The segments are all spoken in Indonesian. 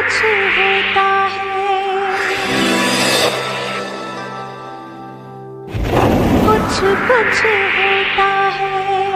कुछ होता है, कुछ कुछ होता है।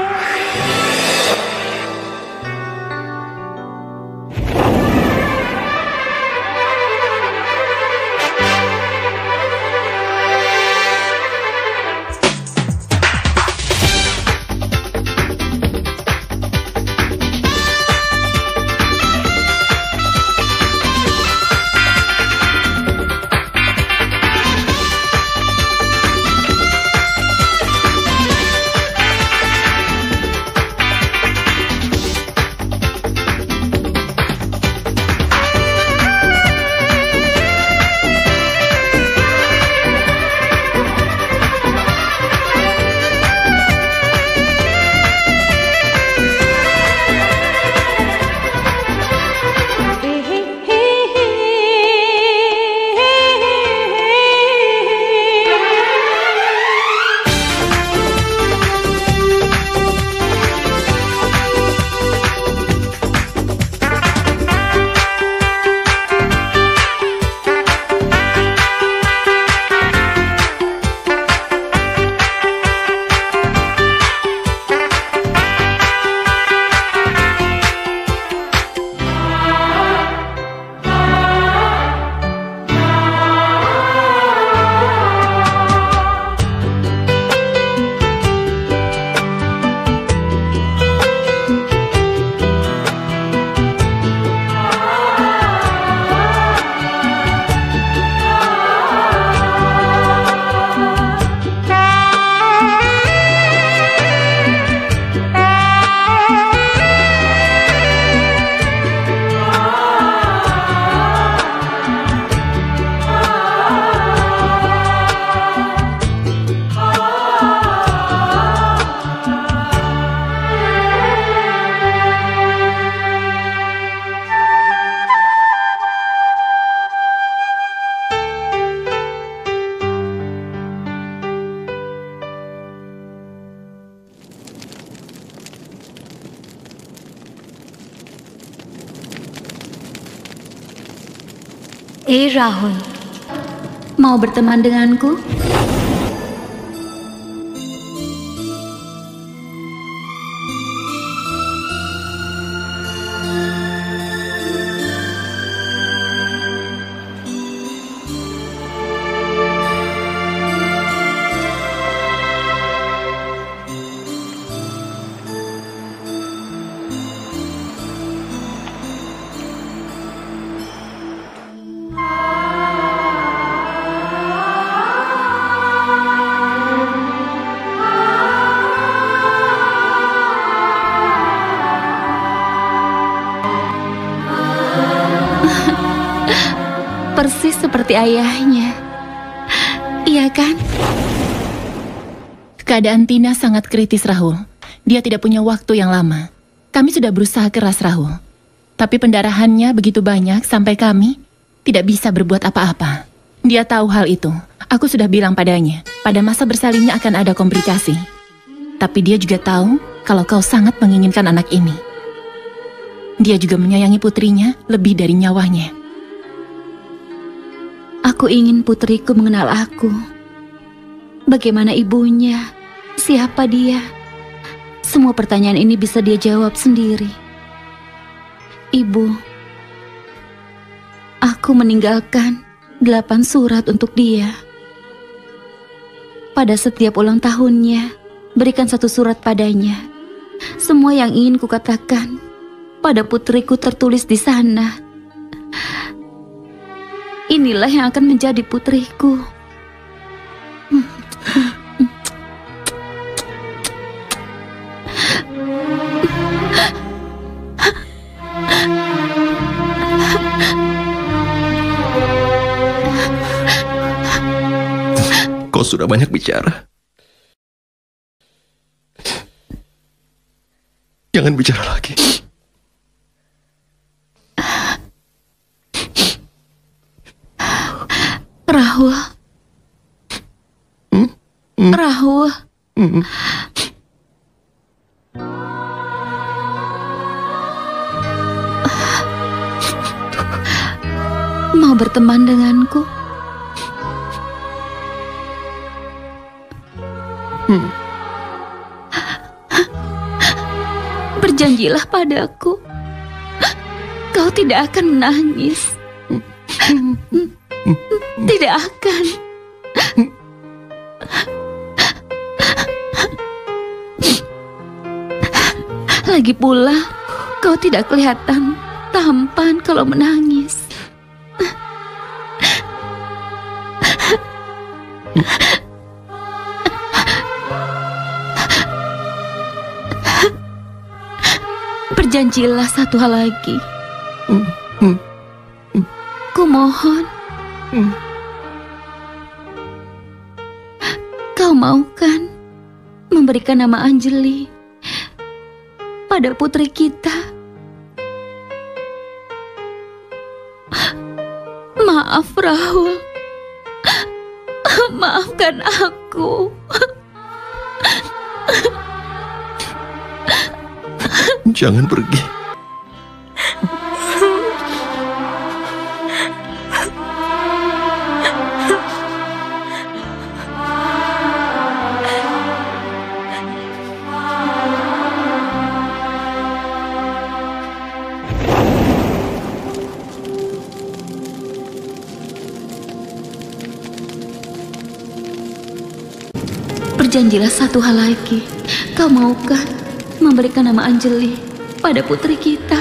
Rahul, mau berteman denganku? Persis seperti ayahnya, iya kan? Keadaan Tina sangat kritis, Rahul. Dia tidak punya waktu yang lama. Kami sudah berusaha keras, Rahul. Tapi pendarahannya begitu banyak sampai kami tidak bisa berbuat apa-apa. Dia tahu hal itu. Aku sudah bilang padanya, pada masa bersalinnya akan ada komplikasi. Tapi dia juga tahu kalau kau sangat menginginkan anak ini. Dia juga menyayangi putrinya lebih dari nyawanya. Aku ingin putriku mengenal aku. Bagaimana ibunya? Siapa dia? Semua pertanyaan ini bisa dia jawab sendiri. Ibu, aku meninggalkan 8 surat untuk dia. Pada setiap ulang tahunnya, berikan 1 surat padanya. Semua yang ingin kukatakan pada putriku tertulis di sana. Inilah yang akan menjadi putriku. Kau sudah banyak bicara. Jangan bicara lagi. Rahul. Rahul. mau berteman denganku? Berjanjilah padaku, kau tidak akan menangis. Tidak akan. Lagi pula, kau tidak kelihatan tampan kalau menangis. Berjanjilah satu hal lagi. Kumohon. Kau mau kan memberikan nama Anjali pada putri kita? Maaf Rahul, maafkan aku. Jangan pergi. Berjanjilah satu hal lagi. Kau mau kan memberikan nama Anjali pada putri kita?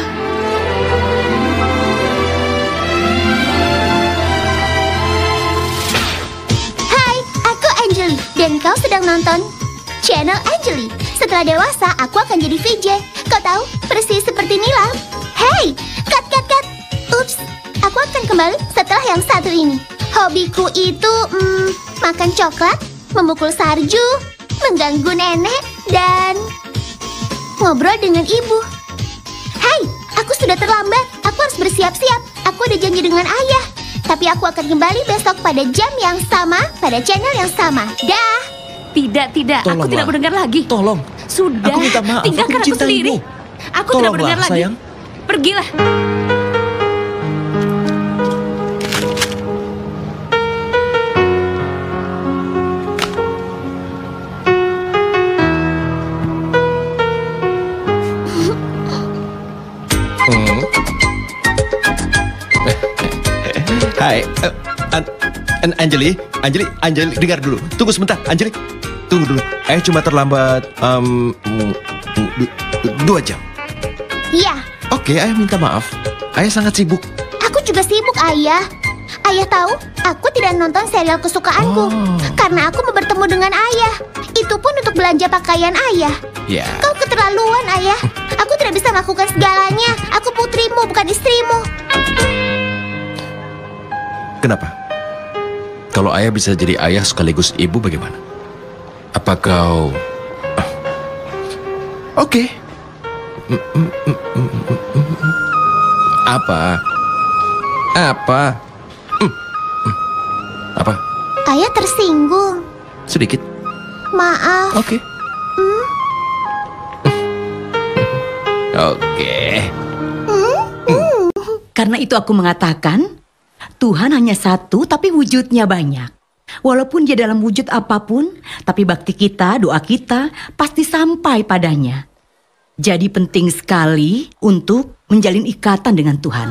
Hai, aku Anjali dan kau sedang nonton channel Anjali. Setelah dewasa, aku akan jadi VJ. Kau tahu, persis seperti Nilam. Hey, cut. Ups, aku akan kembali setelah yang satu ini. Hobiku itu makan coklat, memukul salju, mengganggu nenek, dan ngobrol dengan ibu. Hai, aku sudah terlambat. Aku harus bersiap-siap. Aku ada janji dengan ayah. Tapi aku akan kembali besok pada jam yang sama, pada channel yang sama. Dah. Tidak. Aku tidak mau dengar lagi. Tolong. Sudah. Aku minta maaf. Tinggalkan aku sendiri. Aku tidak mau dengar lagi. Sayang. Pergilah. Hai, Anjali, dengar dulu. Tunggu sebentar, Anjali. Tunggu dulu. Ayah cuma terlambat 2 jam. Iya, Oke, ayah minta maaf. Ayah sangat sibuk. aku juga sibuk, ayah. Ayah tahu, aku tidak nonton serial kesukaanku karena aku mau bertemu dengan ayah. Itu pun untuk belanja pakaian ayah. Ya. Kau keterlaluan, ayah. Aku tidak bisa melakukan segalanya. Aku putrimu, bukan istrimu. Kenapa? Kalau ayah bisa jadi ayah sekaligus ibu bagaimana? Apa kau... Oke. Apa? Apa? Ayah tersinggung. Sedikit. Maaf. Oke. Oke. Karena itu aku mengatakan, Tuhan hanya satu tapi wujudnya banyak. Walaupun dia dalam wujud apapun, tapi bakti kita, doa kita pasti sampai padanya. Jadi penting sekali untuk menjalin ikatan dengan Tuhan.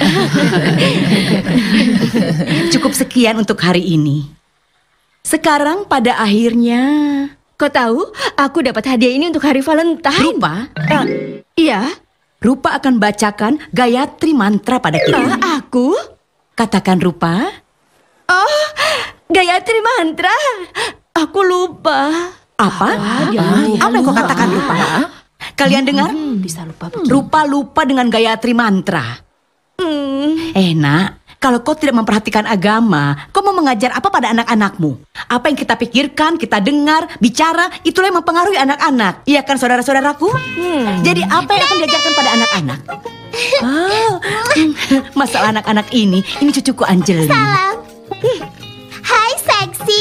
Cukup sekian untuk hari ini. Sekarang pada akhirnya... Kau tahu, aku dapat hadiah ini untuk hari Valentine. Rupa? Iya. Rupa akan bacakan Gayatri Mantra pada kita. Aku? Katakan Rupa. Oh, Gayatri Mantra. Aku lupa. Apa? Apa yang kau katakan Rupa? Kalian dengar? Bisa lupa. Rupa lupa dengan Gayatri Mantra. Nak, kalau kau tidak memperhatikan agama, kau mau mengajar apa pada anak-anakmu? Apa yang kita pikirkan, kita dengar, bicara, itulah yang mempengaruhi anak-anak. Iya kan saudara-saudaraku? Jadi apa yang akan diajarkan pada anak-anak? Masalah anak-anak ini cucuku Anjali. Salam. Hai, seksi.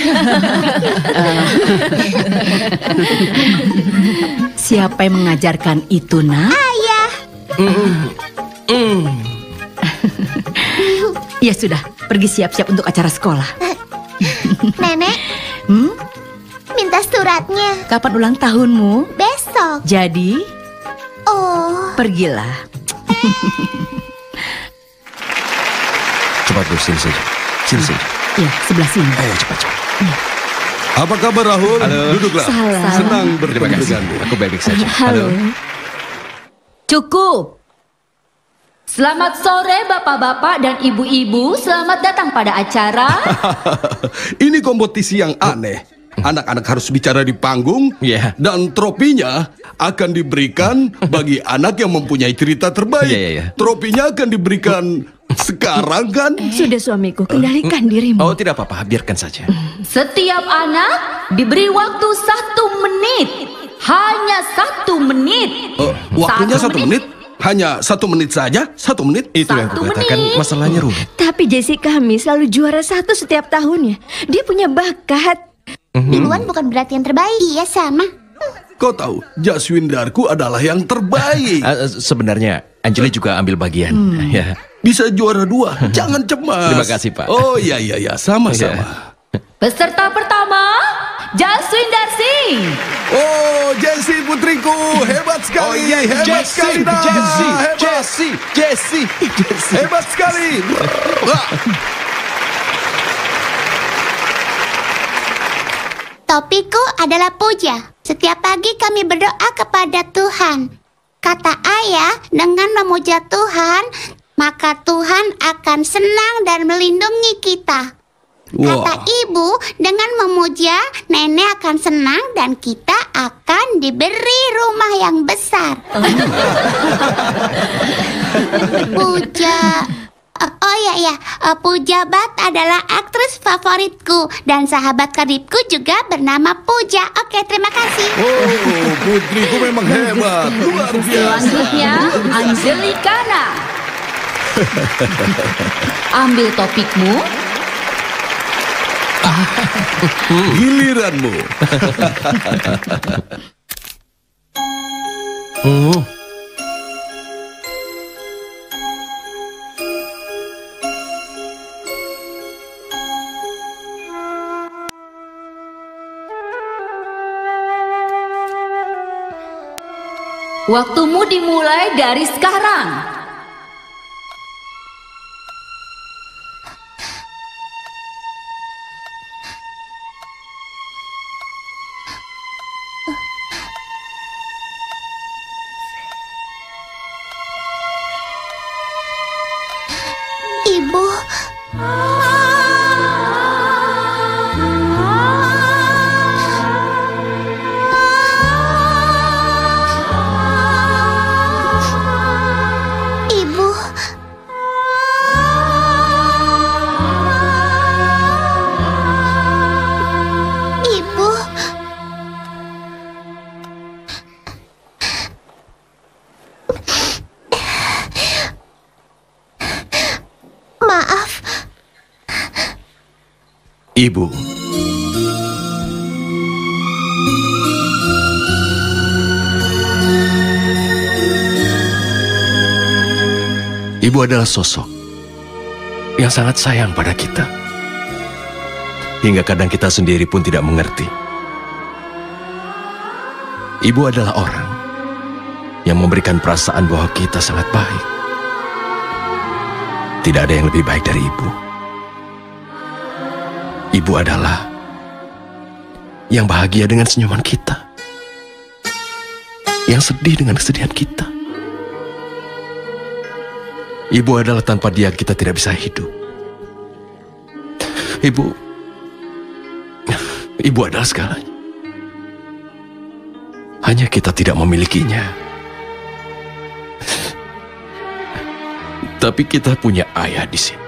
Siapa yang mengajarkan itu, Nak? Ayah. Ya sudah, pergi siap-siap untuk acara sekolah. Nenek, minta suratnya. Kapan ulang tahunmu? Besok. Jadi, Oh, pergilah. Cepat bro, sini saja. Sini saja. Ya, sebelah sini. Ayo cepat-cepat. Apa kabar Rahul? Halo. Duduklah. Salam. Senang Terima bertemu kasih. denganmu. Aku baik-baik saja. Halo. Cukup. Selamat sore bapak-bapak dan ibu-ibu. Selamat datang pada acara. Ini kompetisi yang aneh. Anak-anak harus bicara di panggung, Iya. dan tropinya akan diberikan bagi anak yang mempunyai cerita terbaik. Iya. Tropinya akan diberikan sekarang kan? Sudah suamiku, kendalikan dirimu. Oh tidak apa-apa, biarkan saja. Setiap anak diberi waktu 1 menit. Hanya 1 menit. Waktunya 1 menit? Hanya 1 menit saja? 1 menit? Itu yang 1 kukatakan, menit. masalahnya rumit. Tapi Jessie kami selalu juara 1 setiap tahunnya. Dia punya bakat. duluan bukan berarti yang terbaik. Iya, sama. Kau tahu, Jaswindarku adalah yang terbaik. Sebenarnya Anjali juga ambil bagian. Ya. Bisa juara 2, jangan cemas. Terima kasih, Pak. Oh iya, sama-sama. Peserta pertama, Jaswindar Singh. Oh, Jessie putriku, hebat sekali. Hebat sekali, dah. Hebat. Jessie. Hebat sekali. Wah. Topiku adalah puja. Setiap pagi kami berdoa kepada Tuhan. Kata ayah, dengan memuja Tuhan, maka Tuhan akan senang dan melindungi kita. Kata ibu, dengan memuja, nenek akan senang dan kita akan diberi rumah yang besar. Puja. Oh iya, Puja Bhatt adalah aktris favoritku dan sahabat karibku juga bernama Puja. Oke, terima kasih. Oh, putriku memang hebat. Luar biasa. Selanjutnya, Angelikana. Ambil topikmu. Giliranmu. Waktumu dimulai dari sekarang. Ibu. Ibu. Ibu. Maaf. Ibu. Ibu adalah sosok yang sangat sayang pada kita. Hingga kadang kita sendiri pun tidak mengerti. Ibu adalah orang yang memberikan perasaan bahwa kita sangat baik. Tidak ada yang lebih baik dari ibu. Ibu adalah yang bahagia dengan senyuman kita, yang sedih dengan kesedihan kita. Ibu adalah tanpa dia kita tidak bisa hidup. Ibu adalah segalanya. Hanya kita tidak memilikinya. Tapi kita punya ayah di sini.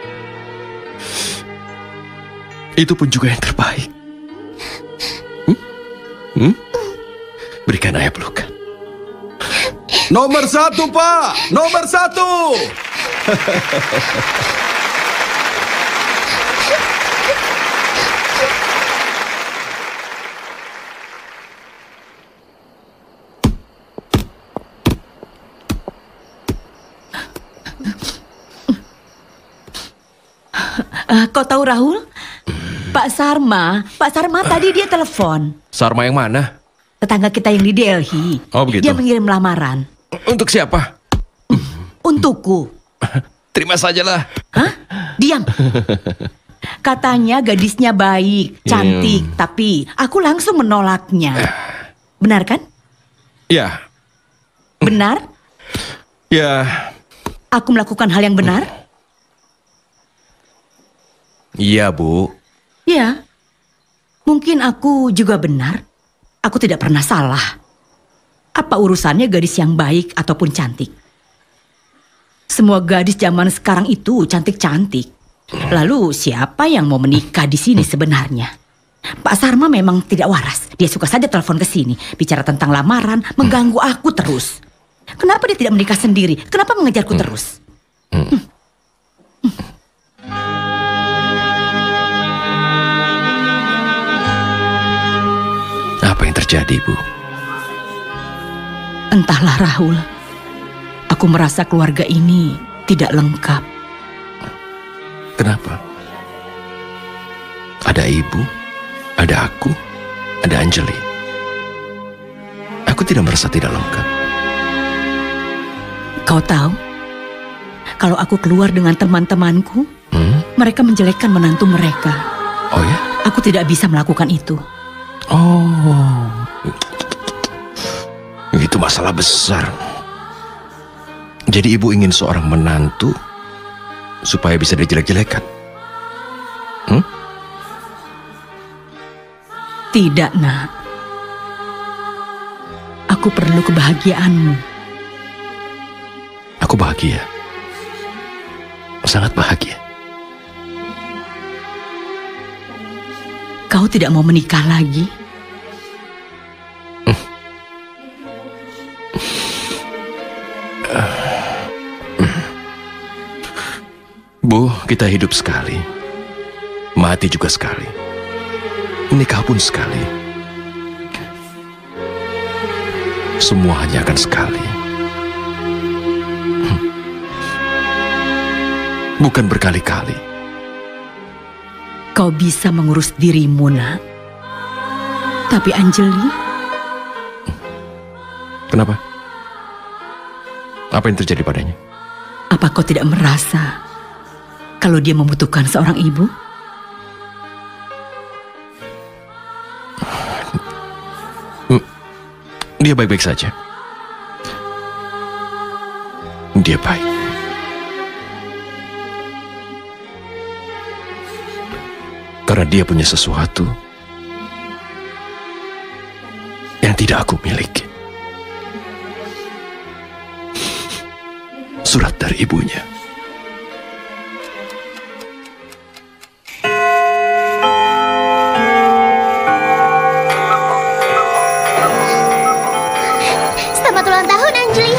Itu pun juga yang terbaik. Berikan ayah pelukan. Nomor 1, Pak. Nomor 1. Kau tahu Rahul? Pak Sarma tadi dia telepon. Sarma yang mana? Tetangga kita yang di Delhi. Oh, begitu. Dia mengirim lamaran. Untuk siapa? Untukku. Terima sajalah. Hah? Diam. Katanya gadisnya baik, cantik, tapi aku langsung menolaknya. Benar kan? Ya. Benar? Ya. Aku melakukan hal yang benar? Iya, Bu. Ya. Mungkin aku juga benar. Aku tidak pernah salah. Apa urusannya gadis yang baik ataupun cantik? Semua gadis zaman sekarang itu cantik-cantik. Lalu siapa yang mau menikah di sini sebenarnya? Pak Sarma memang tidak waras. Dia suka saja telepon ke sini, bicara tentang lamaran, mengganggu aku terus. Kenapa dia tidak menikah sendiri? Kenapa mengejarku terus? Apa yang terjadi, Bu? Entahlah Rahul. Aku merasa keluarga ini tidak lengkap. Kenapa? Ada ibu, ada aku, ada Anjali. Aku tidak merasa tidak lengkap. Kau tahu, kalau aku keluar dengan teman-temanku, mereka menjelekkan menantu mereka. Oh ya? Aku tidak bisa melakukan itu. Oh, itu masalah besar. Jadi ibu ingin seorang menantu supaya bisa dijelek-jelekan? Tidak, Nak. Aku perlu kebahagiaanmu. Aku bahagia. Sangat bahagia. Kau tidak mau menikah lagi? Bu, kita hidup sekali. Mati juga sekali. Menikah pun sekali. Semua hanya akan sekali. Bukan berkali-kali. Kau bisa mengurus dirimu, Nak. Tapi Anjali? Kenapa? Apa yang terjadi padanya? Apa kau tidak merasa kalau dia membutuhkan seorang ibu? Dia baik-baik saja. Dia baik. Karena dia punya sesuatu yang tidak aku miliki. Surat dari ibunya. Selamat ulang tahun, Anjali.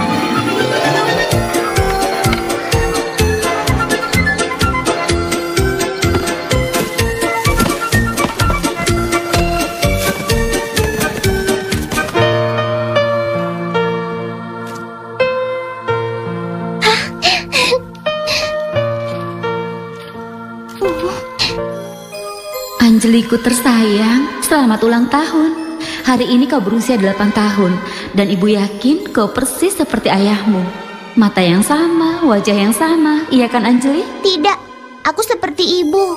Anjeliku tersayang, selamat ulang tahun. Hari ini kau berusia 8 tahun dan ibu yakin kau persis seperti ayahmu. Mata yang sama, wajah yang sama, iya kan Anjali? Tidak, aku seperti ibu.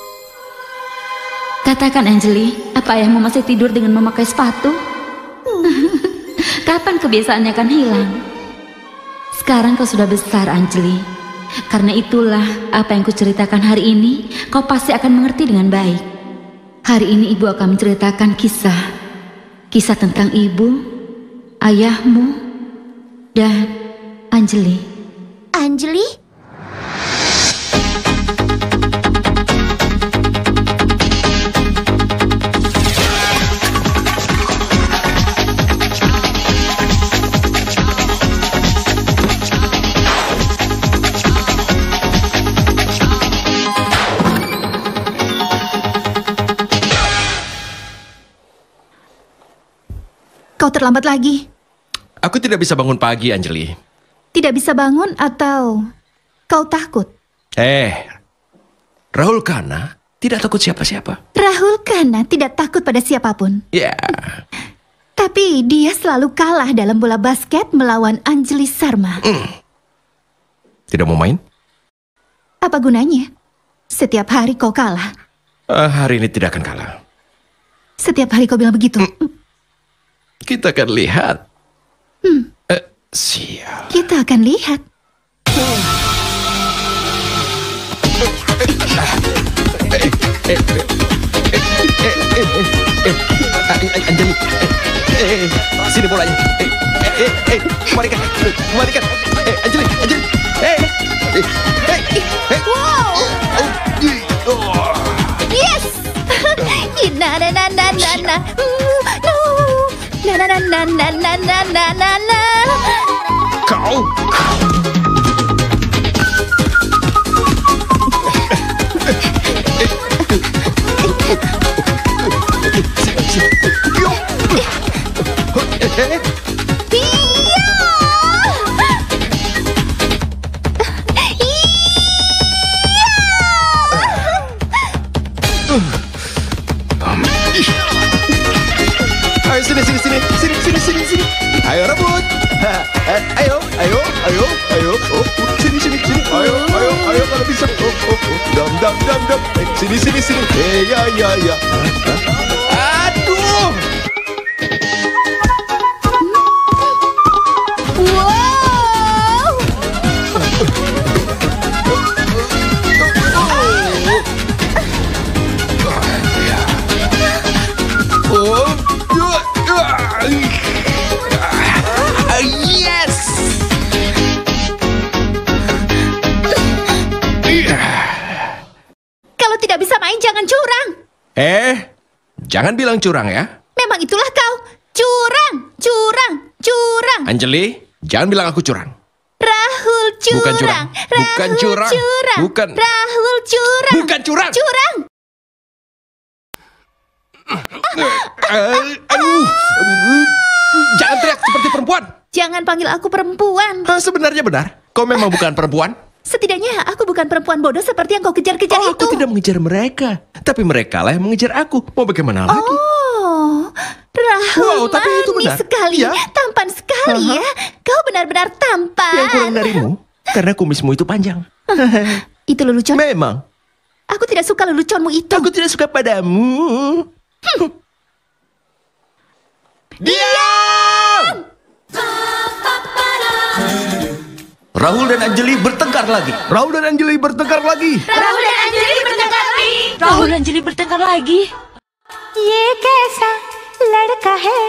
Katakan Anjali, apa ayahmu masih tidur dengan memakai sepatu? Kapan kebiasaannya akan hilang? Sekarang kau sudah besar Anjali. Karena itulah apa yang kuceritakan hari ini, kau pasti akan mengerti dengan baik. Hari ini ibu akan menceritakan kisah tentang ibu, ayahmu, dan Anjali. Anjali? Kau terlambat lagi. Aku tidak bisa bangun pagi, Anjali. Tidak bisa bangun atau kau takut? Rahul Khanna tidak takut siapa-siapa. Rahul Khanna tidak takut pada siapapun. Ya, Tapi dia selalu kalah dalam bola basket melawan Anjali Sharma. tidak mau main? Apa gunanya? Setiap hari kau kalah. Hari ini tidak akan kalah. Setiap hari kau bilang begitu. Kita akan lihat. Sial. Kita akan lihat. Anjali, sini bolanya. Kembalikan. Anjali. Wow! Yes! Na na na na na na. No. Na na na na na na na na na na. Kau. Ayo sini. Ayo rebut. Ayo. Oh, sini. Ayo kalau bisa. Dam. Sini. Ya. Aduh. Wow! Yes. Kalau tidak bisa main jangan curang. Jangan bilang curang ya. Memang itulah kau. Curang. Anjali, jangan bilang aku curang. Rahul curang. Bukan curang. Bukan curang. Bukan. Rahul curang. Bukan curang. Curang. Jangan teriak seperti perempuan. Jangan panggil aku perempuan. Sebenarnya benar. Kau memang bukan perempuan. Setidaknya aku bukan perempuan bodoh seperti yang kau kejar-kejar itu. Aku tidak mengejar mereka, tapi mereka lah yang mengejar aku. Mau bagaimana lagi? Oh, Rahul tapi itu manis benar. sekali, Ya. tampan sekali ya. Kau benar-benar tampan. Yang kurang darimu, karena kumismu itu panjang. Itu lelucon. Memang. Aku tidak suka leluconmu itu. Aku tidak suka padamu. Diam! Rahul dan Anjali bertengkar lagi. Rahul dan Anjali bertengkar lagi. ये कैसा लड़का है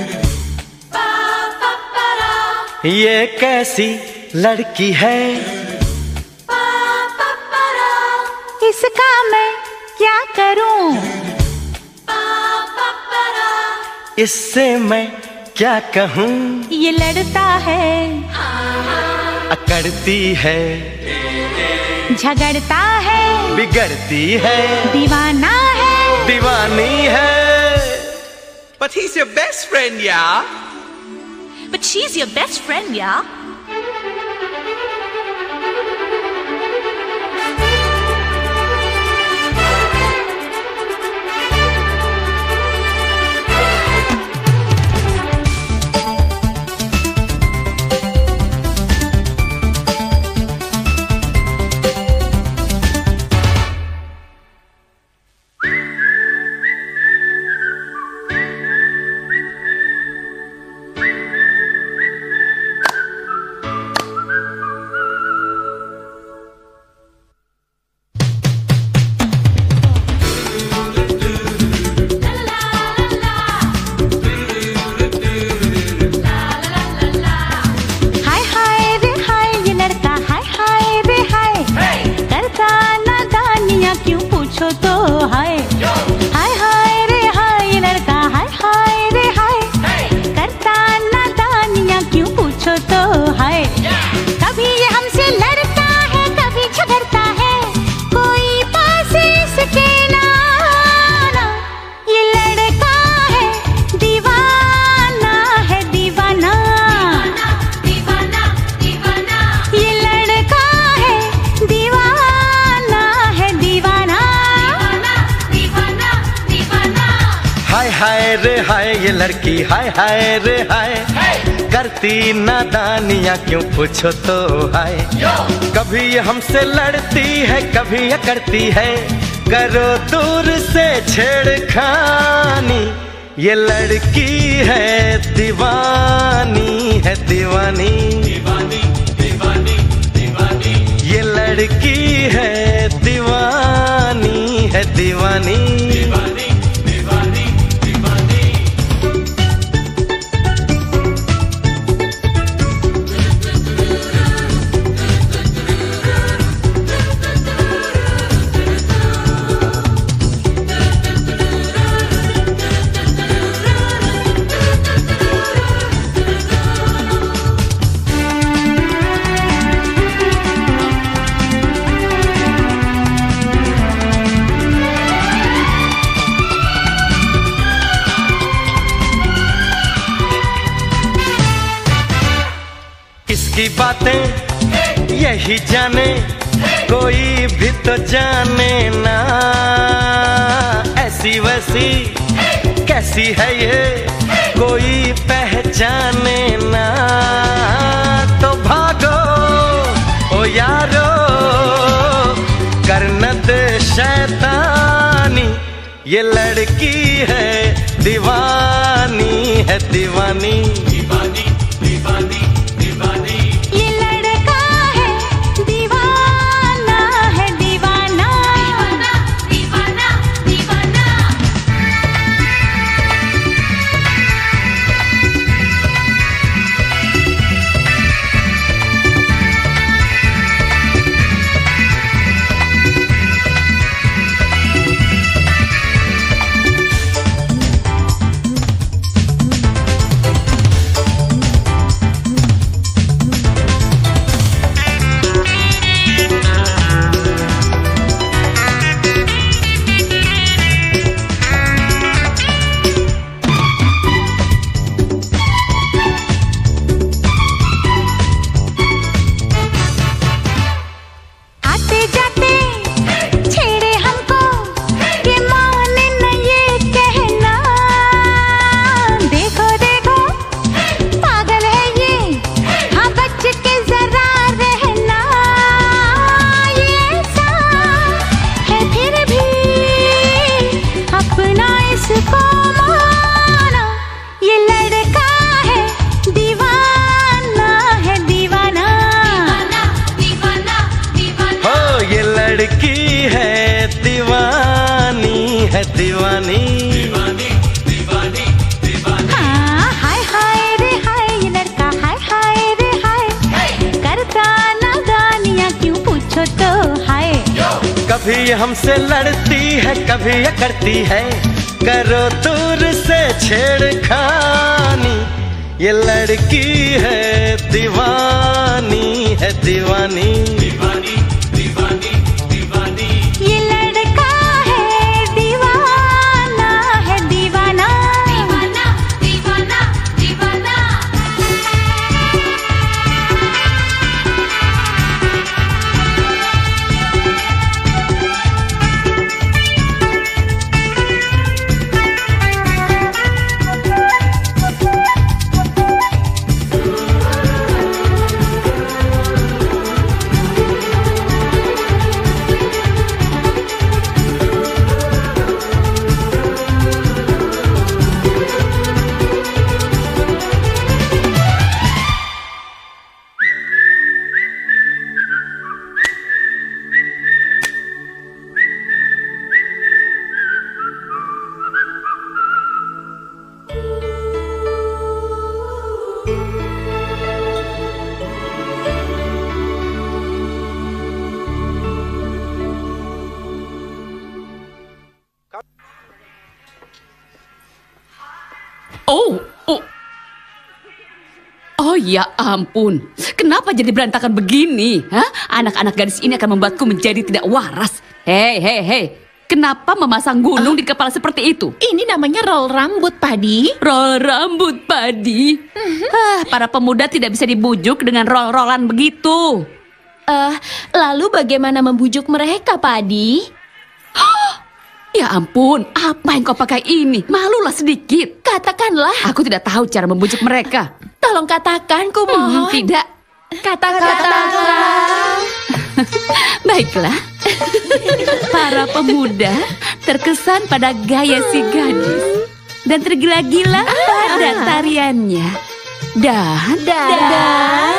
ये कैसी लड़की है इसका मैं क्या करूं इससे मैं क्या कहूँ ये लड़ता है अकड़ती है झगड़ता है बिगड़ती है दीवाना है दीवानी है But he's your best friend, yeah? But she's your best friend, yeah? हाय हाय रे हाय ये लड़का हाय हाय रे हाय करता नादानियाँ क्यों पूछो तो हाय हाय हाय रे हाय ये लड़का हाय हाय रे हाय करता नादानियाँ क्यों पूछो तो हाय कभी ये हमसे लड़ता है कभी झगड़ता है कोई पास इसके ना आना ये लड़का है दीवाना ये लड़का है दीवाना हाय रे हाय ये लड़की हाय हाय रे हाय, करती नादानियाँ क्यों पूछो तो हाय। कभी ये हमसे लड़ती है कभी ये करती है, करो दूर से छेड़खानी। ये लड़की है दीवानी है दीवानी, दीवानी दीवानी दीवानी। ये लड़की है दीवानी है दीवानी, दीवानी दीवानी दीवानी। किसकी बातें यही जाने, कोई भी तो जाने ना। ऐसी वैसी कैसी है ये, कोई पहचाने ना। तो भागो ओ यारो, करने दे शैतानी। ये लड़की है दीवानी है दीवानी, दीवानी दीवानी दीवानी। ये लड़का है दीवाना है दीवाना, दीवाना दीवाना दीवाना। आते जाते छेड़े हमको, ये माने न ये कहना। देखो देखो पागल है ये, हाँ बच के जरा रहना। ये ऐसा है फिर भी अपना इसको माना। ये लड़का है दीवाना है दीवाना, दीवाना दीवाना। हो ये लड़की है दीवानी है दीवानी, दीवानी दीवानी दीवानी। हाँ हाय हाय रे हाय ये लड़का हाय हाय रे हाय, करता नादानियाँ क्यों पूछो तो हाय। कभी ये हमसे लड़ती है कभी ये करती है, करो दूर से छेड़खानी। ये लड़की है दीवानी है दीवानी, दीवानी दीवानी दीवानी। ये लड़का है दीवाना है दीवाना, दीवाना दीवाना दीवाना। Oh ya ampun, kenapa jadi berantakan begini? Hah? Anak-anak gadis ini akan membuatku menjadi tidak waras. Hei, kenapa memasang gunung di kepala seperti itu? Ini namanya roll rambut, Padi. Roll rambut, Padi. Para pemuda tidak bisa dibujuk dengan roll-rollan begitu. Lalu bagaimana membujuk mereka, Padi? Ya ampun, apa yang kau pakai ini? Malulah sedikit. Katakanlah. Aku tidak tahu cara membujuk mereka. Tolong katakan, ku mohon. Tidak. Katakan. Baiklah. Para pemuda terkesan pada gaya si gadis dan tergila-gila pada tariannya. Dan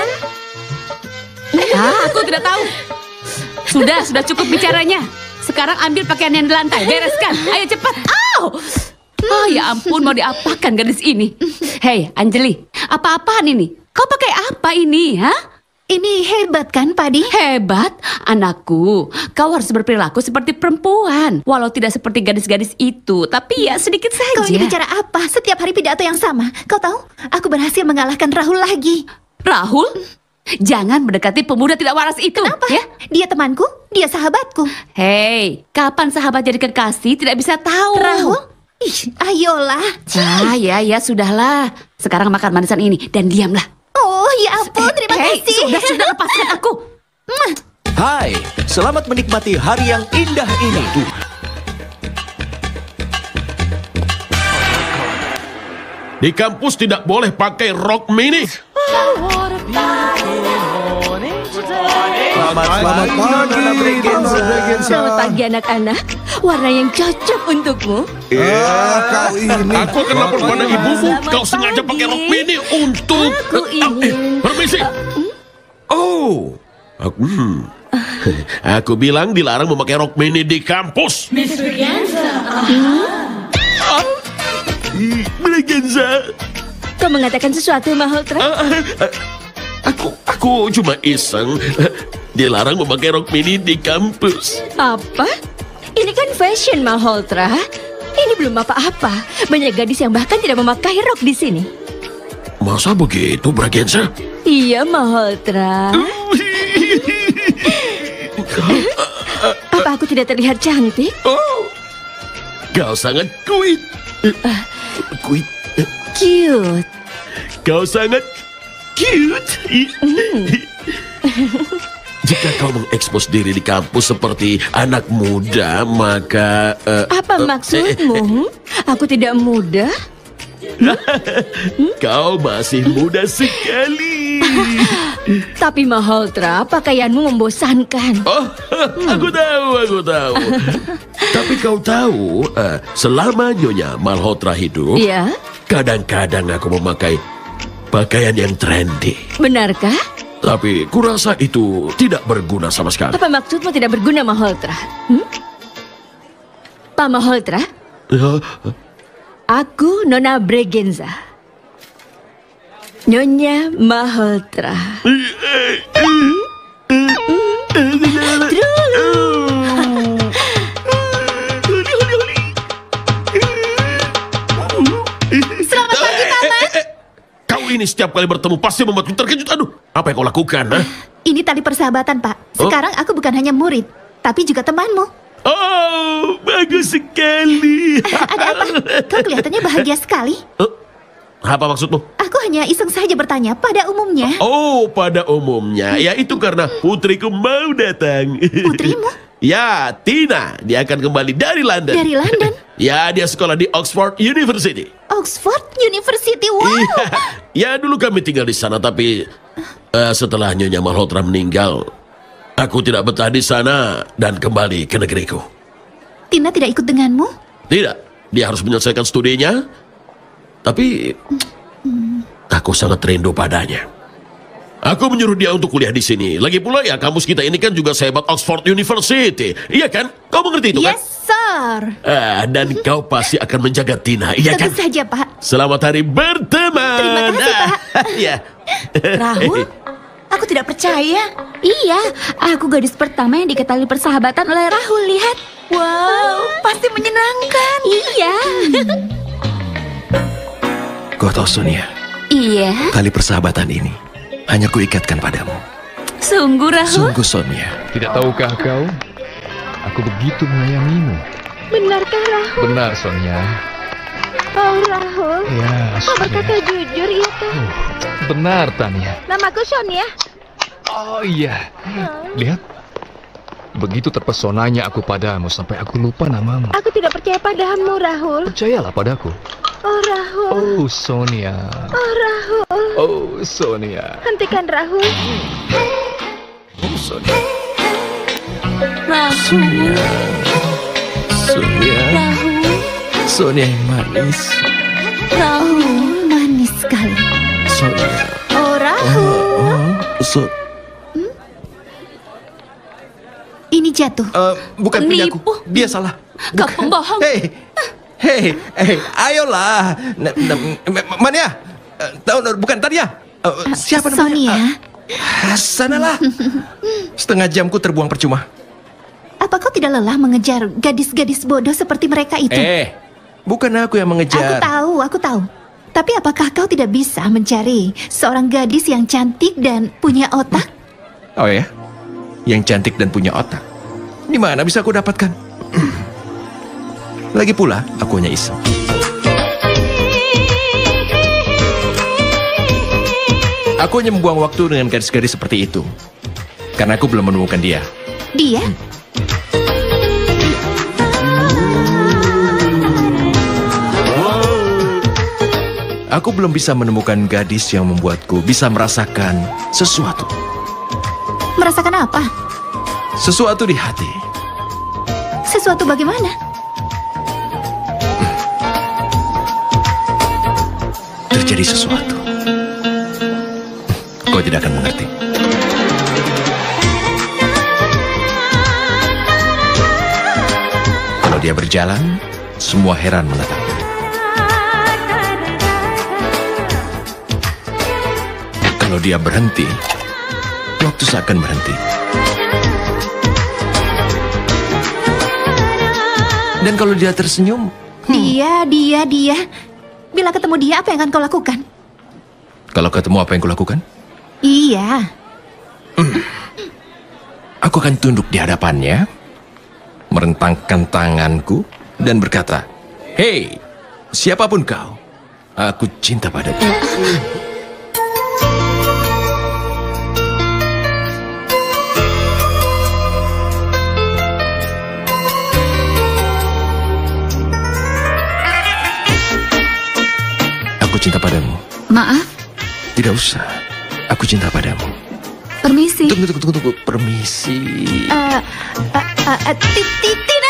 aku tidak tahu. Sudah cukup bicaranya. Sekarang ambil pakaian yang di lantai, bereskan. Ayo cepat. Oh ya ampun, mau diapakan gadis ini? Hei Anjali, apa-apaan ini? Kau pakai apa ini, ha? Ini hebat kan, Padi? Hebat? Anakku, kau harus berperilaku seperti perempuan. Walau tidak seperti gadis-gadis itu, tapi ya sedikit saja. Kau ini bicara apa? Setiap hari pidato yang sama. Kau tahu, aku berhasil mengalahkan Rahul lagi. Rahul? Jangan mendekati pemuda tidak waras itu. Kenapa? Ya? Dia temanku, dia sahabatku. Hei, kapan sahabat jadi kekasih tidak bisa tahu. Rahul? Ih, ayolah. Ya, sudahlah. Sekarang makan manisan ini dan diamlah. Oh, ya ampun, terima kasih. Sudah lepaskan aku. Hai, selamat menikmati hari yang indah ini. Di kampus tidak boleh pakai rok mini. Selamat pagi, Nona Bregenza. Selamat pagi anak-anak. Warna yang cocok untukmu. Kau ini. Aku akan lapor pada ibumu. Kau sengaja pakai rok mini untuk. Aku ingin. Permisi. Aku bilang dilarang memakai rok mini di kampus. Miss Bregenza. Bregenza. Kau mengatakan sesuatu, Malhotra? Aku cuma iseng. Dilarang memakai rok mini di kampus. Apa? Ini kan fashion, Malhotra. Ini belum apa-apa. Banyak gadis yang bahkan tidak memakai rok di sini. Masa begitu, Bregenza? Iya, Malhotra. Apa aku tidak terlihat cantik? Kau sangat cute. Cute. Kau sangat cute. Jika kau mengekspos diri di kampus seperti anak muda, maka... Apa maksudmu? Aku tidak muda? Kau masih muda sekali. Tapi Malhotra, pakaianmu membosankan. Aku tahu. Tapi kau tahu, selama Nyonya Malhotra hidup, Iya? kadang-kadang aku memakai pakaian yang trendy. Benarkah? Tapi kurasa itu tidak berguna sama sekali. Apa maksudmu tidak berguna, Malhotra? Pak Malhotra? Aku Nona Bregenza. Nyonya Malhotra. Selamat pagi, Paman. Kau ini setiap kali bertemu pasti membuatku terkejut. Aduh, apa yang kau lakukan? Ini tali persahabatan, Pak. Sekarang aku bukan hanya murid, tapi juga temanmu. Oh, bagus sekali. Ada apa? Kau kelihatannya bahagia sekali. Apa maksudmu? Aku hanya iseng saja bertanya pada umumnya. Oh, pada umumnya. Ya, itu karena putriku mau datang. Putrimu? Ya, Tina. Dia akan kembali dari London. Dari London? Ya, dia sekolah di Oxford University. Oxford University, wow. Ya, dulu kami tinggal di sana, tapi setelah Nyonya Malhotra meninggal, aku tidak betah di sana dan kembali ke negeriku. Tina tidak ikut denganmu? Tidak, dia harus menyelesaikan studinya. Tapi aku sangat rindu padanya. Aku menyuruh dia untuk kuliah di sini. Lagi pula ya, kampus kita ini kan juga sehebat Oxford University. Iya kan? Kau mengerti itu kan? Yes, sir. Dan kau pasti akan menjaga Tina, iya kan? Tentu saja, Pak. Selamat hari berteman. Terima kasih, Pak. Ya. Rahul? Aku tidak percaya. Iya, aku gadis pertama yang diketahui persahabatan oleh Rahul. Lihat. Wow, pasti menyenangkan. Iya. Kau tahu, Sonia, Iya. tali persahabatan ini hanya kuikatkan padamu. Sungguh, Rahul. Sungguh, Sonia. Tidak tahukah kau? Aku begitu menyayangimu. Benarkah, Rahul? Benar, Sonia. Oh, Rahul. Ya, Kau Sonia. berkata jujur, iya kan? Benar, Tania. Namaku Sonia. Oh iya. Lihat. Begitu terpesonanya aku padamu sampai aku lupa namamu. Aku tidak percaya padamu, Rahul. Percayalah padaku. Oh, Rahul. Oh, Sonia. Oh, Rahul. Oh, Sonia. Hentikan, Rahul. Oh, Sonia. Rahul. Sonia. Rahul. Sonia yang manis. Rahul. Manis sekali. Sonia. Oh, Rahul. Ini jatuh. Bukan punya aku. Dia salah. Kau pembohong. Hei, ayolah. Mania. Bukan Tania. Siapa namanya? Sonia. Sanalah. Setengah jamku terbuang percuma. Apa kau tidak lelah mengejar gadis-gadis bodoh seperti mereka itu? Bukan aku yang mengejar. Aku tahu. Tapi apakah kau tidak bisa mencari seorang gadis yang cantik dan punya otak? Oh ya? Yang cantik dan punya otak. Di mana bisa aku dapatkan? Lagi pula, aku hanya iseng. Aku hanya membuang waktu dengan gadis-gadis seperti itu. Karena aku belum menemukan dia. Dia? Aku belum bisa menemukan gadis yang membuatku bisa merasakan sesuatu. Merasakan apa? Sesuatu di hati. Sesuatu bagaimana? Terjadi sesuatu. Kau tidak akan mengerti. Kalau dia berjalan, semua heran menatap. Kalau dia berhenti, waktu seakan berhenti. Dan kalau dia tersenyum, Dia. Bila ketemu dia, apa yang akan kau lakukan? kalau ketemu apa yang kulakukan? Iya. Aku akan tunduk di hadapannya, merentangkan tanganku, dan berkata, "Hei, siapapun kau, aku cinta padamu." Aku cinta padamu. Maaf, Tidak usah. Aku cinta padamu. permisi. Tunggu. Permisi. Tina!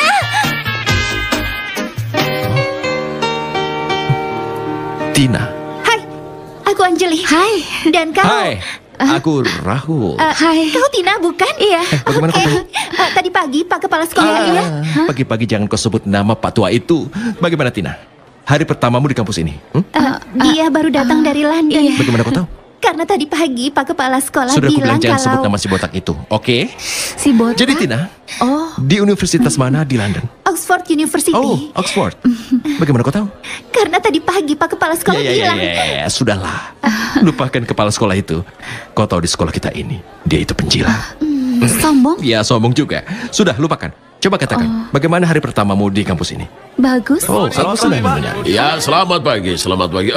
Tina. Hai, aku Anjali. Hai. Dan kau? Hai, aku Rahul. Hai. Kau Tina, bukan? Iya. Bagaimana kau tahu? Tadi pagi Pak Kepala Sekolah, iya. Pagi-pagi jangan kau sebut nama Pak Tua itu. Bagaimana Tina? Hari pertamamu di kampus ini? Dia baru datang dari London. Bagaimana kau tahu? Karena tadi pagi Pak Kepala Sekolah Sudah aku bilang bilang jangan sebut kalau nama si botak itu, oke? si botak. Jadi Tina, di universitas mana di London? Oxford University. Oh, Oxford. Bagaimana kau tahu? Karena tadi pagi Pak Kepala Sekolah bilang. Ya, sudahlah. Lupakan kepala sekolah itu. Kau tahu di sekolah kita ini, dia itu penjilat. Sombong? Ya, sombong juga. Sudah, lupakan. Coba katakan, bagaimana hari pertamamu di kampus ini? Bagus. Oh, selamat pagi, Pak. Ya, selamat pagi, selamat pagi.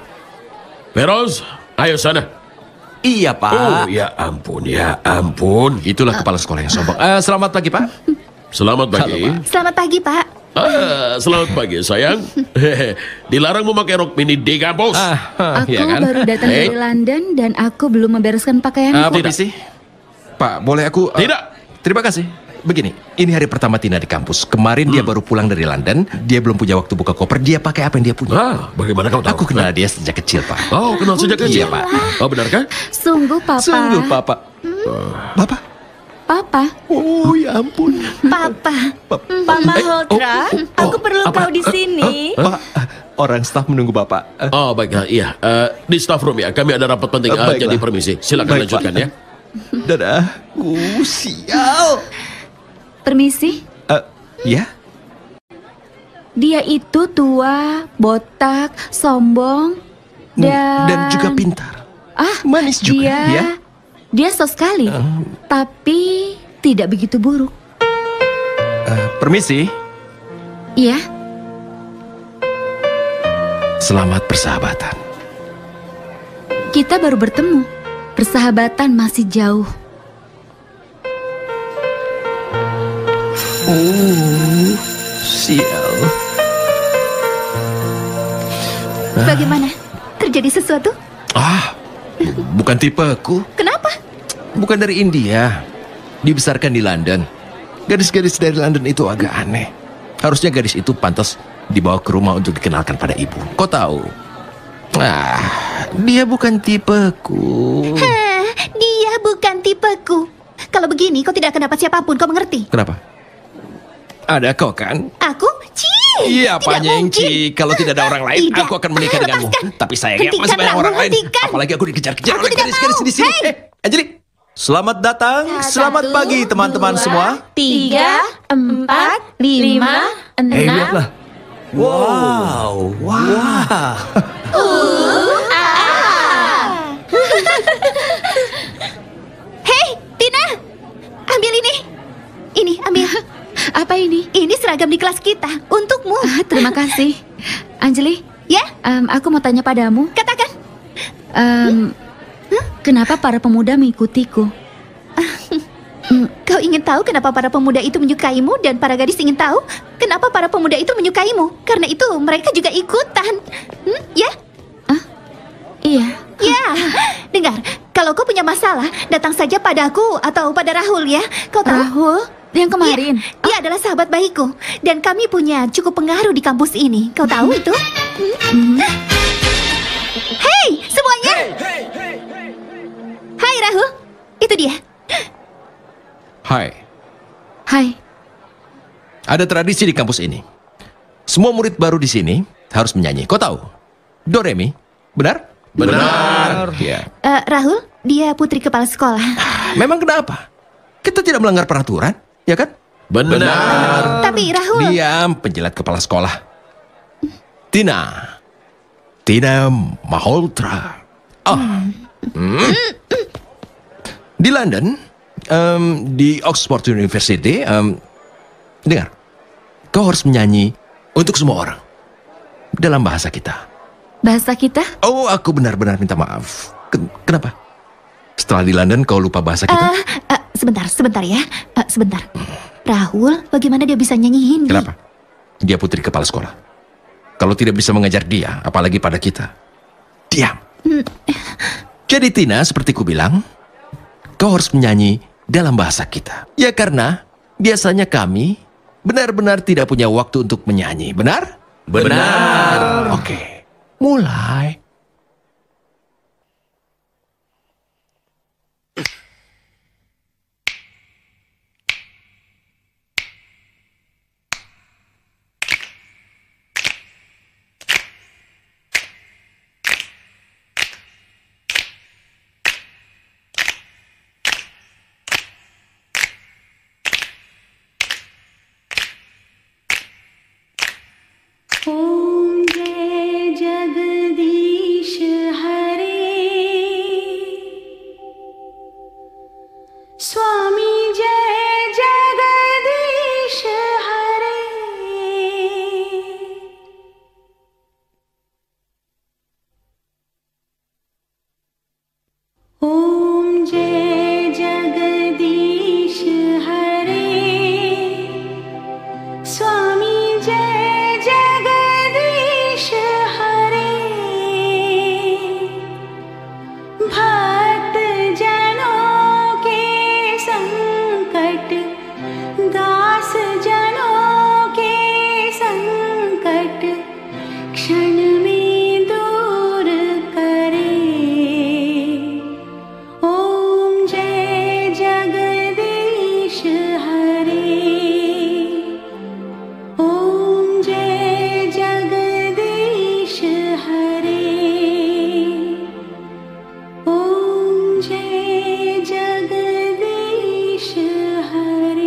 Feroz, ayo sana. Iya, Pak. Oh, ya ampun. Itulah kepala sekolah yang sombong. Selamat pagi, Pak. Selamat pagi. Selamat pagi, Pak. Selamat pagi, sayang. Dilarang memakai rok mini di kampus. Aku baru datang dari London dan aku belum membereskan pakaian. Permisi. Pak, boleh aku... Tidak. Terima kasih. Begini, ini hari pertama Tina di kampus. Kemarin dia baru pulang dari London. Dia belum punya waktu buka koper. Dia pakai apa yang dia punya. Bagaimana kau tahu? Aku kenal dia sejak kecil, Pak. Oh, kenal sejak kecil? Iya, Pak. Oh, benarkah? Sungguh, Papa. Sungguh, Papa. Papa? Papa. Oh, ya ampun. Papa. Mama Holtra, aku perlu kau di sini. Pak, orang staf menunggu Bapak. Oh, baiklah. Iya, di staff room ya. Kami ada rapat penting. Jadi permisi. Silakan Baik, lanjutkan Pak. ya. Dadah. Sial. Permisi. Ya? Dia itu tua, botak, sombong, dan juga pintar. Manis juga, ya? Dia sok sekali, tapi tidak begitu buruk. Permisi. Iya. Selamat persahabatan. Kita baru bertemu. Persahabatan masih jauh. Oh, sial. Bagaimana? Terjadi sesuatu? Bukan tipeku. Kenapa? Bukan dari India. Dibesarkan di London. Gadis-gadis dari London itu agak aneh. Harusnya gadis itu pantas dibawa ke rumah untuk dikenalkan pada ibu. Kau tahu? Dia bukan tipeku. Dia bukan tipeku. Kalau begini kau tidak akan dapat siapapun, kau mengerti? Kenapa? Ada kau kan? Aku? Iya, tidak Panyengci. Kalau tidak ada orang lain, aku akan menikah denganmu. Tapi sayangnya masih banyak orang lain. Apalagi aku dikejar-kejar oleh gadis-gadis di sini. Anjali. Selamat datang, selamat pagi teman-teman semua. 3, 4, 5, 6. Lihatlah. Wow. Hei, Tina, ambil ini. Ini, ambil. Apa ini? Ini seragam di kelas kita, untukmu. Terima kasih. Anjali? Ya? Aku mau tanya padamu. Katakan. Kenapa para pemuda mengikutiku? Kau ingin tahu kenapa para pemuda itu menyukaimu dan para gadis ingin tahu kenapa para pemuda itu menyukaimu? Karena itu mereka juga ikutan. Ya? Iya. Ya, dengar. Kalau kau punya masalah, datang saja padaku atau pada Rahul ya. Kau tahu? Rahul? Yang kemarin? Ya, dia adalah sahabat baikku. Dan kami punya cukup pengaruh di kampus ini. Kau tahu itu? Hei, semuanya! Hai Rahul, itu dia. Hai. Ada tradisi di kampus ini. Semua murid baru di sini harus menyanyi. Kau tahu? Do, re, mi. Benar? Benar. Ya. Rahul, dia putri kepala sekolah. Memang kenapa? Kita tidak melanggar peraturan, ya kan? Benar. Tapi Rahul... Diam, penjilat kepala sekolah. Tina Malhotra. Di London, di Oxford University, dengar, kau harus menyanyi untuk semua orang dalam bahasa kita. Bahasa kita? Oh, aku benar-benar minta maaf. Kenapa? Setelah di London kau lupa bahasa kita? Sebentar ya. Sebentar. Rahul, bagaimana dia bisa nyanyi Hindi? Kenapa? Dia putri kepala sekolah. Kalau tidak bisa mengajar dia, apalagi pada kita. Diam. Jadi Tina, seperti ku bilang, kau harus menyanyi dalam bahasa kita. Ya karena biasanya kami benar-benar tidak punya waktu untuk menyanyi. Benar? Benar. Oke. Mulai. Om Jai Jagadish Hare, Swami Jai Jagadish Hare. Om Jai Jagadish Hare, Swami Jai Jagadish Hare. भक्त जनों के संकट, दास जनों के संकट क्षण में दूर करे. ओम जय जगदीश हरे, ओम जय जगदीश हरे, ओम जय जगदीश हरे.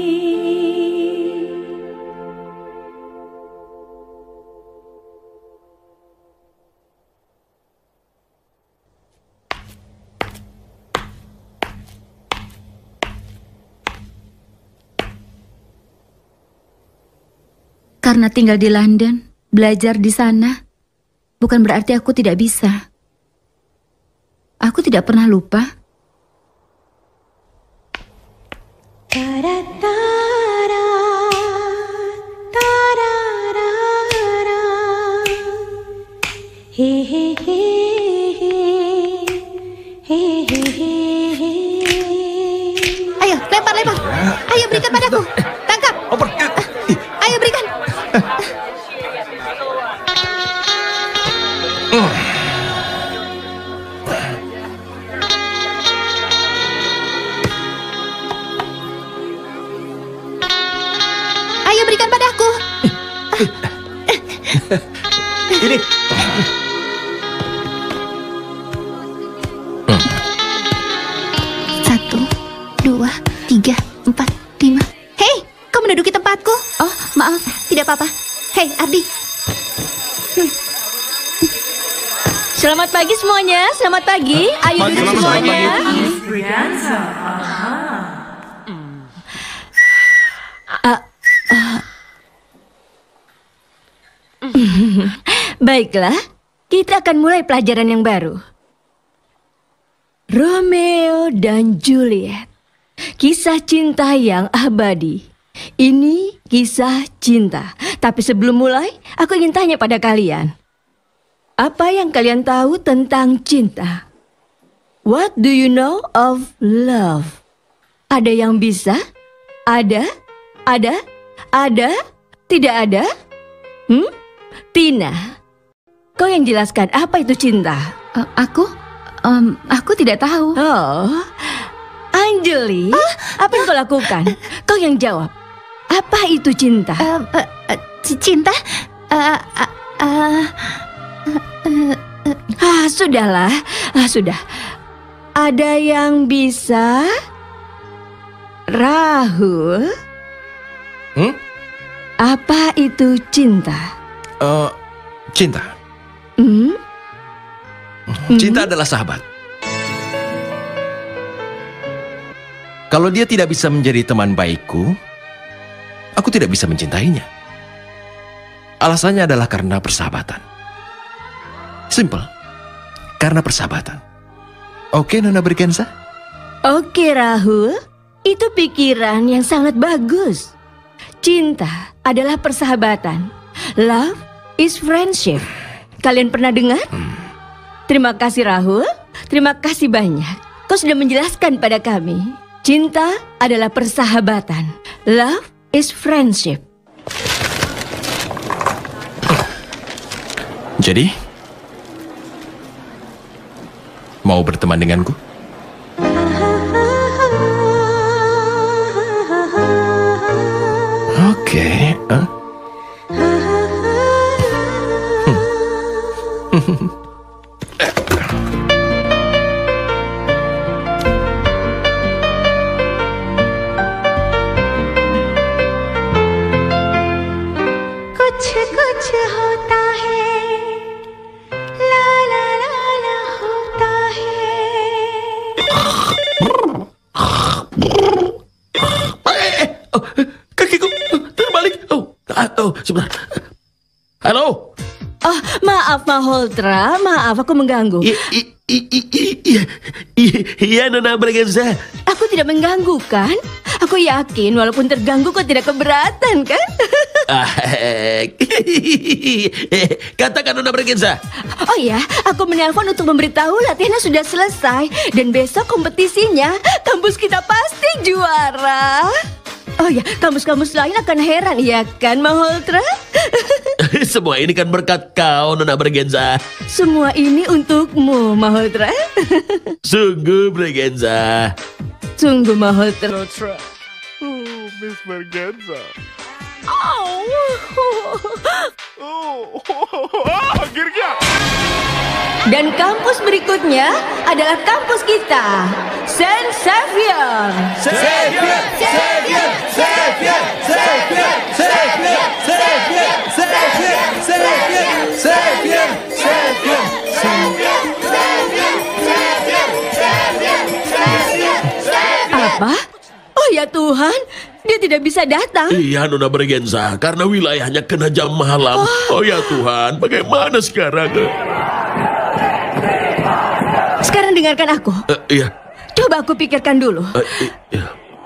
Karena tinggal di London, belajar di sana, bukan berarti aku tidak bisa. Aku tidak pernah lupa. Taratara. Ayo berikan padaku. Ini. 1, 2, 3, 4, 5. Hei, kau menduduki tempatku. Oh, maaf. Tidak apa-apa. Hei, Ardi. Selamat pagi semuanya. Selamat pagi. Ayo duduk semuanya. Baiklah, kita akan mulai pelajaran yang baru. Romeo dan Juliet, kisah cinta yang abadi. Ini kisah cinta. Tapi sebelum mulai, aku ingin tanya pada kalian. Apa yang kalian tahu tentang cinta? What do you know of love? Ada yang bisa? Ada? Ada? Ada? Tidak ada? Tina, kau yang jelaskan apa itu cinta? Aku tidak tahu. Oh, Anjali, apa yang kau lakukan? Kau yang jawab. Apa itu cinta? Cinta? Sudahlah. Sudah. Ada yang bisa? Rahul? Apa itu cinta? Cinta. Cinta adalah sahabat. Kalau dia tidak bisa menjadi teman baikku, aku tidak bisa mencintainya. Alasannya adalah karena persahabatan. Simple. Karena persahabatan. Oke, Nona Bergenza? Oke, Rahul. Itu pikiran yang sangat bagus. Cinta adalah persahabatan. Love is friendship. Kalian pernah dengar? Terima kasih, Rahul. Terima kasih banyak. Kau sudah menjelaskan pada kami. Cinta adalah persahabatan. Love is friendship. Jadi, mau berteman denganku? Oke. कुछ होता है ला ला ला ला होता है Kakiku terbalik. Sebentar. Halo. Oh, maaf Maholtra, maaf aku mengganggu. Iya, Nona Bergenza. Aku tidak mengganggu kan? Aku yakin walaupun terganggu kau tidak keberatan kan? Katakan, Nona Bergenza. Oh ya, aku menelpon untuk memberitahu latihannya sudah selesai. Dan besok kompetisinya, kampus kita pasti juara. Oh ya, kampus-kampus lain akan heran, ya kan, Maholtra? Semua ini kan berkat kau, Nona Bergenza. Semua ini untukmu, Maholtra. Sungguh, Bergenza. Sungguh, Maholtra. Miss Bergenza. Akhirnya. Dan kampus berikutnya adalah kampus kita, Saint Xavier. Xavier, Xavier, Xavier, Xavier, Xavier, Xavier, Xavier, Xavier, Xavier, Xavier, Apa? Oh ya Tuhan, dia tidak bisa datang. Iya, Nona Bergenza, karena wilayahnya kena jam malam. Oh ya Tuhan, bagaimana sekarang? Sekarang dengarkan aku. Iya. Coba aku pikirkan dulu. Iya.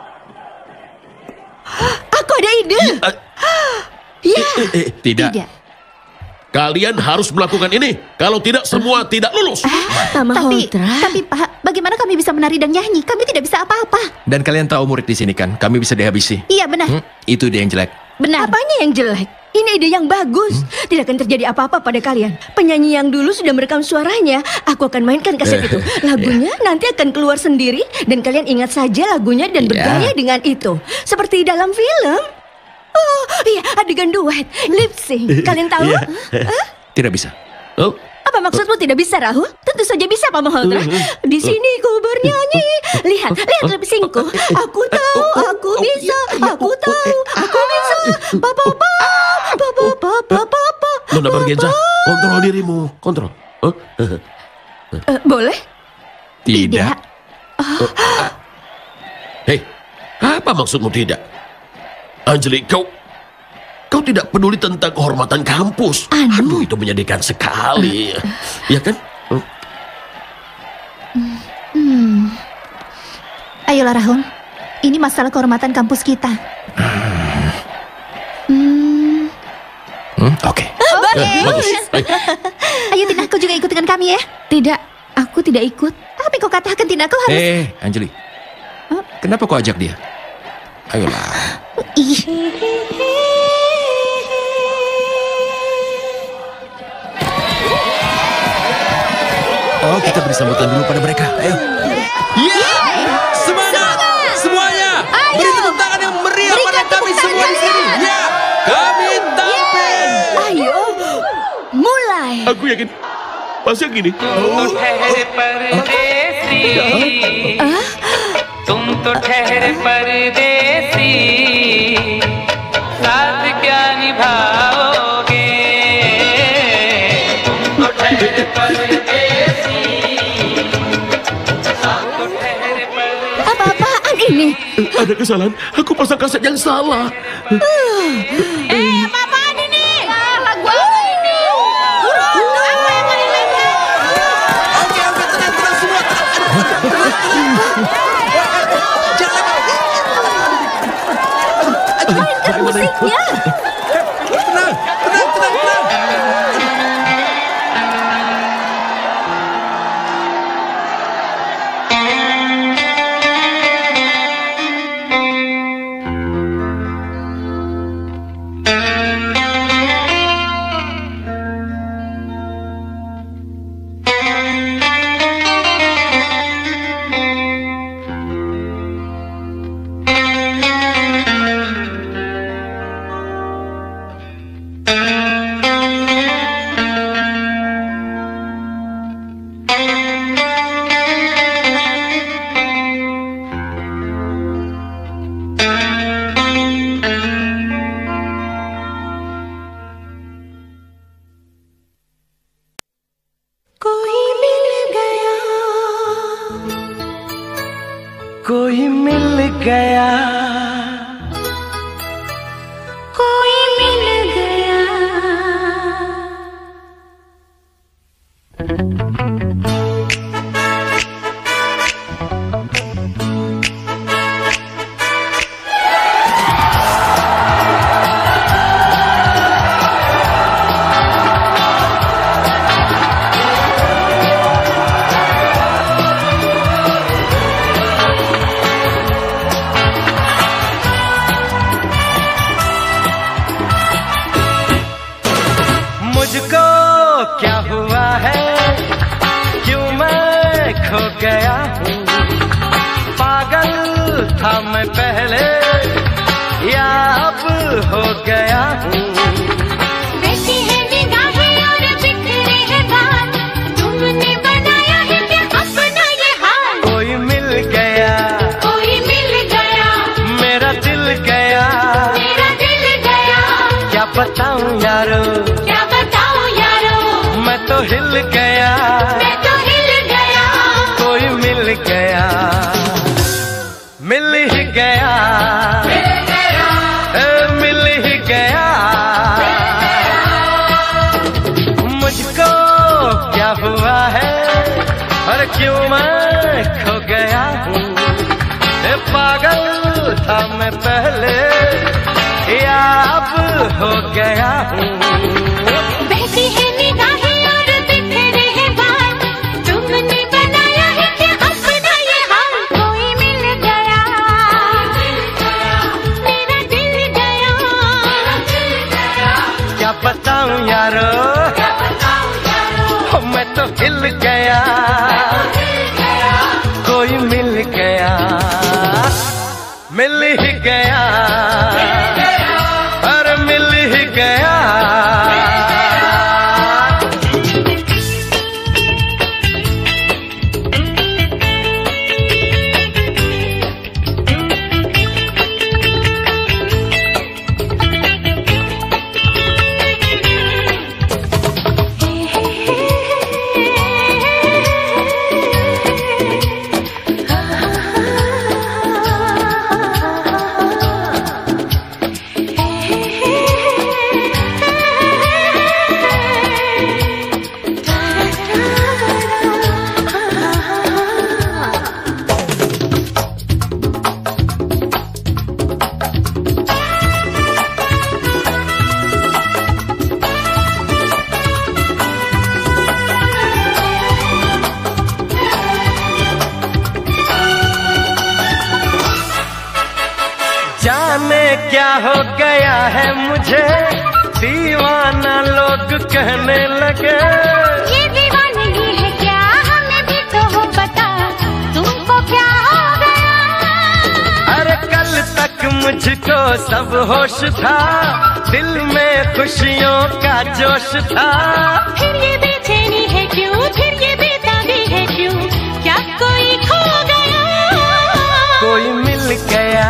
Aku ada ide. Ya. Tidak. Kalian harus melakukan ini. Kalau tidak, semua tidak lulus. Tapi Pak, bagaimana kami bisa menari dan nyanyi? Kami tidak bisa apa-apa. Dan kalian tahu murid di sini kan, kami bisa dihabisi. Iya benar. Itu dia yang jelek. Benar. Apanya yang jelek? Ini ide yang bagus. Tidak akan terjadi apa-apa pada kalian. Penyanyi yang dulu sudah merekam suaranya. Aku akan mainkan kaset itu. Lagunya nanti akan keluar sendiri. Dan kalian ingat saja lagunya dan bergaya dengan itu. Seperti dalam film. Oh iya, adegan duet, lip sync. Kalian tahu? Iya. Tidak bisa. Oh. Apa maksudmu tidak bisa, Rahul? Tentu saja bisa, Pak Malhotra. Di sini ku bernyanyi. Lihat lip syncku. Aku tahu, aku bisa. Aku tahu, aku bisa. Papa. Nona Bergenza, kontrol dirimu. Kontrol. Boleh? Tidak. Hei, apa maksudmu tidak? Anjali, kau tidak peduli tentang kehormatan kampus. Aduh, itu menyedihkan sekali. Ya kan? Ayolah Rahul, ini masalah kehormatan kampus kita. Oke. Bagus. Ayo Tina, kau juga ikut dengan kami ya? Tidak, aku tidak ikut. Tapi kau katakan Tina, kau harus... Anjali. Kenapa kau ajak dia? Ayolah. Oh, kita beri sambutan dulu pada mereka. Ayo. Semuanya. Beri tepuk tangan yang meriah pada kami semua di sini. Ya, kami tampil. Ayo, mulai. Aku yakin pasti yang gini. तुम तो ठहरे परदेसी साथ क्या निभाओगे तुम तो ठहरे परदेसी साथ तो ठहरे परदेसी Apa-apaan ini? Ada kesalahan. Aku pasang kaset yang salah. Apa-apaan ini? Lagu apa ini? Apa yang kalian lakukan? Oke, tenang semua. Mainkan musiknya. Tenang. कोई मिल गया कोई मिल गया मुझको क्या हुआ है क्यों मैं खो गया हूँ पागल था मैं पहले या अब हो गया हूँ बैठी है निगाहें और बिखरे हैं बाल तुमने बनाया है क्या अपना ये हाल कोई मिल गया मेरा दिल गया क्या बताऊं यारो मैं तो हिल गया कोई मिल गया मिल ही गया मिल ही गया मुझको क्या हुआ है और क्यों मैं खो गया हूँ पागल था मैं पहले या अब हो गया हूँ बैठी है निगाहें और बिखरे हैं बाल तुमने बनाया है क्या अपना ये हाल कोई मिल गया मेरा दिल गया क्या बताऊं यारो मैं तो हिल गया कोई मिल गया मिल ही गया हो गया है मुझे, दीवाना लोग कहने लगे। ये दीवानगी है क्या, हमें भी तो हो पता, तुमको क्या हो गया? अरे कल तक मुझको सब होश था, दिल में खुशियों का जोश था। फिर ये बेचैनी है क्यों, फिर ये बेताबी है क्यों, क्या कोई खो गया? कोई मिल गया,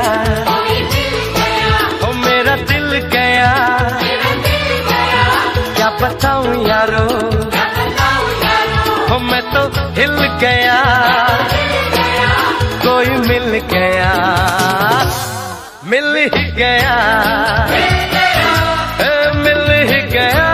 ओ मेरा दिल गया, क्या बताऊं यारो, ओ मैं तो हिल गया। कोई मिल गया, मिल ही गया, मिल ही गया।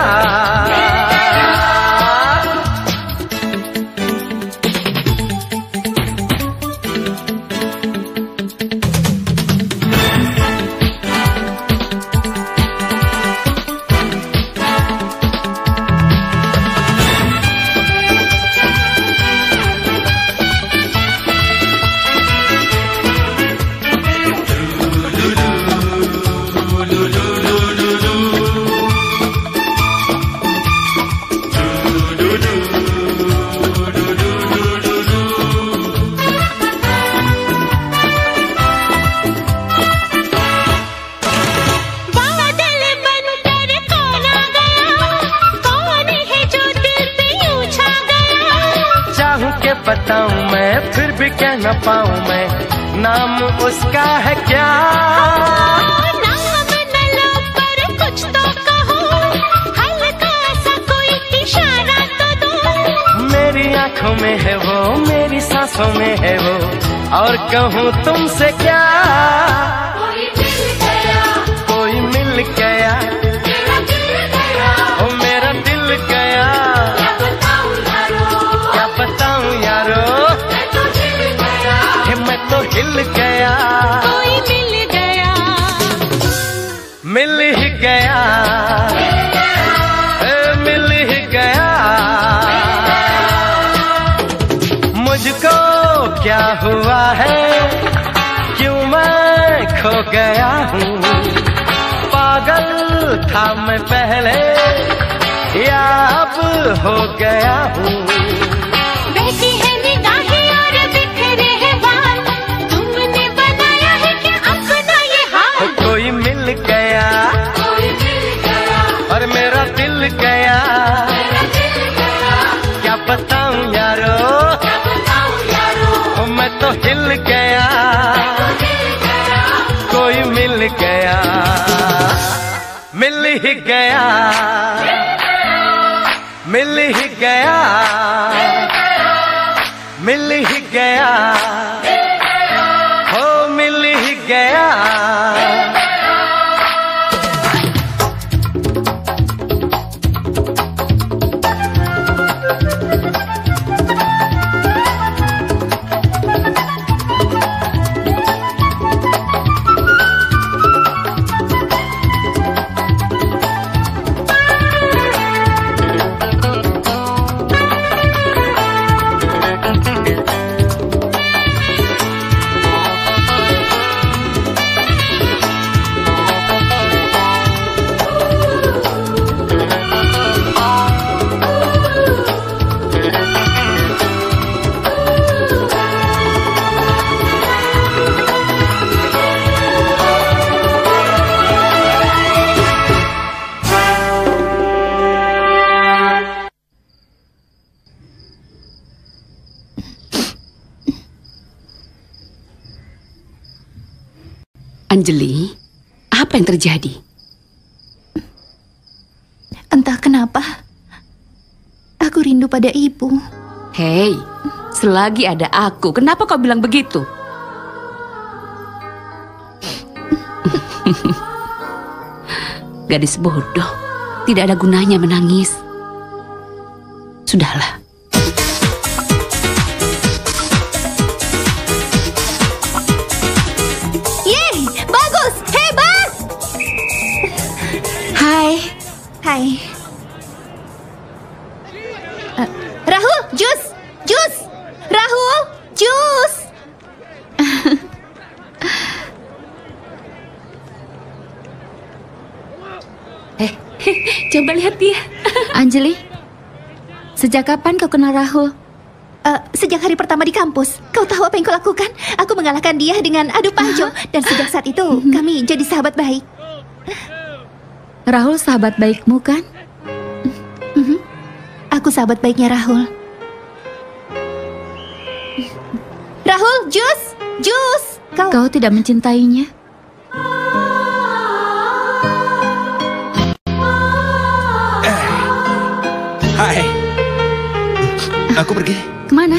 बताऊं मैं फिर भी कह न पाऊं मैं, नाम उसका है क्या? नाम न लो पर कुछ तो कहो, हल्का सा कोई इशारा तो दो। मेरी आंखों में है वो, मेरी सांसों में है वो, और कहूं तुमसे क्या? कोई मिल गया, ओ मेरा दिल गया, क्या बताऊं यारो, मैं तो हिल गया। कोई मिल गया, मिल ही गया, मिल ही गया। मुझको क्या हुआ है, क्यों मैं खो गया हूँ? पागल था मैं पहले, या अब हो गया हूँ? बहती है निगाहें और बिखरे हैं बाल, तुमने बनाया है क्या अपना ये हाल? कोई मिल गया, और मेरा दिल गया, क्या बताऊं यारो, मैं तो हिल गया। कोई मिल गया, मिल ही गया, मिल ही गया, मिल ही गया, हो मिल ही गया। Anjali, apa yang terjadi? Entah kenapa, aku rindu pada ibu. Hei, selagi ada aku, kenapa kau bilang begitu? Gadis bodoh, tidak ada gunanya menangis. Sudahlah. Hai. Rahul, jus. Rahul, jus. Coba lihat dia. Anjali, sejak kapan kau kenal Rahul? Sejak hari pertama di kampus. Kau tahu apa yang kau lakukan? Aku mengalahkan dia dengan adu panco. Dan sejak saat itu kami jadi sahabat baik. Rahul sahabat baikmu kan? Aku sahabat baiknya Rahul. Rahul, jus! Jus! Kau tidak mencintainya? Hai. Aku pergi. Kemana?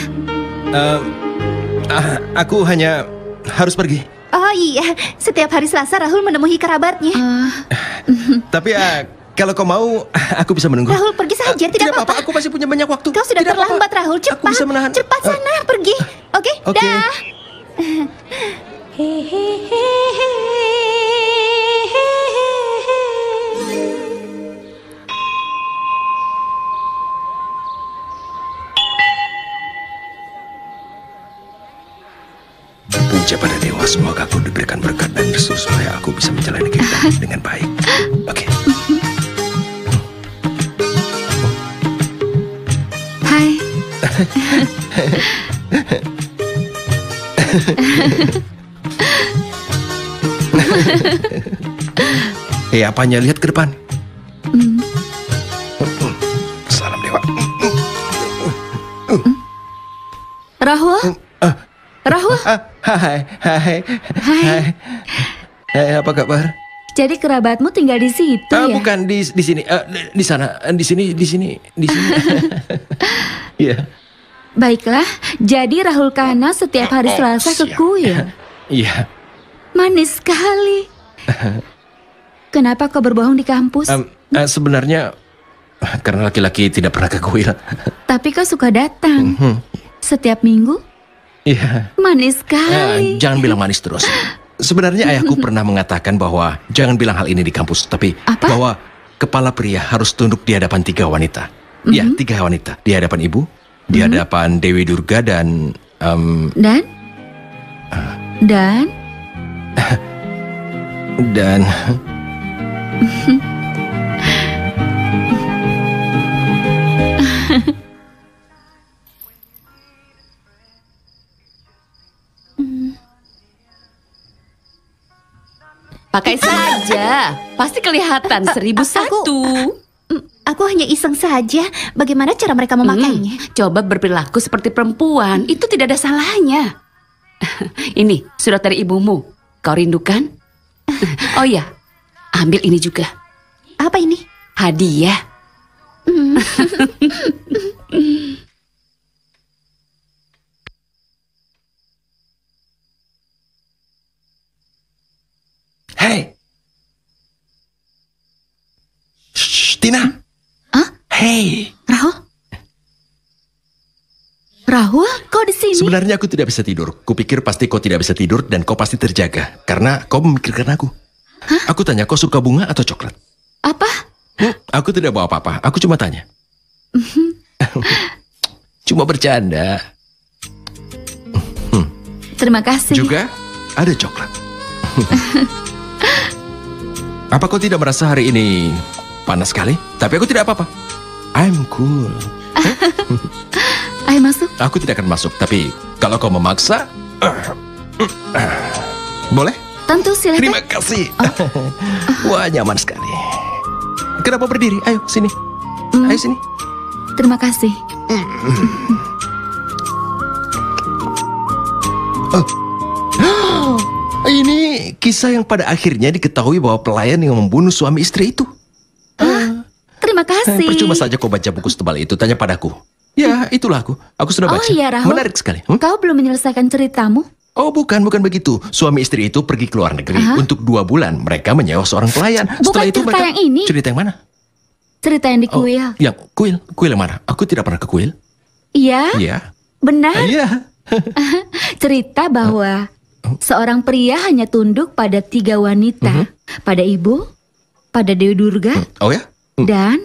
Aku hanya harus pergi. Oh iya, setiap hari Selasa Rahul menemui kerabatnya. Tapi kalau kau mau, aku bisa menunggu. Rahul, pergi saja, tidak apa-apa. Aku masih punya banyak waktu. Kau sudah terlambat, Rahul. Cepat. Aku bisa menahan. Cepat sana, pergi. Oke, dah. Puja pada Dewa, semoga aku diberikan berkat dan restu supaya aku bisa menjalani kehidupan dengan baik. Oke. Hai. Apanya? Lihat ke depan. Salam Dewa. Rahul? Rahul? Hai. Apa kabar? Jadi kerabatmu tinggal di situ ya? Bukan di sini, di sana, di sini. Iya. Baiklah, jadi Rahul Khanna setiap hari Selasa ke kuil. Iya. Manis sekali. Kenapa kau berbohong di kampus? Sebenarnya karena laki-laki tidak pernah ke kuil. Tapi kau suka datang setiap minggu. Iya. Manis sekali. Jangan bilang manis terus. Sebenarnya ayahku pernah mengatakan bahwa jangan bilang hal ini di kampus, tapi bahwa kepala pria harus tunduk di hadapan 3 wanita. Ya, 3 wanita. Di hadapan ibu, di hadapan Dewi Durga dan... Dan... Pakai saja, pasti kelihatan 1001. Aku hanya iseng saja. Bagaimana cara mereka memakainya? Coba berperilaku seperti perempuan, itu tidak ada salahnya. Ini surat dari ibumu. Kau rindukan? Oh ya, ambil ini juga. Apa ini? Hadiah. Hei. Shh, Tina. Hei. Rahul, kau di sini? Sebenarnya aku tidak bisa tidur. Kupikir pasti kau tidak bisa tidur dan kau pasti terjaga karena kau memikirkan aku. Aku tanya, kau suka bunga atau coklat? Apa? Aku tidak bawa apa-apa. Aku cuma tanya. Cuma bercanda. Terima kasih. Juga ada coklat. Apa kau tidak merasa hari ini panas sekali? Tapi aku tidak apa-apa. I'm cool. Ayo masuk. Aku tidak akan masuk, tapi kalau kau memaksa, boleh? Tentu, silakan. Terima kasih. Wah, nyaman sekali. Kenapa berdiri? Ayo, sini. Ayo, sini. Terima kasih. Ini kisah yang pada akhirnya diketahui bahwa pelayan yang membunuh suami istri itu. Terima kasih. Percuma saja kau baca buku setebal itu, tanya padaku. Ya, itulah aku. Aku sudah baca. Oh iya, Rahul. Menarik sekali. Kau belum menyelesaikan ceritamu? Oh bukan begitu. Suami istri itu pergi ke luar negeri untuk 2 bulan. Mereka menyewa seorang pelayan. Bukan Setelah itu cerita mereka... yang ini. Cerita yang mana? Cerita yang di kuil. Yang kuil? Kuil yang mana? Aku tidak pernah ke kuil. Iya. Iya. Benar. Iya. Cerita bahwa seorang pria hanya tunduk pada 3 wanita. Pada ibu, pada Dewi Durga. Oh ya? Dan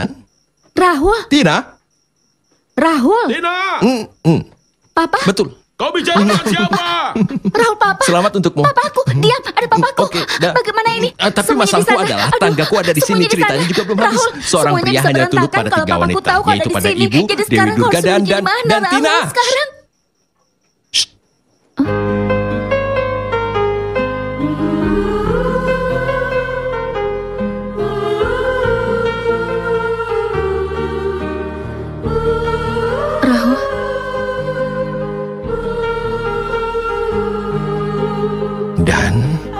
Rahul. Tina. Rahul. Tina. Papa. Betul. Kau bicara dengan siapa? Rahul, Papa. Selamat untukmu. Papaku, diam, ada papaku. Oke, dah. Bagaimana ini? Tapi Semuanya masalahku di sana. adalah Aduh, tanggaku ada di sini. semuanya di Ceritanya sana. juga belum habis. Rahul, Seorang semuanya pria bisa hanya tunduk berantakan pada kalau 3 papaku wanita, tahu kau ada yaitu di pada sini. ibu, Jadi Dewi sekarang kau Durga harus dan sembunyi di mana, dan Rahul, Tina. sekarang? Rahul. Dan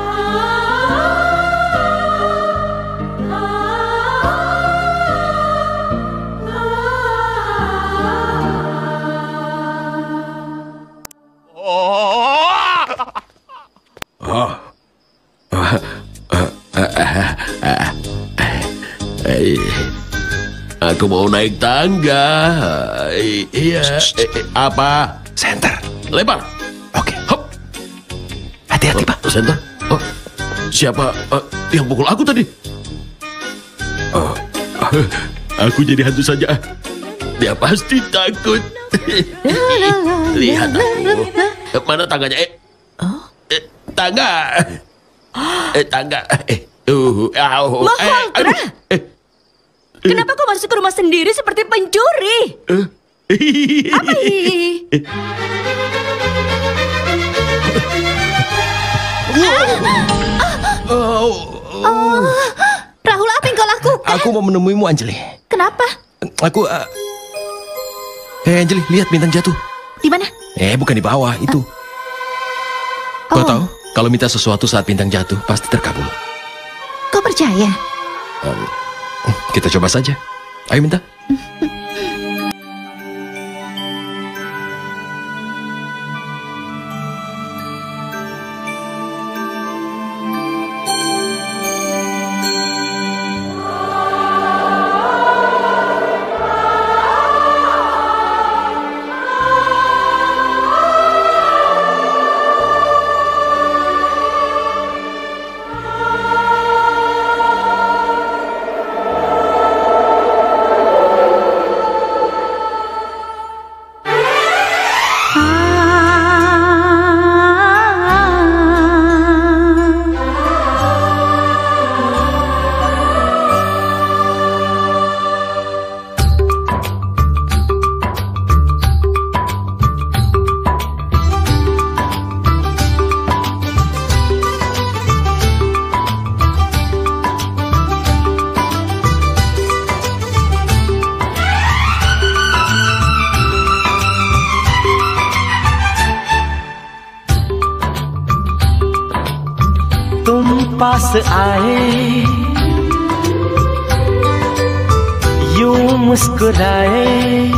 Aku mau naik tangga. Iya. Apa? Center. Lebar. Oke. Hop. Hati-hati, Pak. Center. Oh, siapa yang pukul aku tadi? Aku jadi hantu saja. Dia pasti takut. Lihat aku. Mana tangganya? Tangga. Tangga. Mahaltra! Kenapa kau masuk ke rumah sendiri seperti pencuri? Apa ini? Rahul, apa yang kau lakukan? Aku mau menemuimu, Anjali. Kenapa? Aku... Anjali, lihat bintang jatuh. Di mana? Bukan di bawah, itu. Kau tahu, kalau minta sesuatu saat bintang jatuh, pasti terkabul. Kau percaya? Kita coba saja. Ayo minta. पास आए यूं मुस्कुराए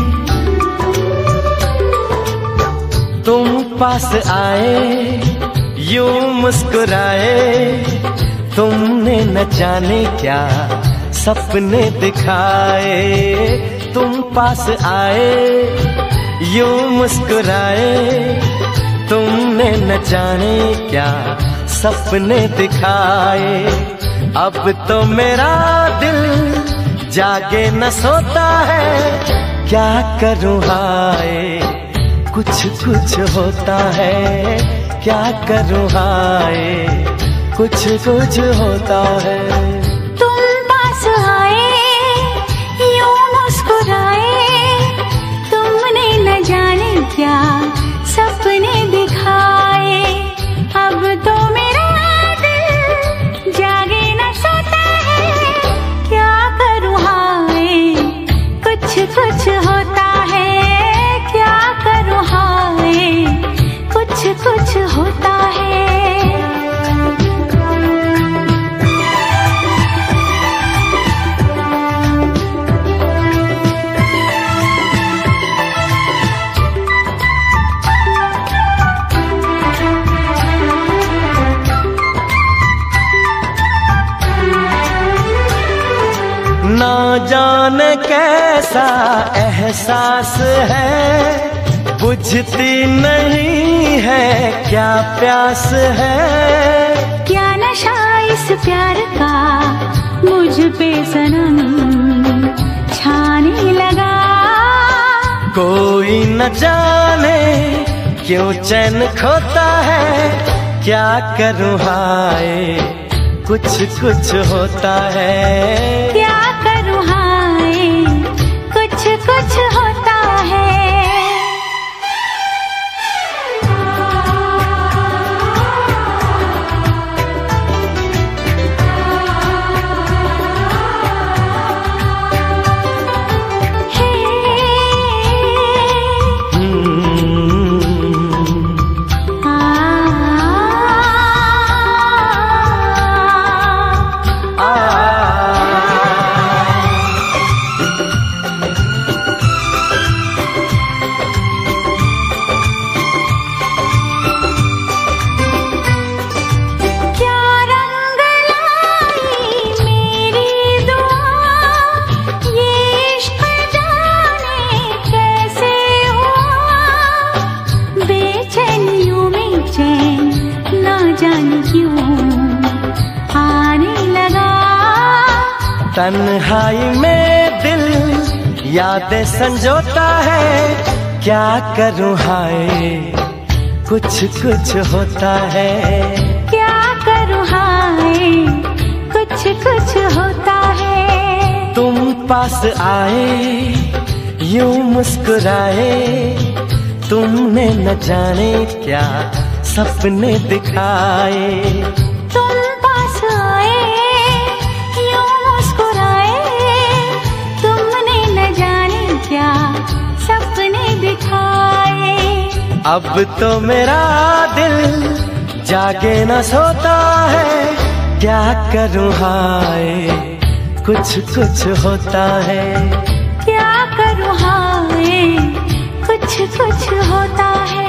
तुम पास आए यूं मुस्कुराए तुमने न जाने क्या सपने दिखाए तुम पास आए यूं मुस्कुराए तुमने न जाने क्या सपने दिखाए अब तो मेरा दिल जागे न सोता है क्या करूं हाय कुछ कुछ होता है क्या करूं हाय कुछ कुछ होता है तुम पास आए यूं मुस्कुराए तुमने न जाने क्या सपने दिखाए अब तो मेरा दिल जागे न सोता है क्या करूं हाय कुछ कुछ होता है क्या करूं हाय कुछ कुछ होता है ना जाने कैसा एहसास है बुझती नहीं है क्या प्यास है क्या नशा इस प्यार का मुझ पे सनम छाने लगा कोई न जाने क्यों चैन खोता है, क्या करूं हाय, कुछ कुछ होता है। क्या करूं हाय, कुछ कुछ होता है। तन्हाई में दिल यादें संजोता है, क्या करूं हाय, कुछ कुछ होता है। क्या करूं हाय, कुछ कुछ होता है। तुम पास आए, यूं मुस्कुराए, तुमने न जाने क्या सपने दिखाए। तुम पास आए, यूं मुस्कुराए, तुमने न जाने क्या सपने दिखाए। अब तो मेरा दिल जागे न सोता है, क्या करूं हाय, कुछ कुछ होता है। क्या करूं हाय, कुछ कुछ होता है।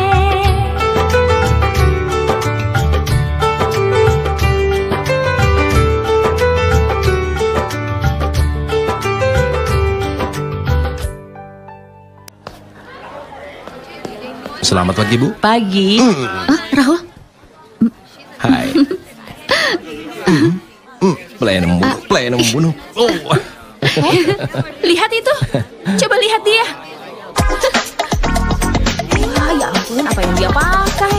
Selamat pagi, Bu. Pagi. Rahul. Hai. Pelayan membunuh. Oh. Lihat itu. Coba lihat dia. Ah, ya ampun, apa yang dia pakai?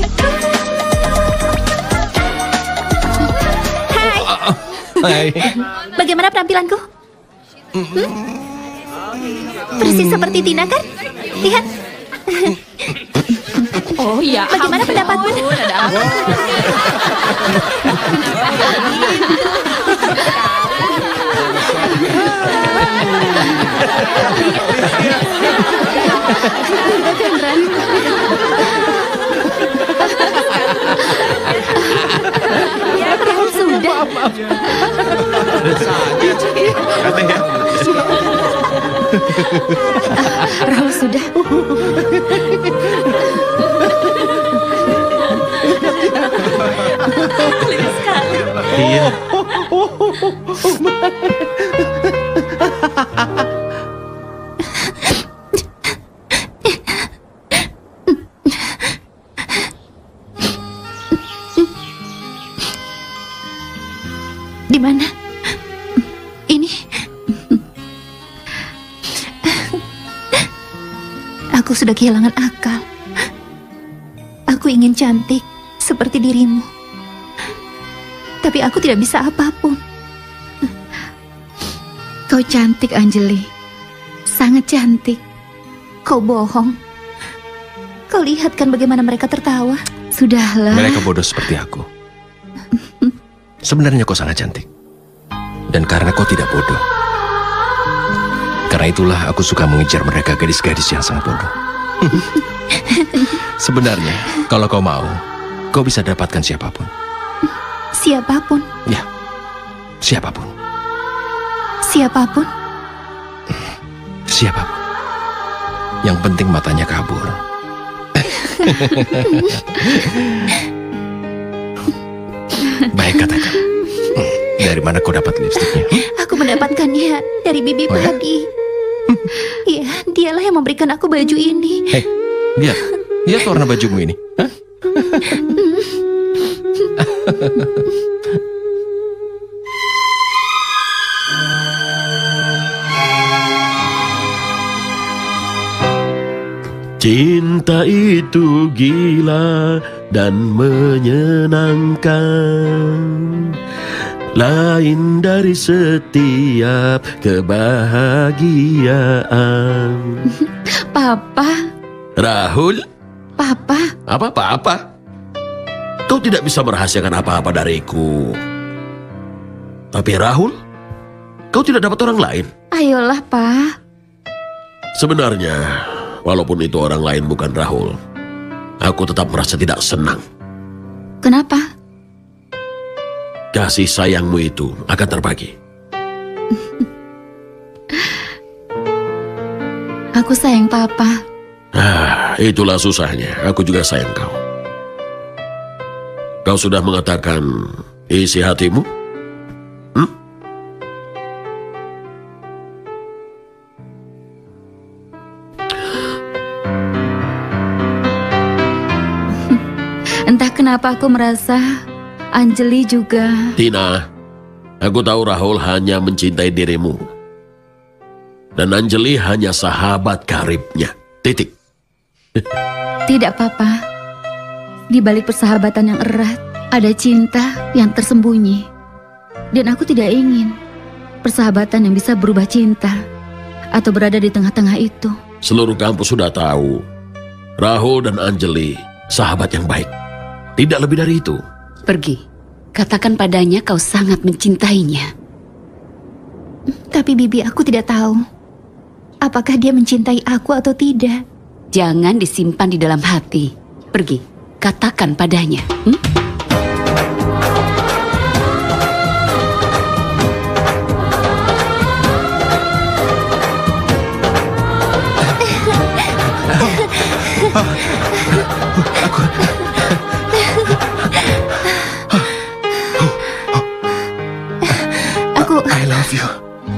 Hai. Bagaimana penampilanku? Persis seperti Tina kan? Lihat. Oh ya, bagaimana pendapatmu? Sudah. Rahul sudah. Iya. Di mana? Ini. Aku sudah kehilangan akal. Aku ingin cantik seperti dirimu. Tapi aku tidak bisa apapun. Kau cantik, Anjali. Sangat cantik. Kau bohong. Kau lihat kan bagaimana mereka tertawa. Sudahlah. Mereka bodoh seperti aku. Sebenarnya kau sangat cantik. Dan karena kau tidak bodoh. Karena itulah aku suka mengejar mereka, gadis-gadis yang sangat bodoh. Sebenarnya, kalau kau mau, kau bisa dapatkan siapapun. Siapapun? Ya, siapapun. Siapapun? Siapapun. Yang penting matanya kabur. Baik, katakan. Dari mana kau dapat lipstiknya? Aku mendapatkannya dari Bibi Padi. Iya, dialah yang memberikan aku baju ini. Hei, lihat warna bajumu ini. Hah? Cinta itu gila dan menyenangkan, lain dari setiap kebahagiaan. Papa. Rahul? Papa. Apa? Kau tidak bisa merahasiakan apa-apa dariku. Tapi Rahul, kau tidak dapat orang lain. Ayolah, Pak. Sebenarnya, walaupun itu orang lain bukan Rahul, aku tetap merasa tidak senang. Kenapa? Kasih sayangmu itu akan terbagi. Aku sayang Papa. Itulah susahnya. Aku juga sayang kau. Kau sudah mengatakan isi hatimu? Entah kenapa aku merasa Anjali juga. Tina, aku tahu Rahul hanya mencintai dirimu. Dan Anjali hanya sahabat karibnya. Titik. Tidak, Papa. Di balik persahabatan yang erat, ada cinta yang tersembunyi. Dan aku tidak ingin persahabatan yang bisa berubah cinta atau berada di tengah-tengah itu. Seluruh kampus sudah tahu Rahul dan Anjali sahabat yang baik. Tidak lebih dari itu. Pergi. Katakan padanya kau sangat mencintainya. Tapi Bibi, aku tidak tahu apakah dia mencintai aku atau tidak. Jangan disimpan di dalam hati. Pergi. Katakan padanya. I love you.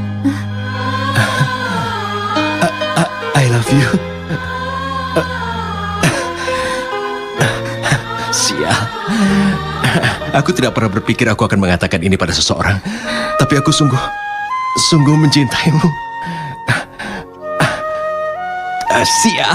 I love you. Sial. Aku tidak pernah berpikir aku akan mengatakan ini pada seseorang. Tapi aku sungguh mencintaimu. Sial.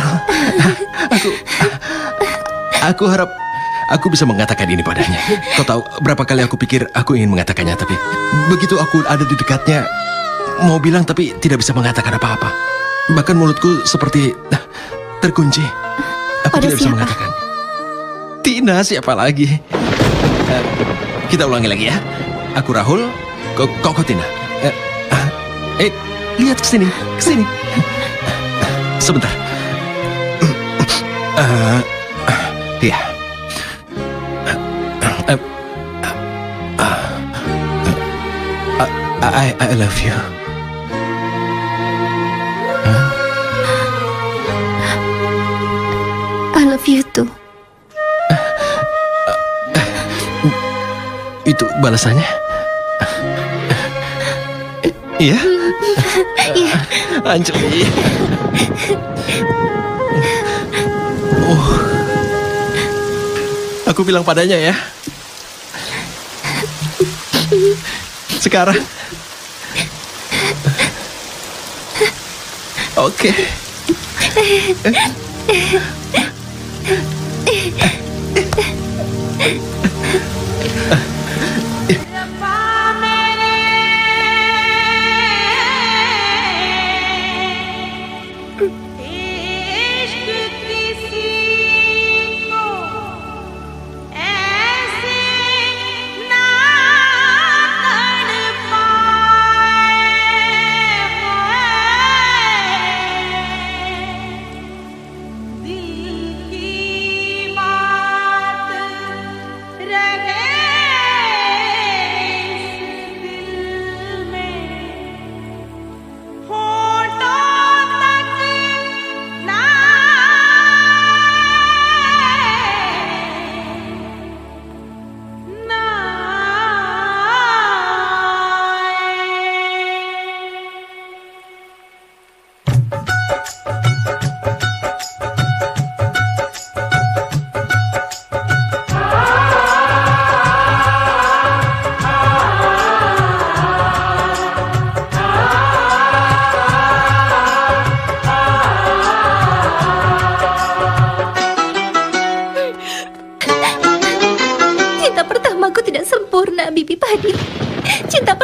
Aku harap aku bisa mengatakan ini padanya. Kau tahu berapa kali aku pikir aku ingin mengatakannya, tapi begitu aku ada di dekatnya, mau bilang tapi tidak bisa mengatakan apa-apa. Bahkan mulutku seperti terkunci. Aku tidak bisa mengatakan. Tina, siapa lagi? Kita ulangi lagi ya. Aku Rahul, kau Tina. Lihat ke sini. Sebentar. Ya. I love you. I love you too. Itu balasannya? Iya? Iya. Anjali. Oh. Aku bilang padanya ya. Sekarang. Oke.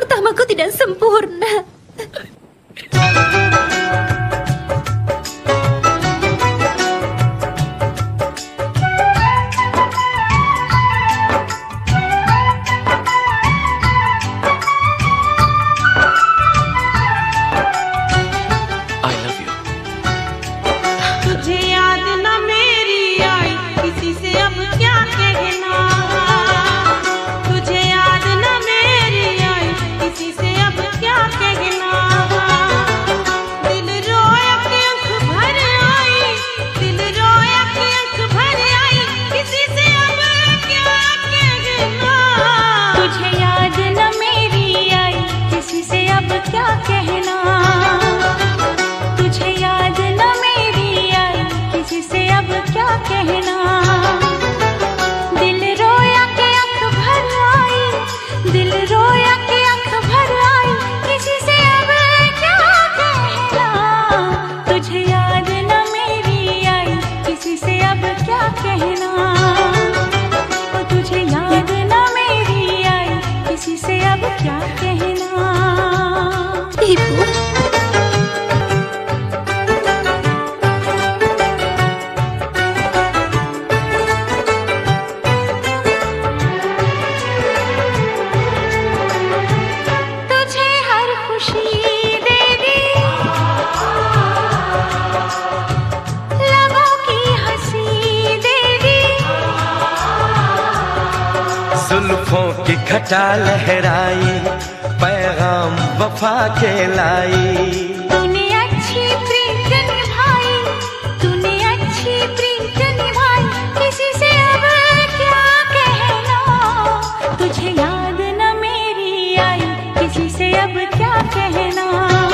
pertamaku tidak sempurna. जुल्फों की घटा लहराई, पैगाम वफा के लाई। तूने अच्छी प्रीत निभाई, तूने अच्छी प्रीत निभाई, किसी से अब क्या कहना। तुझे याद न मेरी आई, किसी से अब क्या कहना।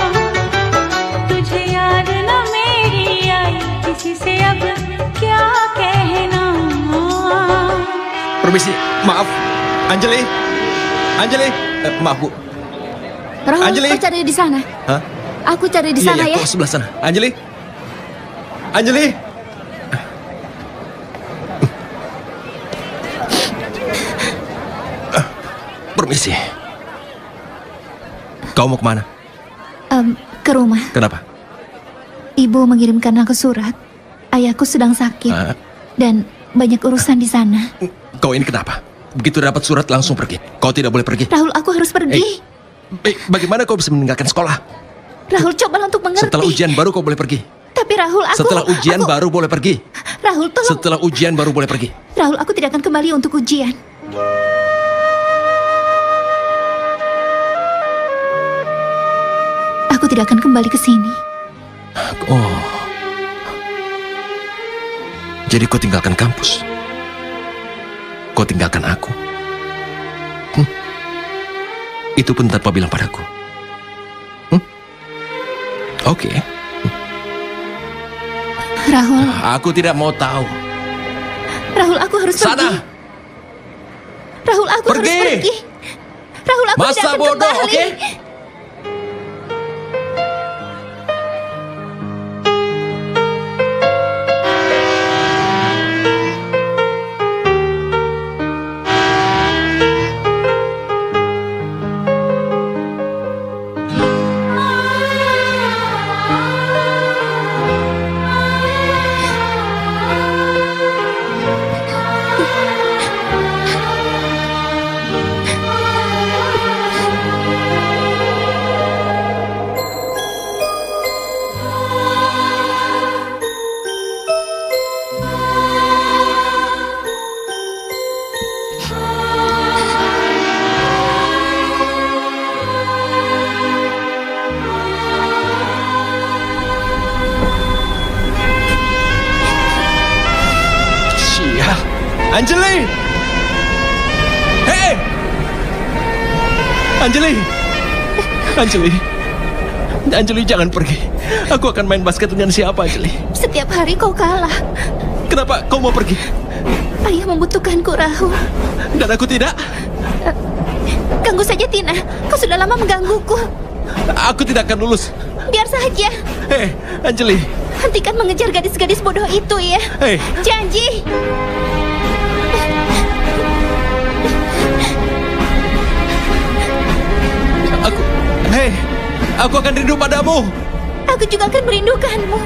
तुझे याद न मेरी आई, किसी से अब क्या कहना। Permisi, maaf. Anjali, maaf Bu. Rahul, Anjali. kau cari di sana. Hah? Aku cari di sana Iya, ya. kau sebelah sana. Anjali. Permisi. Kau mau kemana? Ke rumah. Kenapa? Ibu mengirimkan aku surat. Ayahku sedang sakit dan banyak urusan di sana. Kau ini kenapa? Begitu dapat surat langsung pergi. Kau tidak boleh pergi. Rahul, aku harus pergi. Bagaimana kau bisa meninggalkan sekolah? Rahul, cobalah untuk mengerti. Setelah ujian baru kau boleh pergi. Tapi Rahul, Setelah ujian baru boleh pergi. Rahul, tolong. Setelah ujian baru boleh pergi. Rahul, aku tidak akan kembali untuk ujian. Aku tidak akan kembali ke sini. Oh. Jadi kau tinggalkan kampus. Kau tinggalkan aku. Itu pun tanpa bilang padaku. Oke. Rahul. Aku tidak mau tahu. Rahul, aku harus Sana. pergi. Rahul, aku harus pergi. Rahul, aku Masa tidak akan bodoh, kembali. oke? Anjali! Hei! Anjali, jangan pergi. Aku akan main basket dengan siapa, Anjali? Setiap hari kau kalah. Kenapa kau mau pergi? Ayah membutuhkanku, Rahul. Dan aku tidak? Ganggu saja, Tina. Kau sudah lama menggangguku. Aku tidak akan lulus. Biar saja. Hei, Anjali. Hentikan mengejar gadis-gadis bodoh itu ya. Hei. Janji. Aku akan rindu padamu. Aku juga akan merindukanmu.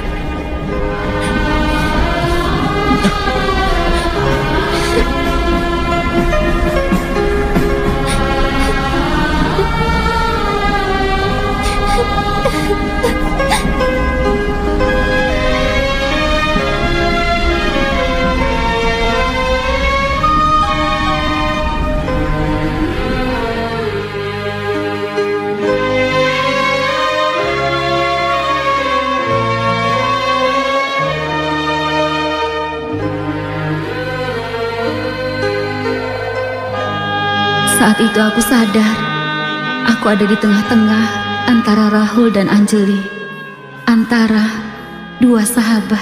Saat itu aku sadar, aku ada di tengah-tengah antara Rahul dan Anjali, antara dua sahabat.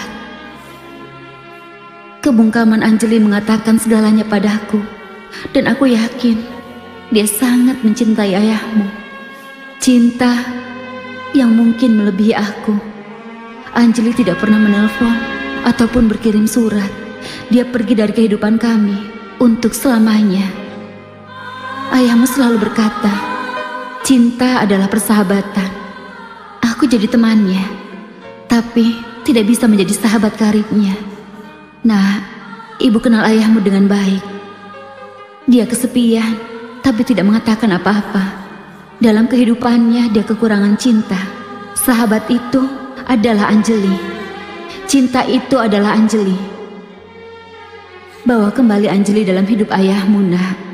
Kebungkaman Anjali mengatakan segalanya padaku, dan aku yakin dia sangat mencintai ayahmu. Cinta yang mungkin melebihi aku. Anjali tidak pernah menelpon ataupun berkirim surat. Dia pergi dari kehidupan kami untuk selamanya. Ayahmu selalu berkata, cinta adalah persahabatan. Aku jadi temannya, tapi tidak bisa menjadi sahabat karibnya. Nah, ibu kenal ayahmu dengan baik. Dia kesepian, tapi tidak mengatakan apa-apa. Dalam kehidupannya dia kekurangan cinta. Sahabat itu adalah Anjali. Cinta itu adalah Anjali. Bawa kembali Anjali dalam hidup ayahmu, nak.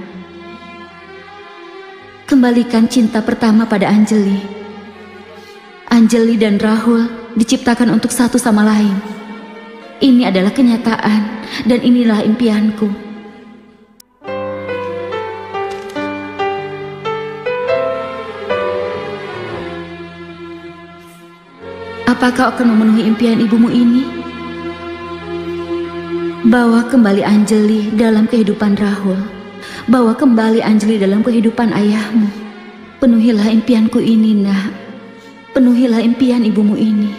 Kembalikan cinta pertama pada Anjali. Anjali dan Rahul diciptakan untuk satu sama lain. Ini adalah kenyataan dan inilah impianku. Apakah kau akan memenuhi impian ibumu ini? Bawa kembali Anjali dalam kehidupan Rahul. Bawa kembali Anjali dalam kehidupan ayahmu. Penuhilah impianku ini, nak. Penuhilah impian ibumu ini.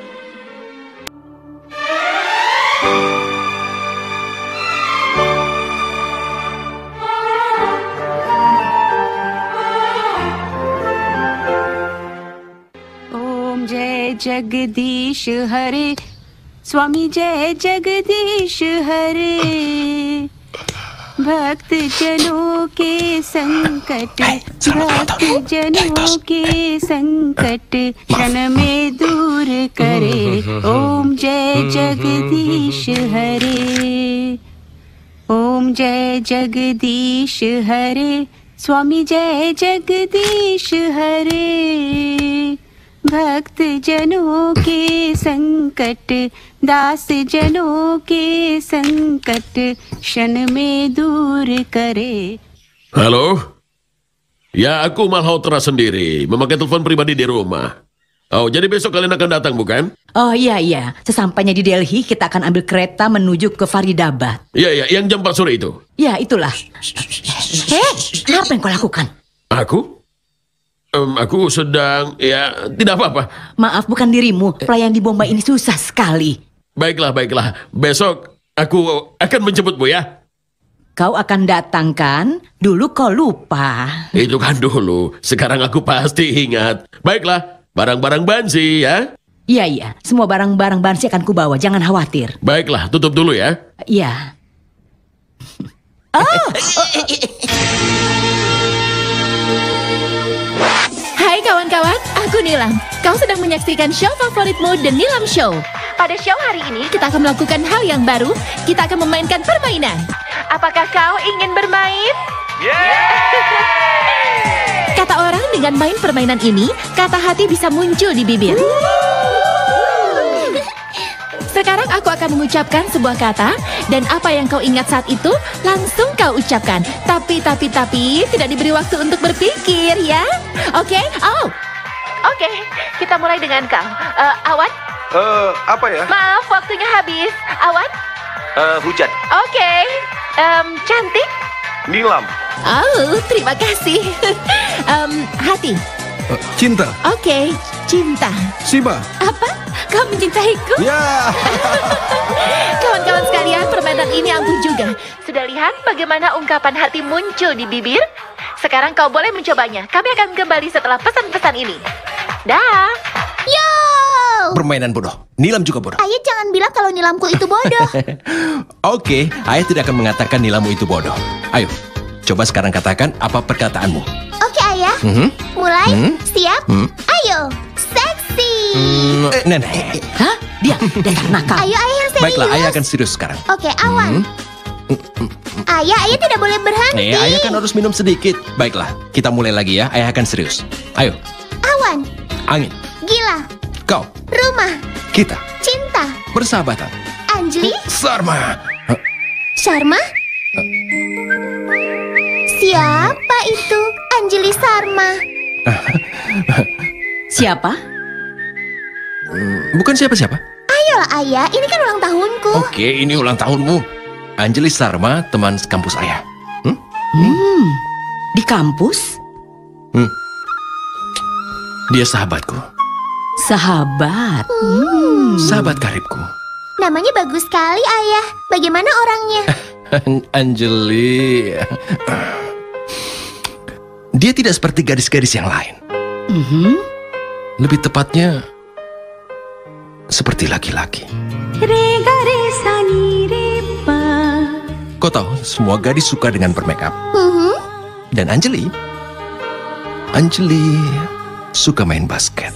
Om Jai Jagdish Hare, Swami Jai Jagdish Hare. भक्त जनों के संकट, भक्त जनों के संकट क्षण में दूर करे। ओम जय जगदीश हरे, ओम जय जगदीश हरे, स्वामी जय जगदीश हरे। भक्त जनों के संकट, दास जनों के संकट क्षण में दूर करे. Halo? Ya, aku Malhotra sendiri, memakai telepon pribadi di rumah. Oh, jadi besok kalian akan datang, bukan? Oh iya. Sesampainya di Delhi, kita akan ambil kereta menuju ke Faridabad. Iya, yang jam 4 sore itu. Ya, itulah. Apa yang kau lakukan? Aku? Aku sedang, ya, tidak apa-apa. Maaf, bukan dirimu. Pelayan di Bombay ini susah sekali. Baiklah. Besok aku akan menjemputmu, ya. Kau akan datang kan? Dulu kau lupa. Itu kan dulu. Sekarang aku pasti ingat. Baiklah, barang-barang Bansi, ya. Iya. Semua barang-barang Bansi akan kubawa. Jangan khawatir. Baiklah, tutup dulu, ya. Iya. Oh. Hai kawan-kawan, aku Nilam. Kau sedang menyaksikan show favoritmu, The Nilam Show. Pada show hari ini, kita akan melakukan hal yang baru. Kita akan memainkan permainan. Apakah kau ingin bermain? Kata orang, dengan main permainan ini, kata hati bisa muncul di bibir. Sekarang aku akan mengucapkan sebuah kata, dan apa yang kau ingat saat itu, langsung kau ucapkan. Tapi, tidak diberi waktu untuk berpikir, ya? Oke? Oke, kita mulai dengan kau. Awan? Apa ya? Maaf, waktunya habis. Awan? Hujan. Oke. Cantik? Nilam. Oh, terima kasih. Hati? Cinta. Oke, cinta. Siba. Apa? Kau mencintaiku? Ya. Kawan-kawan sekalian, permainan ini ampuh juga. Sudah lihat bagaimana ungkapan hati muncul di bibir? Sekarang kau boleh mencobanya. Kami akan kembali setelah pesan-pesan ini. Dah. Yo! Permainan bodoh. Nilam juga bodoh. Ayah jangan bilang kalau nilamku itu bodoh. Oke, ayah tidak akan mengatakan nilammu itu bodoh. Ayo, coba sekarang katakan apa perkataanmu. Oke, Ayah. Mulai. Siap? Ayo. Seksi. Nenek. Hah? Dia dasar nakal. Ayo, Ayah yang serius. Baiklah, ayah akan serius sekarang. Oke, Awan. Ayah tidak boleh berhenti. Ayah kan harus minum sedikit. Baiklah, kita mulai lagi ya. Ayah akan serius. Ayo. Awan. Angin. Gila. Kau. Rumah. Kita. Cinta. Persahabatan. Anjli. Sarma. Sharma? Siapa itu? Anjli Sarma. Siapa? Bukan siapa-siapa. Ayolah Ayah, ini kan ulang tahunku. Oke, ini ulang tahunmu. Anjli Sarma, teman kampus ayah. Di kampus? Dia sahabatku. Sahabat. Sahabat karibku. Namanya bagus sekali Ayah. Bagaimana orangnya? Anjli. Dia tidak seperti gadis-gadis yang lain. Lebih tepatnya seperti laki-laki. Kau tahu, semua gadis suka dengan bermake up. Dan Anjli suka main basket.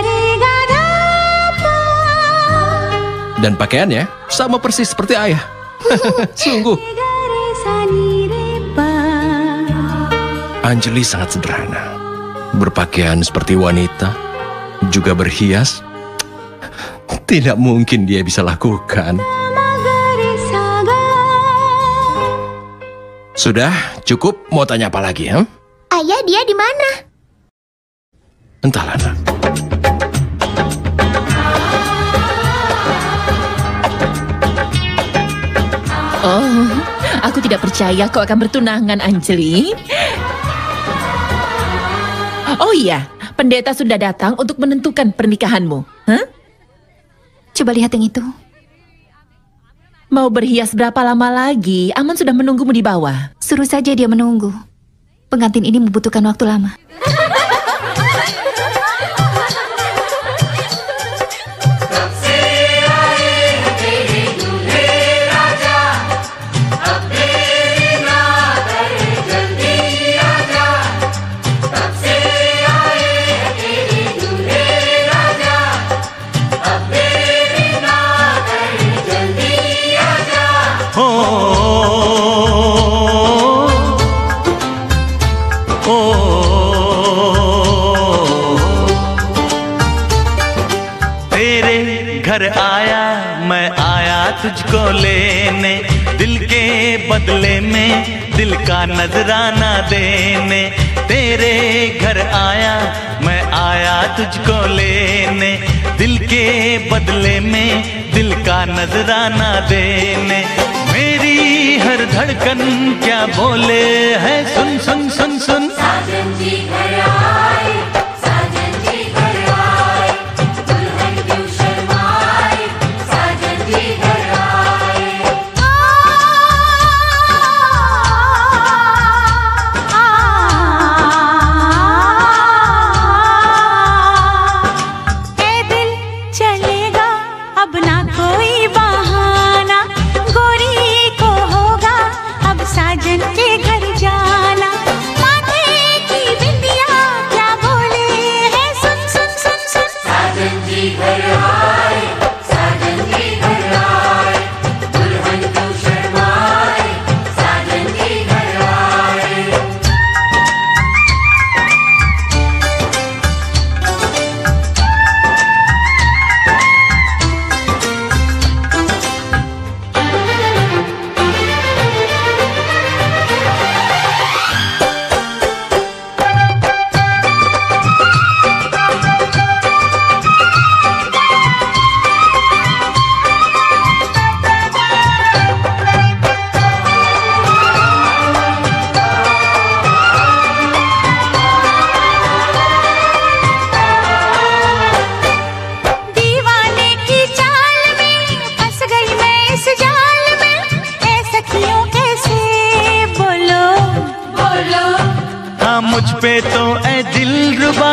Dan pakaiannya sama persis seperti ayah. Sungguh. Anjli sangat sederhana. Berpakaian seperti wanita, juga berhias. Tidak mungkin dia bisa lakukan. Sudah, cukup. Mau tanya apa lagi, ya? Ayah, dia di mana? Entahlah, nak. Oh, aku tidak percaya kau akan bertunangan, Anjli. Oh iya, pendeta sudah datang untuk menentukan pernikahanmu. Hah? Coba lihat yang itu. Mau berhias berapa lama lagi? Aman sudah menunggumu di bawah. Suruh saja dia menunggu. Pengantin ini membutuhkan waktu lama. घर आया मैं आया तुझको लेने दिल के बदले में दिल का नजराना देने तेरे घर आया मैं आया तुझको लेने दिल के बदले में दिल का नजराना देने मेरी हर धड़कन क्या बोले है सुन सुन सुन सुन साजन जी घर आए साजन जी घर आए दुल्हन क्यों शर्माए साजन जी घर आए ए दिल चलेगा अब ना कोई बहाना गोरी को होगा अब साजन के घर जाना माथे की बिंदिया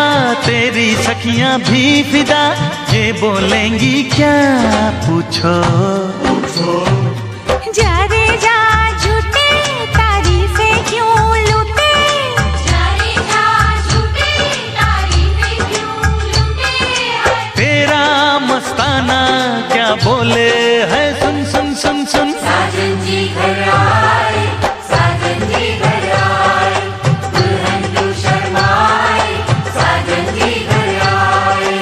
तेरी सखियां भी फिदा, ये बोलेंगी क्या पूछो। जा रे जा झूठे तारीफें क्यों लूटे, जा रे जा झूठे तारीफें क्यों लूटे। तेरा मस्ताना क्या बोले है, सुन सुन सुन सुन। साजन जी घर आए, साजन जी घर आए, दुल्हन क्यों शर्माए, साजन जी घर आए।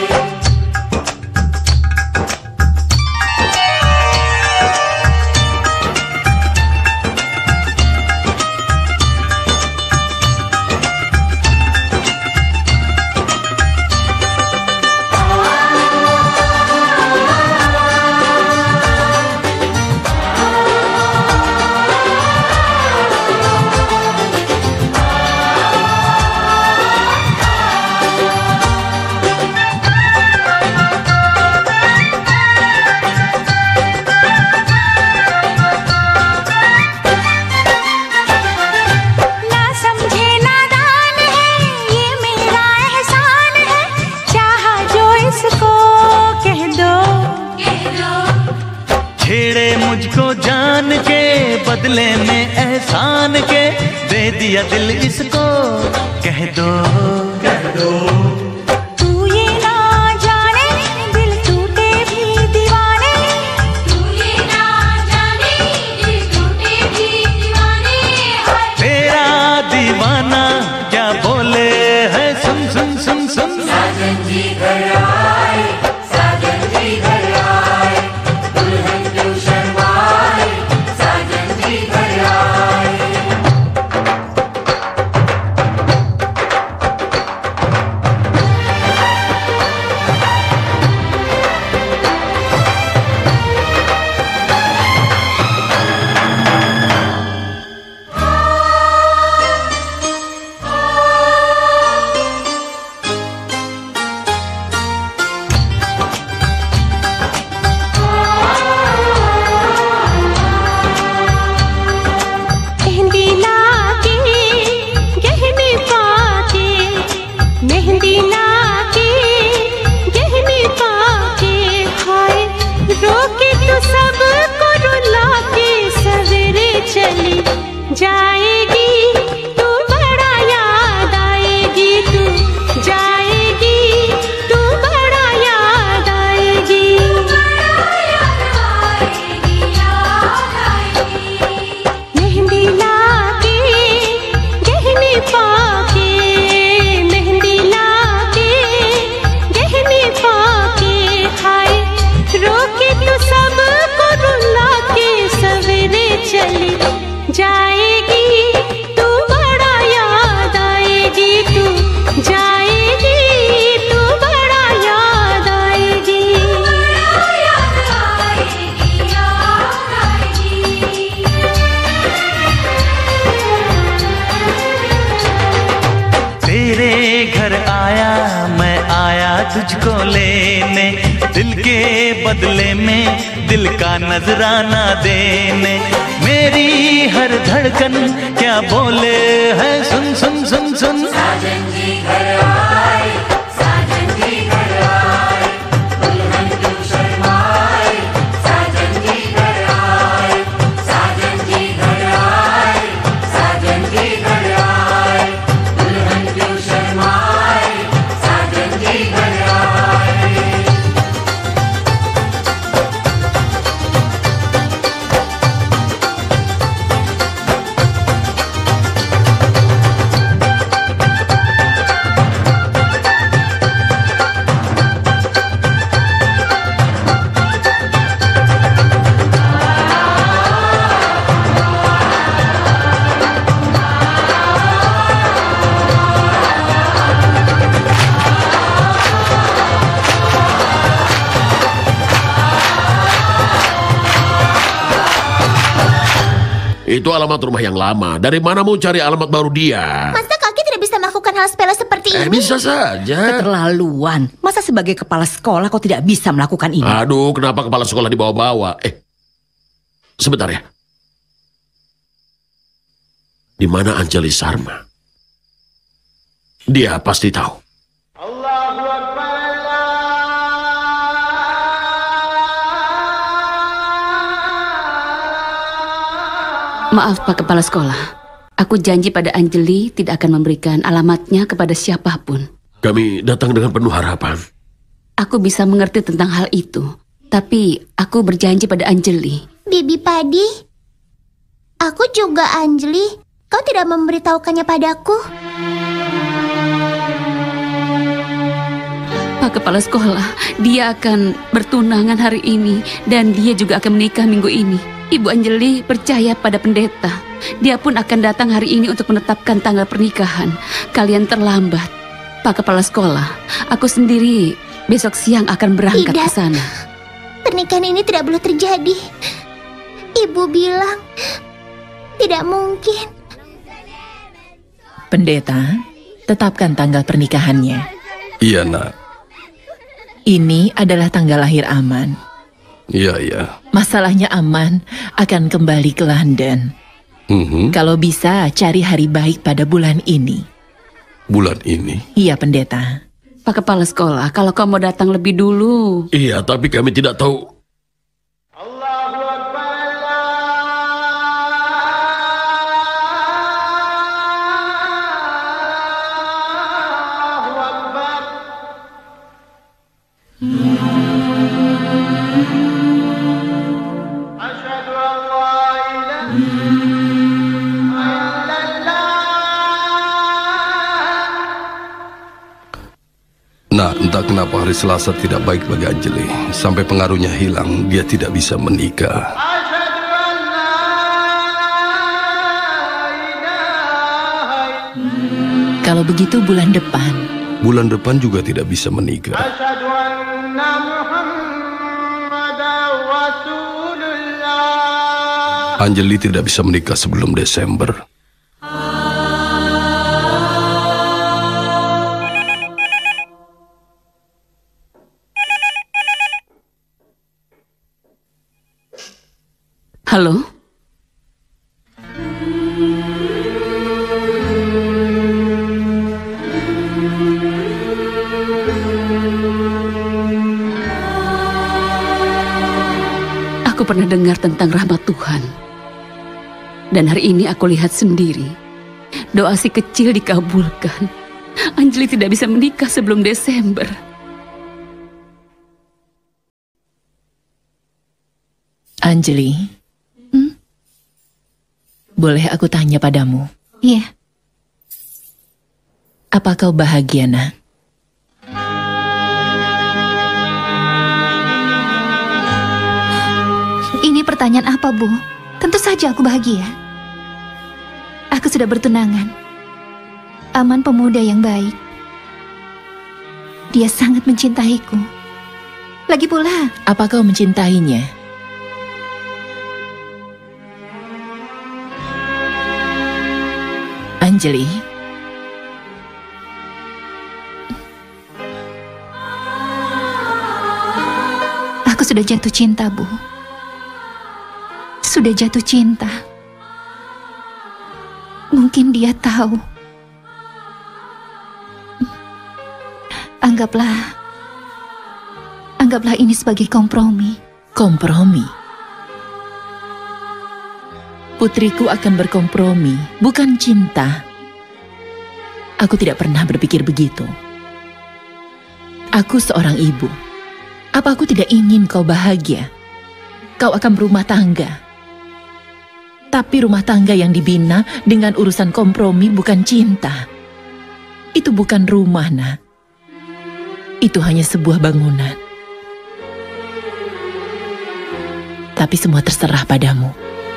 ना समझे नादान है, ये मेरा एहसान है, चाहा जो इसको कह दो, कह दो। छेड़े मुझको जान के, बदले में एहसान के, दे दिया दिल इसको कह दो, कह दो। तू ये ना जाने दिल टूटे भी दीवाने, तू ये ना जाने दिल टूटे भी दीवाने। तेरा दीवाना क्या बोले है, सुन सुन सुन सुन। साजन जी घर आए, साजन जी घर आए, दुल्हन क्यों शर्माए, साजन जी घर आए। मेहंदी लाके गहने पाके, मेहंदी लाके गहने पाके, हाय रोके तो सबको रुला के सवेरे चली जाएगी, तू बड़ा याद आएगी, तू जाएगी, तू बड़ा याद आएगी, मेहंदी लाके गहने पाके, मेहंदी लाके गहने पाके, हाय रोके तो सबको रुला के सवेरे चली जाएगी, तू बड़ा याद आएगी, तू जाएगी, तू बड़ा याद आएगी, याद आएगी, याद आएगी। तेरे घर आया मैं आया तुझको लेने, दिल के बदले में दिल का नजराना देने। मेरी हर धड़कन क्या बोले है, सुन सुन सुन सुन। साजन जी घर आए, साजन जी घर आए, दुल्हन क्यों शर्माए, साजन जी घर आए, साजन जी घर आए, साजन जी घर आए, दुल्हन क्यों शर्माए, साजन जी घर आए। Itu alamat rumah yang lama. Dari mana mau cari alamat baru dia? Masa kaki tidak bisa melakukan hal sepele seperti ini? Bisa saja. Keterlaluan. Masa sebagai kepala sekolah kau tidak bisa melakukan ini? Aduh, kenapa kepala sekolah dibawa-bawa? Sebentar ya. Di mana Anjali Sharma? Dia pasti tahu. Maaf Pak Kepala Sekolah. Aku janji pada Anjali tidak akan memberikan alamatnya kepada siapapun. Kami datang dengan penuh harapan. Aku bisa mengerti tentang hal itu. Tapi aku berjanji pada Anjali. Bibi Padi, aku juga Anjali. Kau tidak memberitahukannya padaku. Pak Kepala Sekolah, dia akan bertunangan hari ini dan dia juga akan menikah minggu ini. Ibu Anjali percaya pada pendeta. Dia pun akan datang hari ini untuk menetapkan tanggal pernikahan. Kalian terlambat. Pak Kepala Sekolah, aku sendiri besok siang akan berangkat ke sana. Pernikahan ini tidak boleh terjadi. Ibu bilang tidak mungkin. Pendeta, tetapkan tanggal pernikahannya. Iya, Nak. Ini adalah tanggal lahir Aman. Iya. Masalahnya Aman akan kembali ke London. Kalau bisa, cari hari baik pada bulan ini. Bulan ini? Iya, Pendeta. Pak Kepala Sekolah, kalau kau mau datang lebih dulu. Iya, tapi kami tidak tahu. Nah, entah kenapa hari Selasa tidak baik bagi Anjali. Sampai pengaruhnya hilang, dia tidak bisa menikah. Kalau begitu bulan depan. Bulan depan juga tidak bisa menikah. Anjali tidak bisa menikah sebelum Desember. Halo? Aku pernah dengar tentang rahmat Tuhan. Dan hari ini aku lihat sendiri. Doa si kecil dikabulkan. Anjali tidak bisa menikah sebelum Desember. Anjali. Boleh aku tanya padamu? Iya. Apa kau bahagia, Nak? Ini pertanyaan apa, Bu? Tentu saja aku bahagia. Aku sudah bertunangan. Aman pemuda yang baik. Dia sangat mencintaiku. Lagi pula, apa kau mencintainya? Anjali. Aku sudah jatuh cinta, Bu. Sudah jatuh cinta. Mungkin dia tahu. Anggaplah ini sebagai kompromi. Kompromi? Putriku akan berkompromi, bukan cinta. Aku tidak pernah berpikir begitu. Aku seorang ibu. Apa aku tidak ingin kau bahagia? Kau akan berumah tangga. Tapi rumah tangga yang dibina dengan urusan kompromi bukan cinta. Itu bukan rumah, Nak. Itu hanya sebuah bangunan. Tapi semua terserah padamu.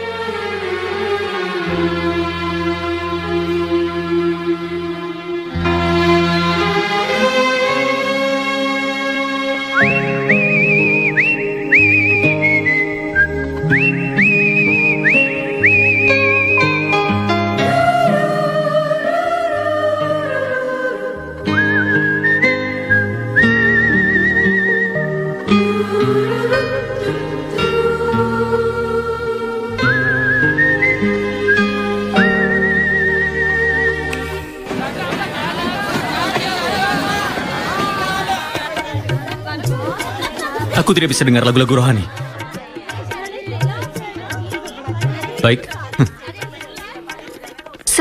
Aku tidak bisa dengar lagu-lagu rohani. Baik,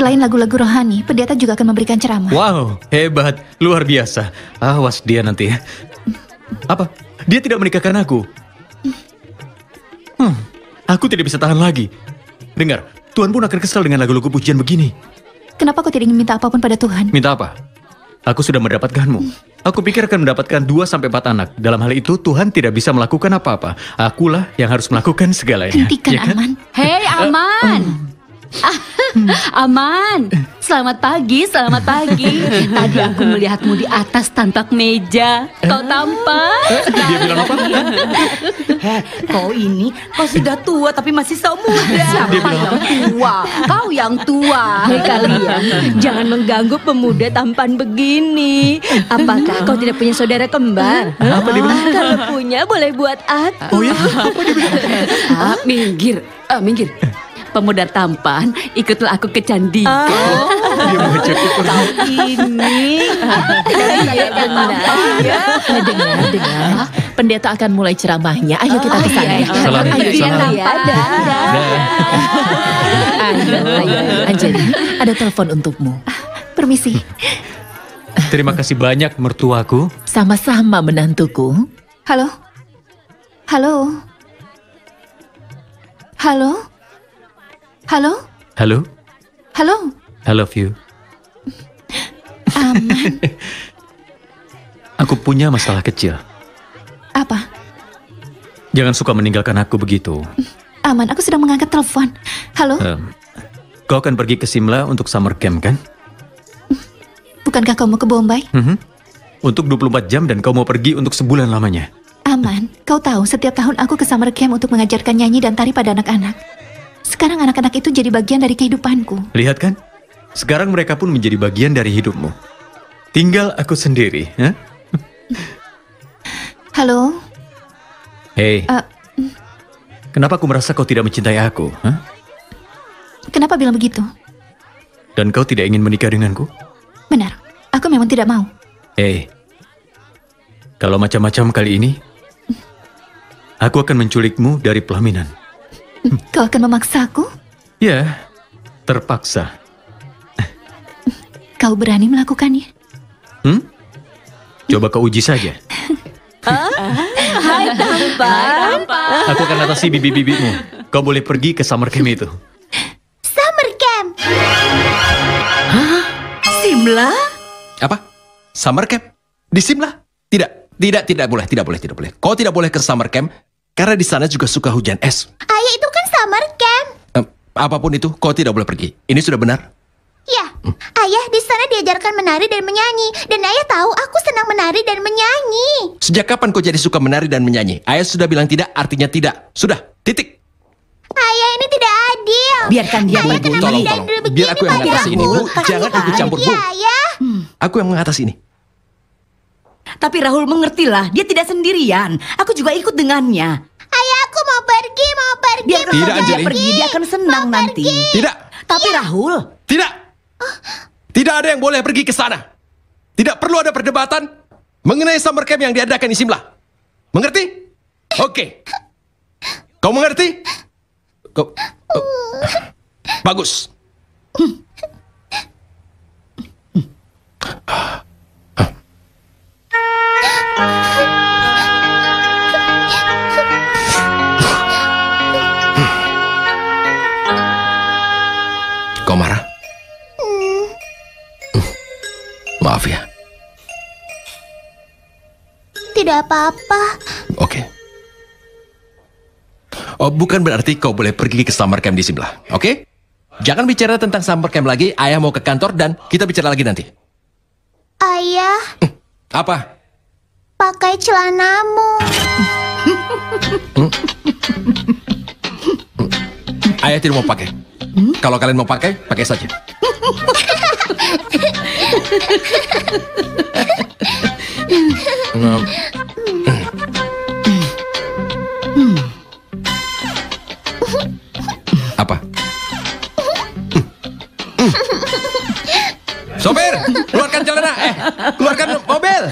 Selain lagu-lagu rohani, pendeta juga akan memberikan ceramah. Wow, hebat, luar biasa. Awas dia nanti ya. Apa? Dia tidak menikahkan aku? Aku tidak bisa tahan lagi. Dengar, Tuhan pun akan kesal dengan lagu-lagu pujian begini. Kenapa kau tidak ingin minta apapun pada Tuhan? Minta apa? Aku sudah mendapatkanmu. Aku pikir akan mendapatkan 2-4 anak. Dalam hal itu, Tuhan tidak bisa melakukan apa-apa. Akulah yang harus melakukan segalanya. Hentikan, ya kan? Aman. Hei, Aman. Aman, selamat pagi. Tadi aku melihatmu di atas tampak meja. Kau tampan. Dia bilang apa? Kau sudah tua tapi masih so muda. Siapa yang tua? Kau yang tua. Hei kalian, jangan mengganggu pemuda tampan begini. Apakah kau tidak punya saudara kembar? Apa dia bilang? Kalau punya boleh buat aku. Oh ya, apa dia bilang? Minggir. Pemuda tampan, ikutlah aku ke candiku. Dia mengajak aku. Kau ini Dengar. Pendeta akan mulai ceramahnya. Ayo kita ke sana. Salam. Ayo, Anjali, ada telepon untukmu. Permisi. Terima kasih banyak mertuaku. Sama-sama menantuku. Halo? Halo? Halo? Halo? Halo? Halo? I love you. Aman. Aku punya masalah kecil. Apa? Jangan suka meninggalkan aku begitu. Aman, aku sedang mengangkat telepon. Halo? Kau akan pergi ke Simla untuk summer camp kan? Bukankah kau mau ke Bombay? Untuk 24 jam dan kau mau pergi untuk sebulan lamanya. Aman, kau tahu setiap tahun aku ke summer camp untuk mengajarkan nyanyi dan tari pada anak-anak. Sekarang anak-anak itu jadi bagian dari kehidupanku. Lihat kan? Sekarang mereka pun menjadi bagian dari hidupmu. Tinggal aku sendiri. Huh? Halo? Hei, kenapa aku merasa kau tidak mencintai aku? Huh? Kenapa bilang begitu? Dan kau tidak ingin menikah denganku? Benar, aku memang tidak mau. Hei, kalau macam-macam kali ini, aku akan menculikmu dari pelaminan. Kau akan memaksaku? Ya, terpaksa. Kau berani melakukannya? Coba kau uji saja. Hai tampan. Aku akan atasi bibi-bibimu. Kau boleh pergi ke summer camp itu. Summer camp. Simla? Apa? Summer camp? Di Simla? Tidak boleh. Kau tidak boleh ke summer camp karena di sana juga suka hujan es. Ayah, itu kan summer camp. Apapun itu, kau tidak boleh pergi. Ini sudah benar? Ya, ayah di sana diajarkan menari dan menyanyi. Dan ayah tahu aku senang menari dan menyanyi. Sejak kapan kau jadi suka menari dan menyanyi? Ayah sudah bilang tidak, artinya tidak. Sudah, titik. Ayah, ini tidak adil. Biarkan dia pergi. Tolong. Biar aku yang mengatasi ini, Bu. Jangan ikut campur, Bu. Ya, ayah. Aku yang mengatasi ini. Tapi Rahul mengertilah, dia tidak sendirian. Aku juga ikut dengannya. Ayah, aku mau pergi. Biarkan Tidak, saja dia Anjali. pergi, dia akan senang nanti. Tidak. Tapi Rahul, Tidak ada yang boleh pergi ke sana. Tidak perlu ada perdebatan mengenai summer camp yang diadakan di Simla. Mengerti? Oke. Kau mengerti? Bagus. Kau marah? Maaf ya. Tidak apa-apa. Oke. Oh, bukan berarti kau boleh pergi ke summer camp di Simla, oke? Jangan bicara tentang summer camp lagi. Ayah mau ke kantor dan kita bicara lagi nanti. Ayah, Apa? pakai celanamu. Ayah tidak mau pakai. Kalau kalian mau pakai, pakai saja. Apa? Sopir, keluarkan celana. Keluarkan mobil.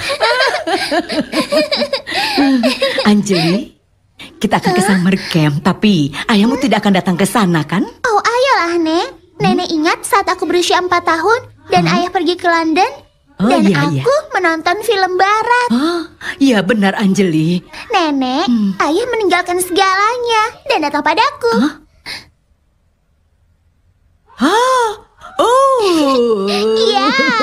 Anjali, kita akan ke summer camp, tapi ayahmu tidak akan datang ke sana kan? Oh, ayolah, Nek. Nenek ingat saat aku berusia 4 tahun dan ayah pergi ke London dan aku menonton film barat. Iya benar Anjali. Nenek, ayah meninggalkan segalanya dan datang padaku. Iya.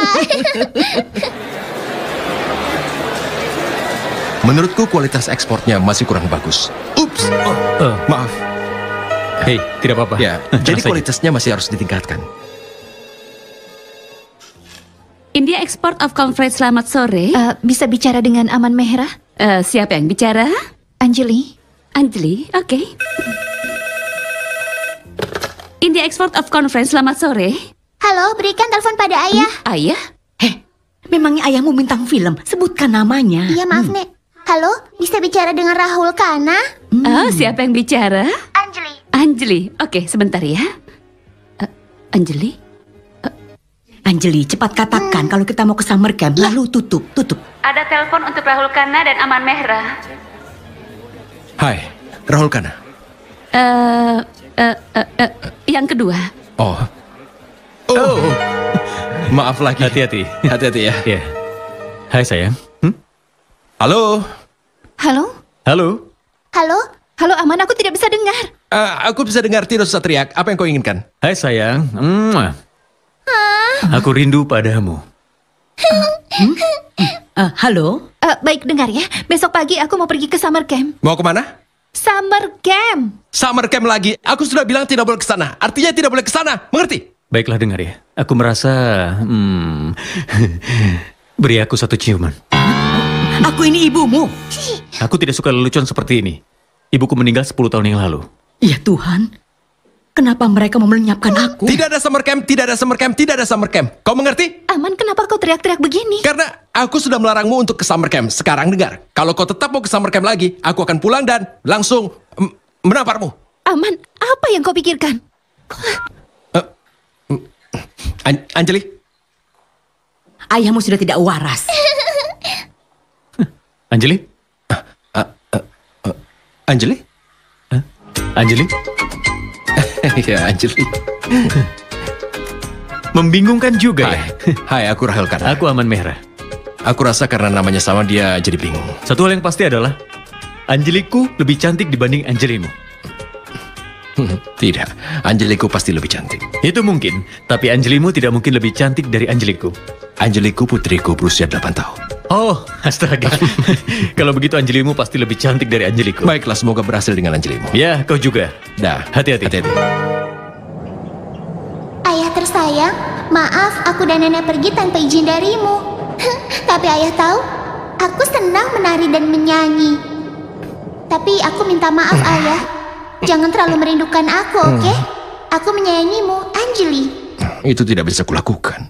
Menurutku kualitas ekspornya masih kurang bagus. Ups. Maaf. Hei, tidak apa-apa. Ya, jadi kualitasnya masih harus ditingkatkan. India Export of Conference, selamat sore. Bisa bicara dengan Aman Mehra? Siapa yang bicara? Anjali. Anjali, oke. India Export of Conference, selamat sore. Halo, berikan telepon pada ayah. Ayah? Memangnya ayahmu bintang film? Sebutkan namanya. Iya, maaf, Nek. Halo, bisa bicara dengan Rahul Khanna? Siapa yang bicara? Anjali. Anjali, oke, sebentar ya. Anjali? Anjali, cepat katakan kalau kita mau ke summer camp, lalu tutup. Ada telepon untuk Rahul Khanna dan Aman Mehra. Hai, Rahul Khanna. Yang kedua. Oh. Maaf lagi. Hati-hati ya. Iya. Hai sayang. Halo. Halo? Halo? Halo Aman, aku tidak bisa dengar. Aku bisa dengar, tidak usah teriak. Apa yang kau inginkan? Hai sayang. Aku rindu padamu. Halo? Baik, dengar ya. Besok pagi aku mau pergi ke summer camp. Mau kemana? Summer camp. Summer camp lagi. Aku sudah bilang tidak boleh ke sana. Artinya tidak boleh ke sana. Mengerti? Baiklah dengar ya. Aku merasa... beri aku satu ciuman. Aku ini ibumu. Aku tidak suka lelucon seperti ini. Ibuku meninggal 10 tahun yang lalu. Ya Tuhan. Kenapa mereka mau melenyapkan aku? Tidak ada summer camp, tidak ada summer camp, tidak ada summer camp. Kau mengerti? Aman, kenapa kau teriak-teriak begini? Karena aku sudah melarangmu untuk ke summer camp. Sekarang dengar, kalau kau tetap mau ke summer camp lagi, aku akan pulang dan langsung menamparmu. Aman, apa yang kau pikirkan? Anjali? Ayahmu sudah tidak waras. Anjali? Anjali? Anjali? Ya, Anjali. Membingungkan juga ya? Hai, aku Rahul Khanna. Aku Aman Mehra. Aku rasa karena namanya sama dia jadi bingung. Satu hal yang pasti adalah Anjaliku lebih cantik dibanding Anjalimu. Tidak, Anjaliku pasti lebih cantik. Itu mungkin, tapi Anjalimu tidak mungkin lebih cantik dari Anjaliku. Anjaliku putriku berusia 8 tahun. Oh, astaga. Kalau begitu Anjalimu pasti lebih cantik dari Anjaliku. Baiklah, semoga berhasil dengan Anjalimu. Ya, kau juga. Dah, hati-hati. Ayah tersayang, maaf aku dan nenek pergi tanpa izin darimu. Tapi ayah tahu, aku senang menari dan menyanyi. Tapi aku minta maaf ayah. Jangan terlalu merindukan aku, oke? Aku menyayangimu, Anjali. Itu tidak bisa kulakukan.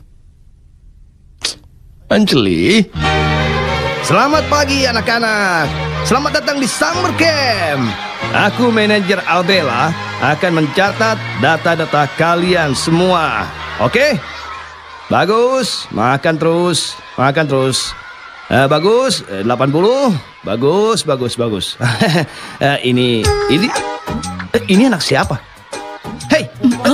Anjali. Selamat pagi anak-anak. Selamat datang di summer camp. Aku manajer Albella akan mencatat data-data kalian semua. Oke? Bagus, makan terus. Bagus, 80. Bagus. Ini anak siapa? Hei,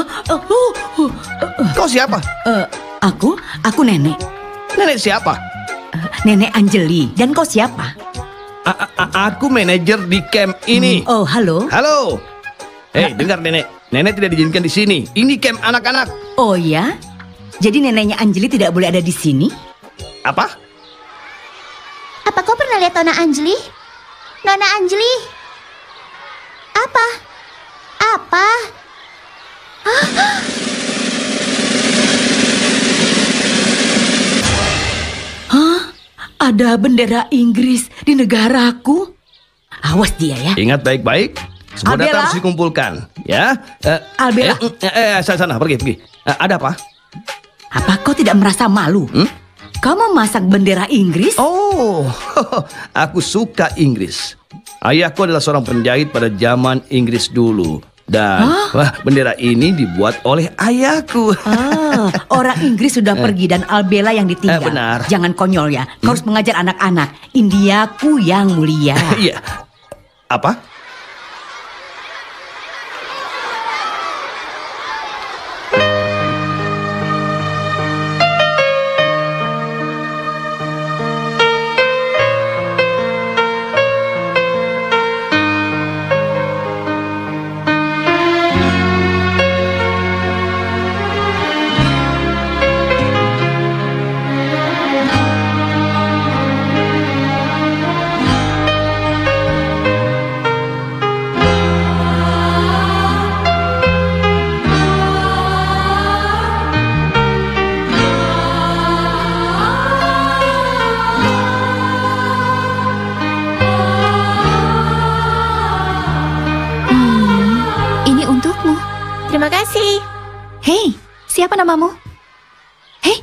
kau siapa? Aku nenek. Nenek siapa? Nenek Anjali. Dan kau siapa? Aku manajer di camp ini. Oh, halo. Halo. Hei, dengar nenek. Nenek tidak diizinkan di sini. Ini camp anak-anak. Oh ya? Jadi neneknya Anjali tidak boleh ada di sini? Apa? Apa kau pernah lihat Nona Anjali? Nona Anjali? Apa? Ada bendera Inggris di negaraku? Awas dia ya. Ingat baik-baik. Semua data Albella? harus dikumpulkan. Ya. Albella. Sana, pergi. Ada apa? Apa kau tidak merasa malu? Kau memasang bendera Inggris? Oh, aku suka Inggris. Ayahku adalah seorang penjahit pada zaman Inggris dulu. Dan bendera ini dibuat oleh ayahku. Orang Inggris sudah pergi dan Albella yang ditinggal. Benar. Jangan konyol ya. Kau harus mengajar anak-anak. Indiaku yang mulia. Iya. Apa? Terima kasih. Hei, siapa namamu? Hei.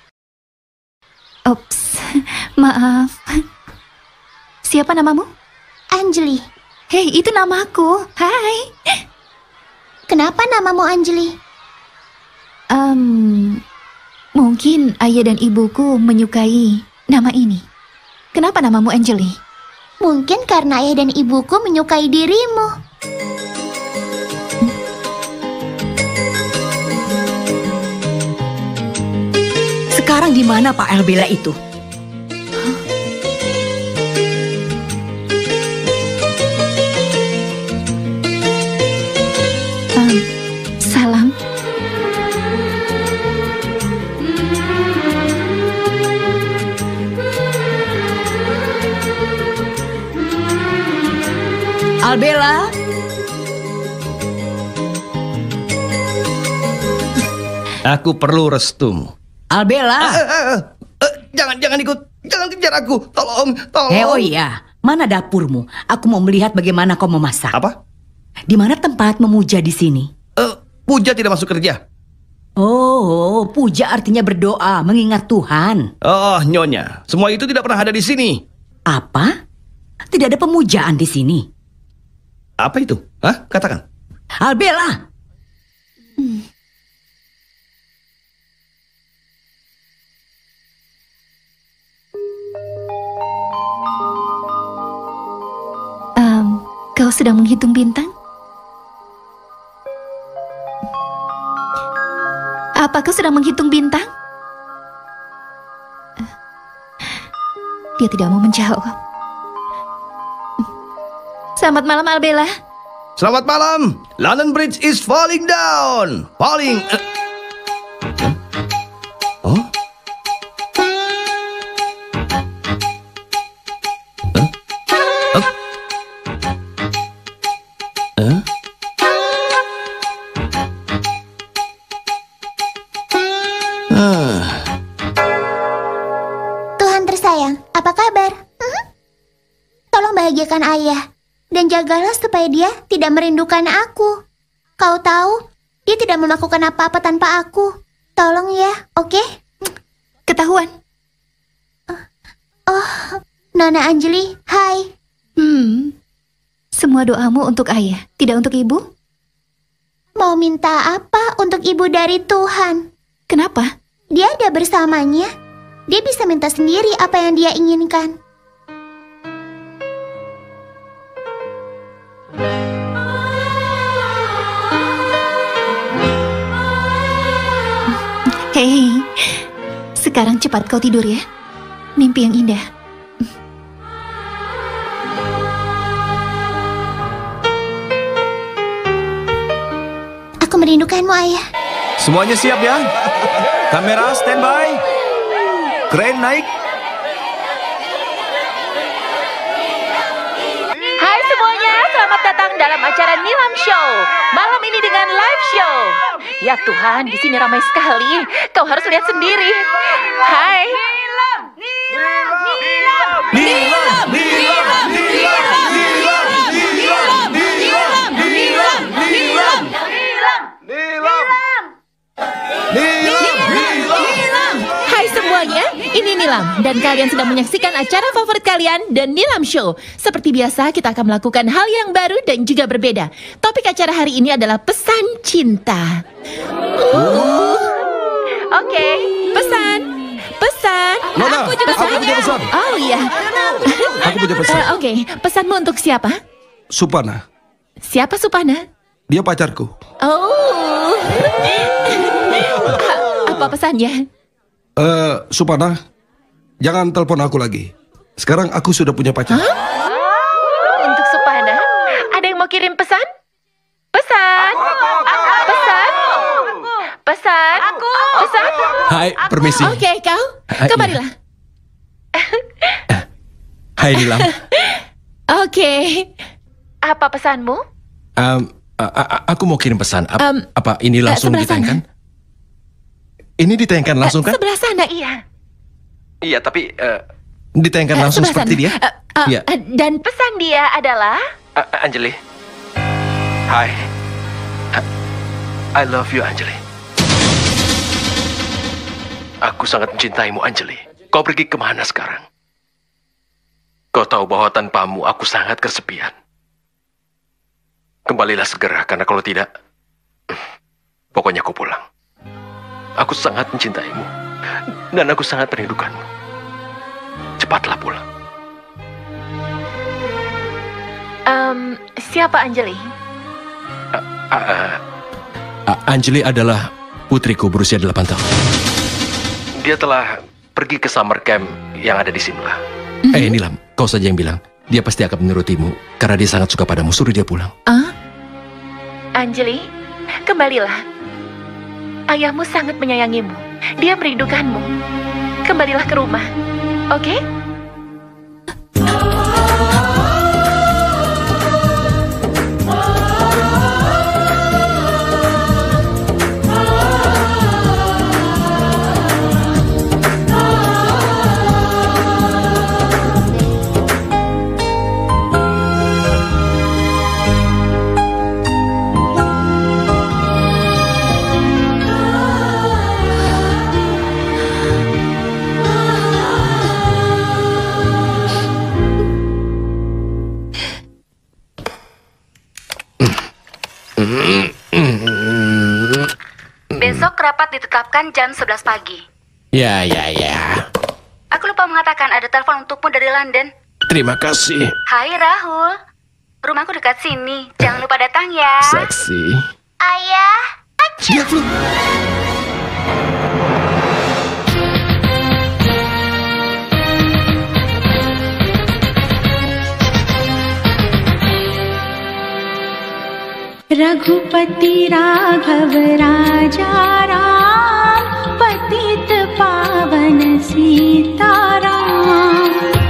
Ops, maaf. Siapa namamu? Anjali. Hei, itu namaku. Hai. Kenapa namamu Anjali? Mungkin ayah dan ibuku menyukai nama ini. Kenapa namamu Anjali? Mungkin karena ayah dan ibuku menyukai dirimu. Sekarang di mana Pak Albella itu? Salam. Albella? Aku perlu restumu. Albella? Jangan ikut. Jangan kejar aku. Tolong. Oh iya, mana dapurmu? Aku mau melihat bagaimana kau memasak. Apa? Di mana tempat memuja di sini? Puja tidak masuk kerja. Oh, puja artinya berdoa, mengingat Tuhan. Oh, Nyonya, semua itu tidak pernah ada di sini. Apa? Tidak ada pemujaan di sini. Apa itu? Hah? Katakan. Albella! Kau sedang menghitung bintang? Apa kau sedang menghitung bintang? Dia tidak mau menjawab. Selamat malam, Albella. Selamat malam. London Bridge is falling down. Falling. Oh? Tuhan tersayang, apa kabar? Tolong bahagiakan ayah. Dan jagalah supaya dia tidak merindukan aku. Kau tahu, dia tidak melakukan apa-apa tanpa aku. Tolong ya, oke? Ketahuan. Oh, Nona Anjali, hai. Semua doamu untuk ayah, tidak untuk ibu? Mau minta apa untuk ibu dari Tuhan? Kenapa? Dia ada bersamanya. Dia bisa minta sendiri apa yang dia inginkan. Hei, sekarang cepat kau tidur ya. Mimpi yang indah. Aku merindukanmu, ayah. Semuanya siap ya? Kamera standby. Kren naik. Hai semuanya, selamat datang dalam acara Nilam Show. Malam ini dengan live show. Ya Tuhan, di sini ramai sekali. Kau harus lihat sendiri. Hai. Hai semuanya, ini Nilam dan kalian sedang menyaksikan acara favorit kalian, The Nilam Show. Seperti biasa, kita akan melakukan hal yang baru dan juga berbeda. Topik acara hari ini adalah pesan cinta. Oke, pesan. Nona, Aku juga aku punya pesan. Oh iya. Aku punya pesan. Oke, pesanmu untuk siapa? Supana, Siapa Supana? dia pacarku. Oh. Apa pesannya? Supana, jangan telepon aku lagi. Sekarang aku sudah punya pacar. Untuk Supana, ada yang mau kirim pesan? Pesan. Pesan. Pesan. Hai, permisi. Oke, kau. Kemarilah. Hai Nilam. Oke. Apa pesanmu? Aku mau kirim pesan. Apa ini langsung sebelah ditayangkan? Ini ditayangkan langsung kan? Sebelah sana, iya. Iya, tapi ditayangkan langsung sebelah seperti sana. dia? Iya. Dan pesan dia adalah... Anjali. Hai. I love you, Anjali. Aku sangat mencintaimu, Anjali. Kau pergi kemana sekarang? Kau tahu bahwa tanpamu aku sangat kesepian. Kembalilah segera, karena kalau tidak, pokoknya kau pulang. Aku sangat mencintaimu, dan aku sangat merindukanmu. Cepatlah pulang. Siapa Anjali? Anjali adalah putriku berusia 8 tahun. Dia telah pergi ke summer camp yang ada di Simla. Nilam, kau saja yang bilang. Dia pasti akan menurutimu, karena dia sangat suka padamu. Suruh dia pulang. Anjali, kembalilah. Ayahmu sangat menyayangimu. Dia merindukanmu. Kembalilah ke rumah, oke? Besok rapat ditetapkan jam 11 pagi. Ya. Aku lupa mengatakan ada telepon untukmu dari London. Terima kasih. Hai Rahul, rumahku dekat sini. Jangan lupa datang ya. Seksi. Ayah. Dia flu. Raghupati राघव राजा राम पतित पावन सीताराम।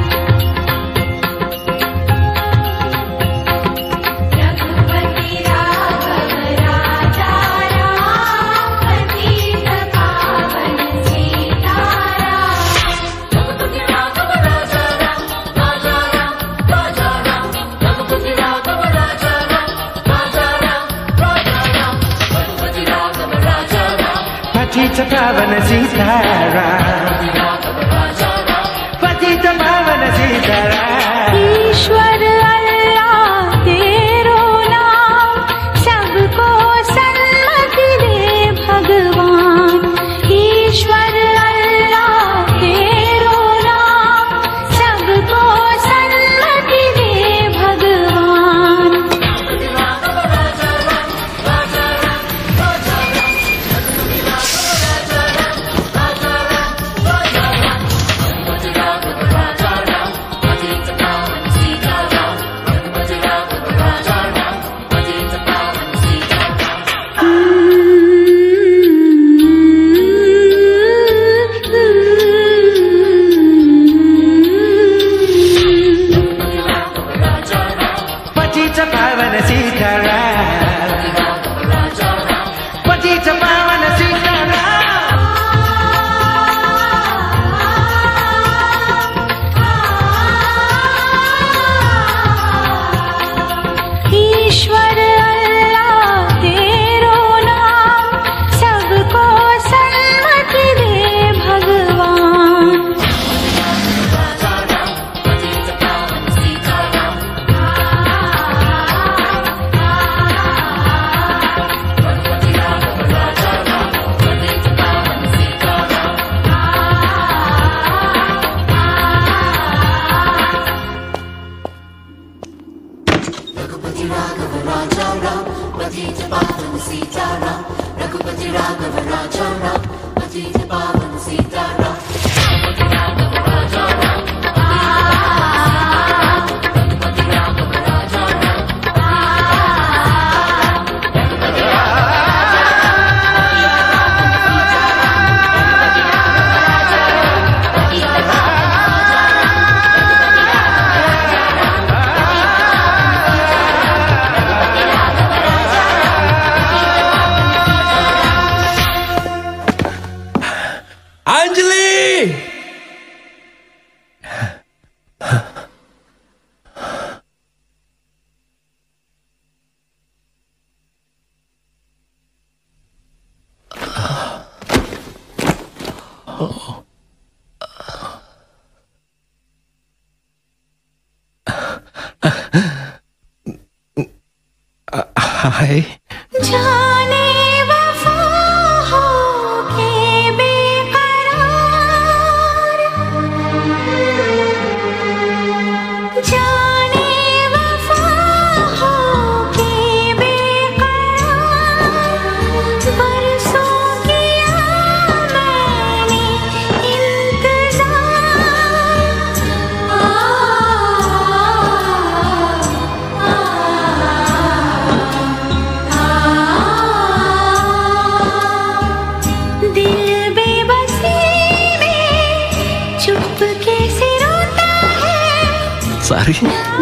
रघुपति राघव राजा राम पतित पावन सीताराम। रघुपति राघव राजा राम राजा राम राजा राम। रघुपति राघव राजा राम राजा राम। पतित पावन सीताराम। पतित पावन सीताराम। ईश्वर अल्लाह तेरो नाम सबको सन्मति दे भगवान। ईश्वर अल्लाह तेरो नाम सबको सन्मति दे भगवान। पतित पावन सीताराम। पतित पावन सीताराम। ईश्वर अल्लाह तेरो नाम सबको सन्मति दे भगवान। Anjali! Hai. जाने वफा हो के बेकरार, जाने वफा हो के बेकरार, बरसों किया मैंने इंतजार। दिल बेबसी में चुपके से रोता है, Sari.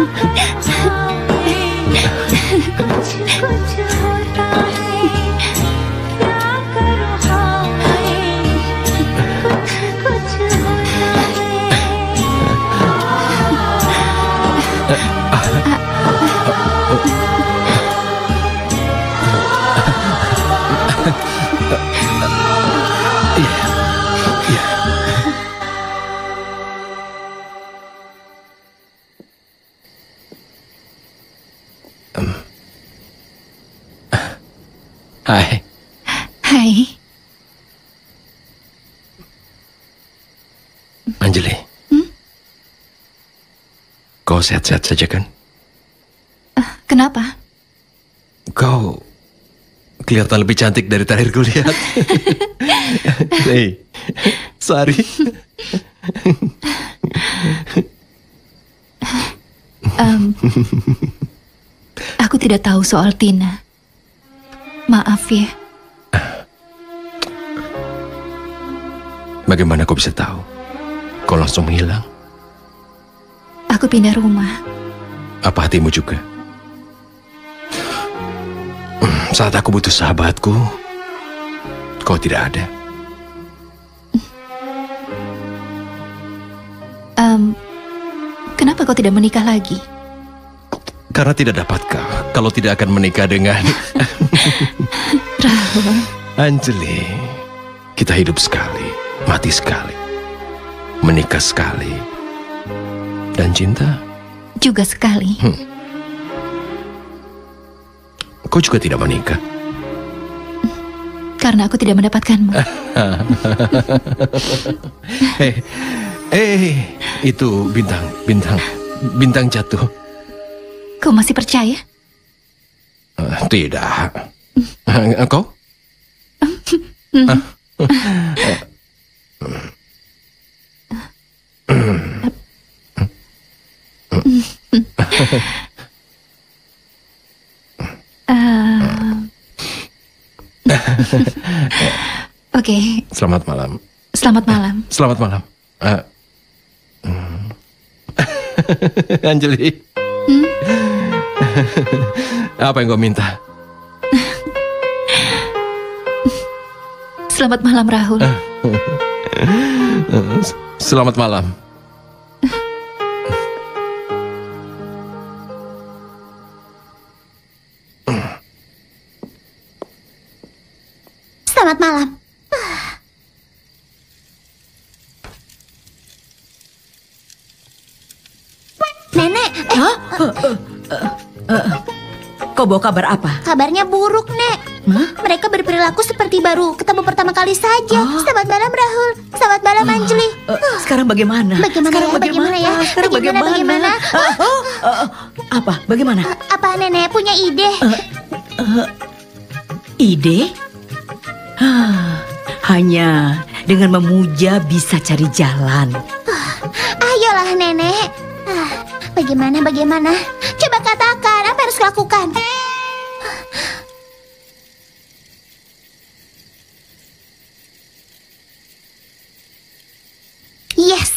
कुछ कुछ होता है, क्या करूँ हाय, कुछ कुछ होता Hai. Hai. Anjali. Kau sehat-sehat saja kan? Kenapa? Kau kelihatan lebih cantik dari terakhir ku lihat. Hei, Sari. Aku tidak tahu soal Tina. Maaf ya. Bagaimana kau bisa tahu? Kau langsung menghilang. Aku pindah rumah. Apa hatimu juga? Saat aku butuh sahabatku, kau tidak ada. Kenapa kau tidak menikah lagi? Karena tidak dapatkah kalau tidak akan menikah dengan Rahul. Anjali. Kita hidup sekali, mati sekali, menikah sekali, dan cinta Juga sekali. Kau juga tidak menikah? Karena aku tidak mendapatkanmu. Itu bintang jatuh. Kau masih percaya? Tidak. Kau? Oke. Selamat malam. Selamat malam. Selamat malam. Anjali. Apa yang kau minta? Selamat malam, Rahul. Selamat malam. Selamat malam. Nenek. Kau bawa kabar apa? Kabarnya buruk, Nek. Mereka berperilaku seperti baru ketemu pertama kali saja. Selamat malam, Rahul. Selamat malam, Anjali. Sekarang bagaimana? Bagaimana ya? Bagaimana? Apa? Bagaimana? Apa Nenek punya ide? Ide? Hanya dengan memuja bisa cari jalan. Ayolah, Nenek. Bagaimana? Coba katakan apa yang harus kulakukan. Yes.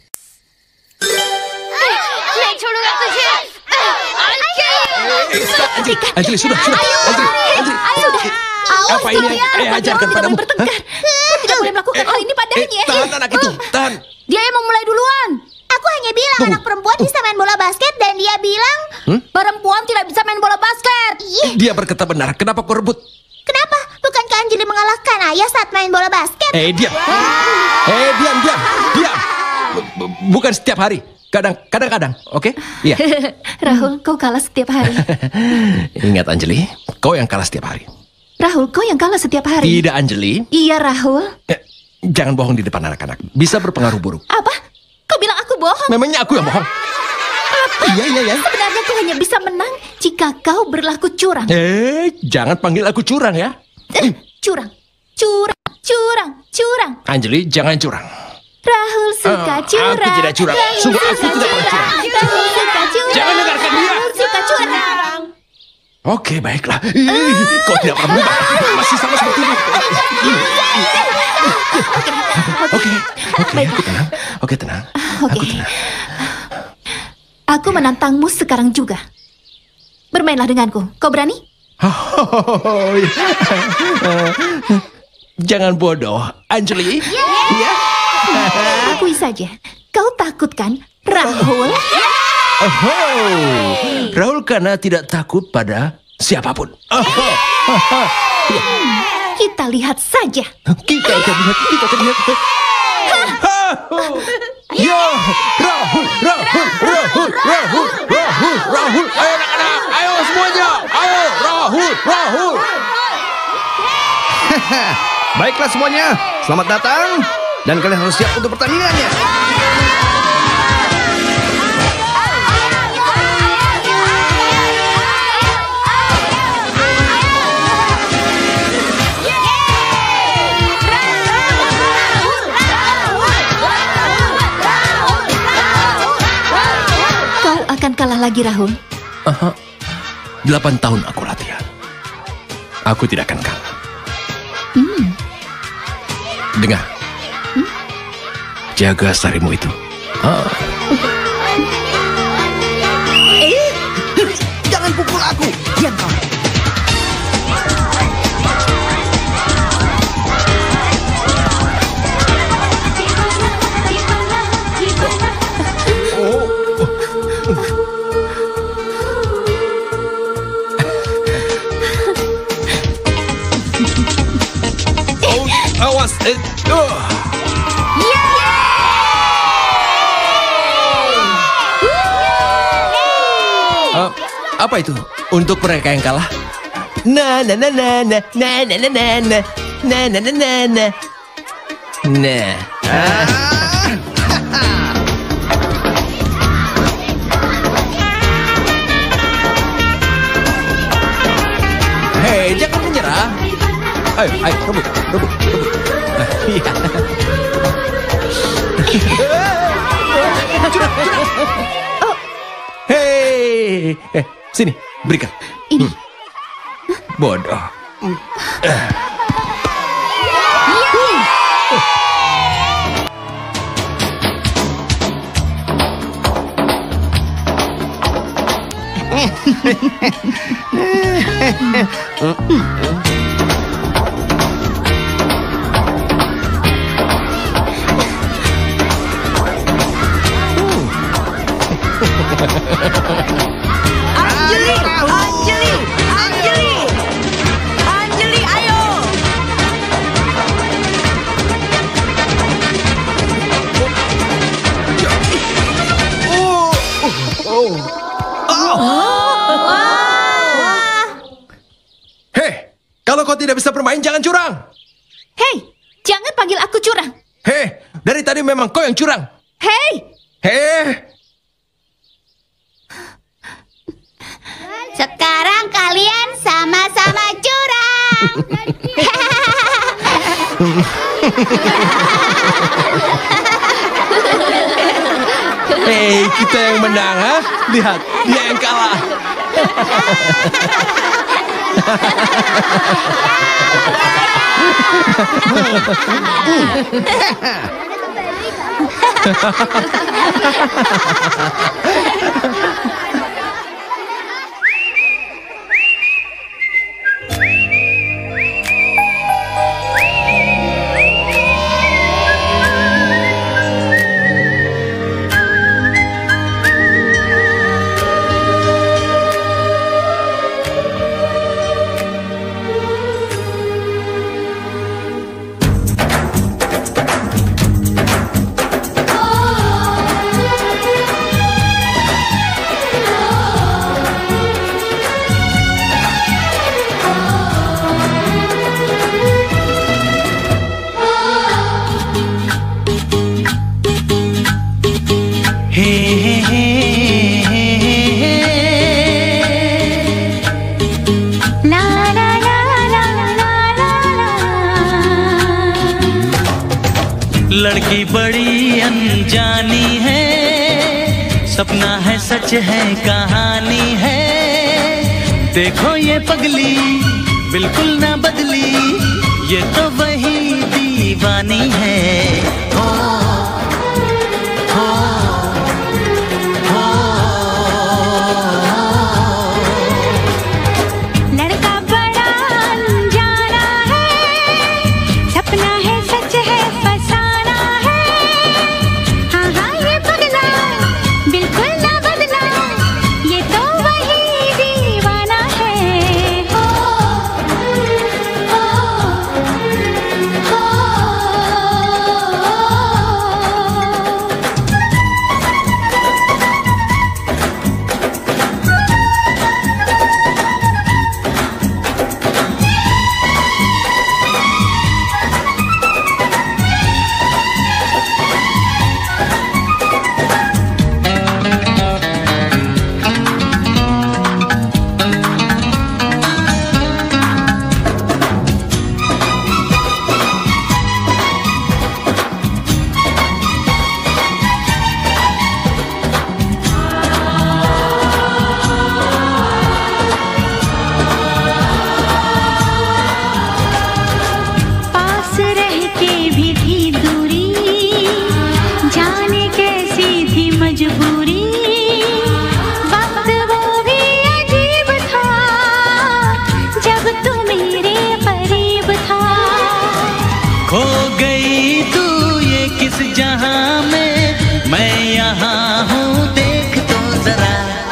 Anjali, sudah. Anjali. Apa ini yang ayah ajarkan padamu? Tidak boleh melakukan hal ini padanya. Tahan anak itu, tahan. Dia yang memulai duluan. Aku hanya bilang anak perempuan bisa main bola basket dan dia bilang perempuan tidak bisa main bola basket. Dia berkata benar. Kenapa kau rebut? Kenapa? Bukankah Anjali mengalahkan ayah saat main bola basket? Diam. Diam. Bukan setiap hari. Kadang-kadang, oke? Iya. Rahul, kau kalah setiap hari. Ingat Anjali, kau yang kalah setiap hari. Rahul, kau yang kalah setiap hari. Tidak, Anjali. Iya, Rahul. Jangan bohong di depan anak-anak. Bisa berpengaruh buruk. Apa? Kau bilang aku bohong? Memangnya aku yang bohong? Apa? Iya. Sebenarnya kau hanya bisa menang jika kau berlaku curang. Jangan panggil aku curang ya. Curang. Anjali, jangan curang. Rahul suka curang. Aku tidak curang. Sungguh aku tidak pernah curang. Rahul suka curang. Jangan dengarkan dia. Rahul suka curang. Oke, baiklah. Kau tidak pernah berubah. Masih sama seperti ini. Oke, tenang. Oke, tenang. Oke. Aku menantangmu sekarang juga. Bermainlah denganku. Kau berani? Jangan bodoh, Anjali. Ya. Akui saja. Kau takut kan, Rahul? Rahul karena tidak takut pada siapapun. Kita lihat saja. Kita akan lihat. Ya, Rahul. Ayo anak-anak, ayo semuanya. Ayo, Rahul. Baiklah semuanya, selamat datang. Dan kalian harus siap untuk pertandingannya. Kau akan kalah lagi, Rahul. 8 tahun aku latihan. Aku tidak akan kalah. Dengar. Jaga sarimu itu. Jangan pukul aku. Diam kau. Awas. Apa itu? Untuk mereka yang kalah? Nah. Hei, jangan menyerah. Ayo, rebut. Iya. Hei, sini, berikan. Ini. Bodoh. Anjali, ayo. Hei, kalau kau tidak bisa bermain, jangan curang. Hei, jangan panggil aku curang. Hei, dari tadi memang kau yang curang. Hei. Sekarang kalian sama-sama curang. Hei, kita yang menang, ha? Lihat, dia yang kalah. लड़की बड़ी अनजानी है, सपना है सच है कहानी है। देखो ये पगली बिल्कुल ना बदली, ये तो वही दीवानी है। हो हो हो लड़का बड़ा अनजाना है, सपना है सच है फसाना है। हाँ हाँ ये पगला बिल्कुल ना बदला, ये तो वही दीवाना है। हो पास रह के भी थी दूरी, जाने कैसी थी मजबूरी। वक्त वो भी अजीब था, जब तू मेरे करीब था। खो गई तू ये किस जहां में, मैं यहाँ हूँ देख तो जरा।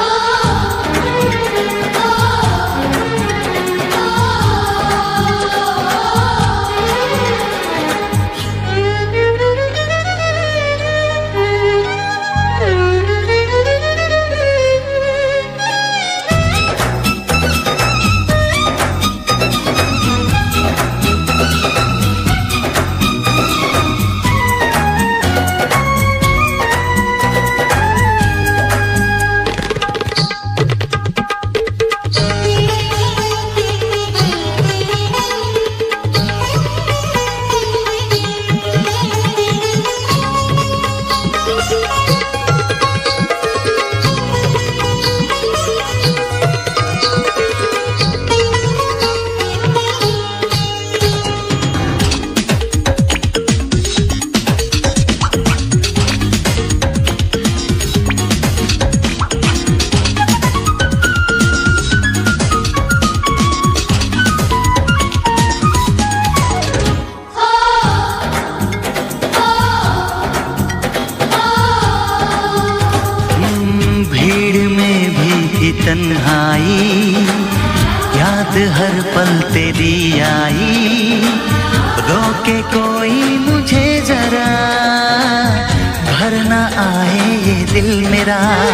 भीड़ में भी थी तन्हाई, याद हर पल तेरी आई। रोके कोई मुझे जरा, भर ना आए ये दिल मेरा।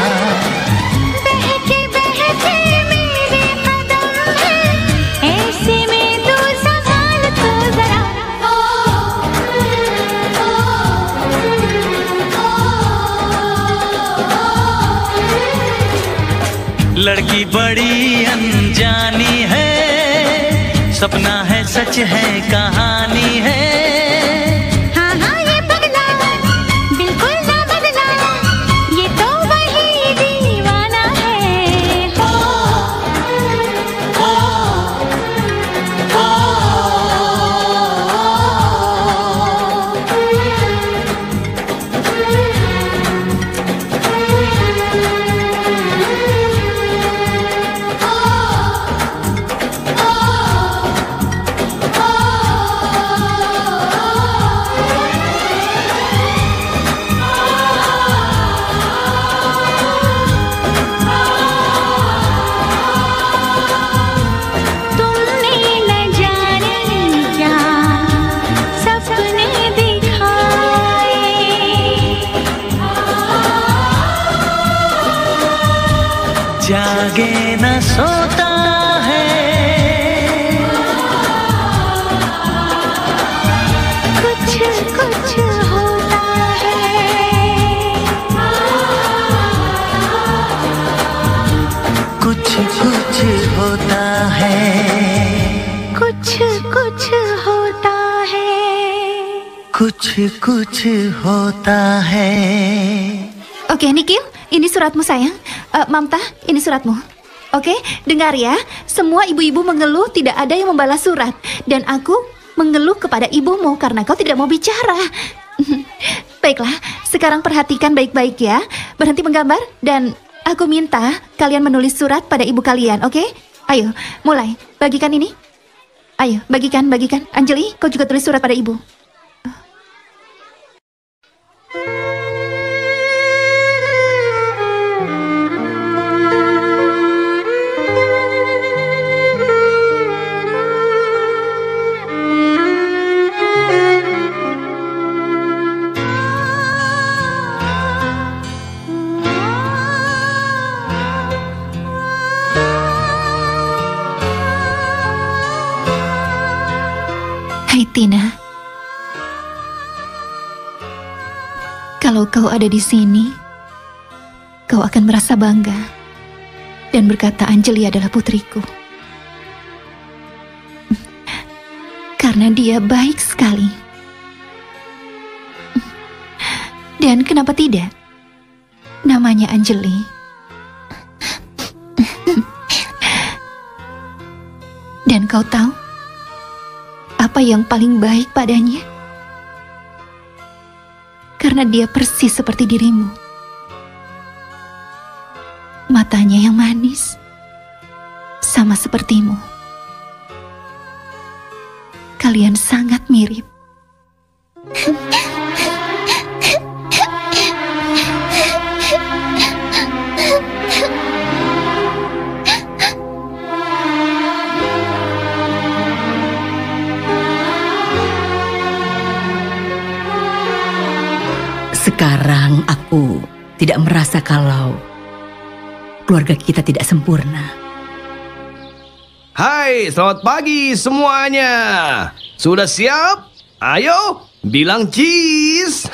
बहके बहके मेरे कदम है, ऐसे में तू संभाल तो जरा। लड़की बड़ी अनजानी है, सपना है सच है कहानी है। हाँ हाँ ये पगला बिल्कुल ना बदला, ये तो वही दीवाना है। हो हो हो तुमने न जाने क्या सपने दिखाए, जागे न सोता है, कुछ कुछ होता है। कुछ कुछ होता है, कुछ कुछ होता है। कुछ कुछ होता है. Oke, Nikhil, ini suratmu sayang. Mamta, ini suratmu. Oke, dengar ya. Semua ibu-ibu mengeluh tidak ada yang membalas surat. Dan aku mengeluh kepada ibumu karena kau tidak mau bicara. Baiklah, sekarang perhatikan baik-baik ya. Berhenti menggambar dan aku minta kalian menulis surat pada ibu kalian, oke? Ayo, mulai. Bagikan ini. Ayo, bagikan. Anjali, kau juga tulis surat pada ibu. Tina, kalau kau ada di sini, kau akan merasa bangga dan berkata Anjali adalah putriku. Karena dia baik sekali. Dan kenapa tidak? Namanya Anjali. Dan kau tahu apa yang paling baik padanya? Karena dia persis seperti dirimu. Matanya yang manis, sama sepertimu. Kalian sangat mirip. Sekarang aku tidak merasa kalau keluarga kita tidak sempurna. Hai, selamat pagi semuanya. Sudah siap? Ayo, bilang cheese.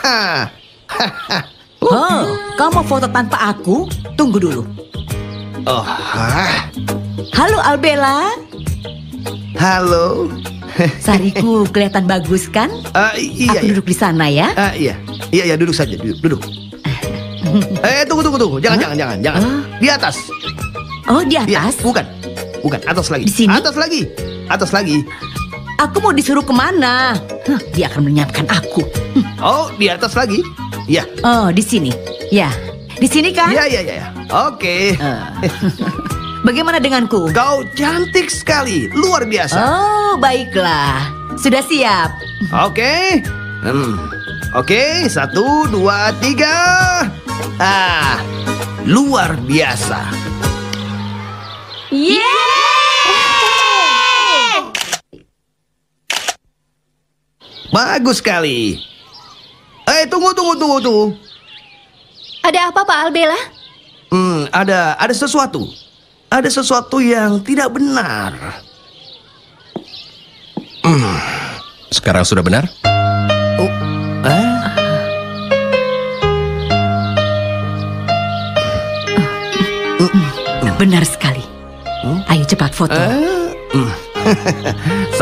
Oh, kau mau foto tanpa aku? Tunggu dulu. Oh, halo Albella. Halo. Sariku kelihatan bagus kan? Iya. Aku duduk di sana ya. Iya, duduk saja, duduk. Tunggu. Jangan. Di atas. Oh, di atas? Ya, bukan, atas lagi. Di sini? Atas lagi. Aku mau disuruh kemana? Dia akan menyiapkan aku. Oh, di atas lagi? Ya. Oh, di sini. Ya, di sini kan? Ya. Oke. Bagaimana denganku? Kau cantik sekali, luar biasa. Oh, baiklah. Sudah siap. Oke. Oke, 1, 2, 3. Luar biasa. Yeay! Bagus sekali. Tunggu. Ada apa, Pak Albella? Ada sesuatu. Ada sesuatu yang tidak benar. Sekarang sudah benar? Benar sekali. Ayo cepat foto. 1, 2,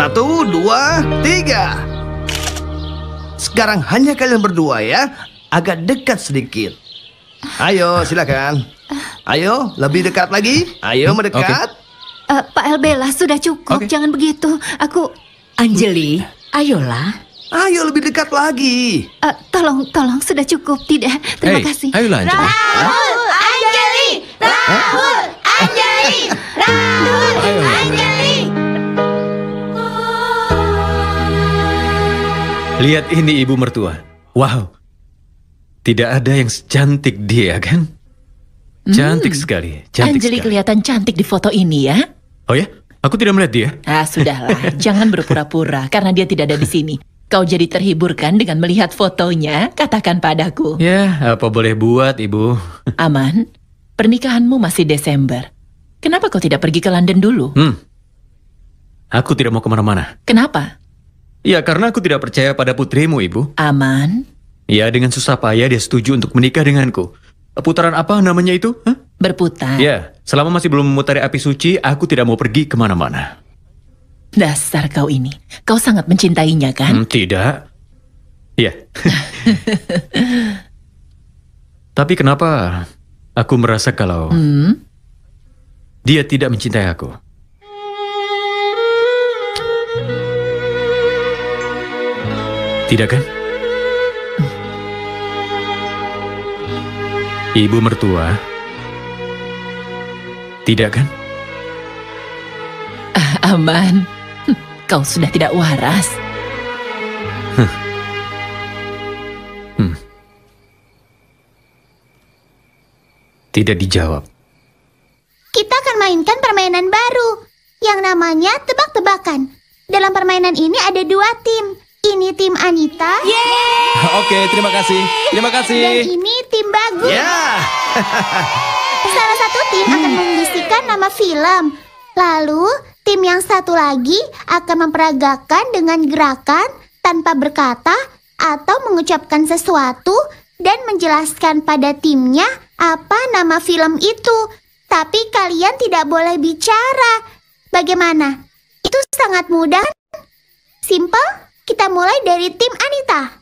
3. Sekarang hanya kalian berdua ya. Agak dekat sedikit. Ayo, silakan. Ayo, lebih dekat lagi. Ayo, mendekat. Pak Albella, sudah cukup. Jangan begitu. Aku... Anjali, ayolah. Ayo, lebih dekat lagi. Tolong, sudah cukup. Tidak, terima kasih. Ayolah, Anjali. Rahul, Anjali. Rahul, Anjali. Rahul, Anjali. Lihat ini ibu mertua. Wow. Tidak ada yang secantik dia kan? Cantik sekali. Anjali kelihatan cantik di foto ini ya. Oh ya? Aku tidak melihat dia. Sudahlah. Jangan berpura-pura karena dia tidak ada di sini. Kau jadi terhibur kan dengan melihat fotonya? Katakan padaku. Ya, apa boleh buat, Ibu? Aman, pernikahanmu masih Desember. Kenapa kau tidak pergi ke London dulu? Aku tidak mau kemana-mana. Kenapa? Ya, karena aku tidak percaya pada putrimu, Ibu. Aman. Ya, dengan susah payah dia setuju untuk menikah denganku. Putaran apa namanya itu? Berputar. Ya, selama masih belum memutari api suci, aku tidak mau pergi kemana-mana. Dasar kau ini. Kau sangat mencintainya kan? Tidak. Iya. Tapi kenapa aku merasa kalau dia tidak mencintai aku? Tidak kan? Ibu mertua, tidak kan? Aman, kau sudah tidak waras. Tidak dijawab. Kita akan mainkan permainan baru yang namanya tebak-tebakan. Dalam permainan ini ada 2 tim. Ini tim Anita. Oke, terima kasih. Terima kasih. Dan ini tim Bagus. Salah satu tim akan membisikkan nama film. Lalu, tim yang satu lagi akan memperagakan dengan gerakan tanpa berkata atau mengucapkan sesuatu dan menjelaskan pada timnya apa nama film itu. Tapi kalian tidak boleh bicara. Bagaimana? Itu sangat mudah. Simple. Kita mulai dari tim Anita.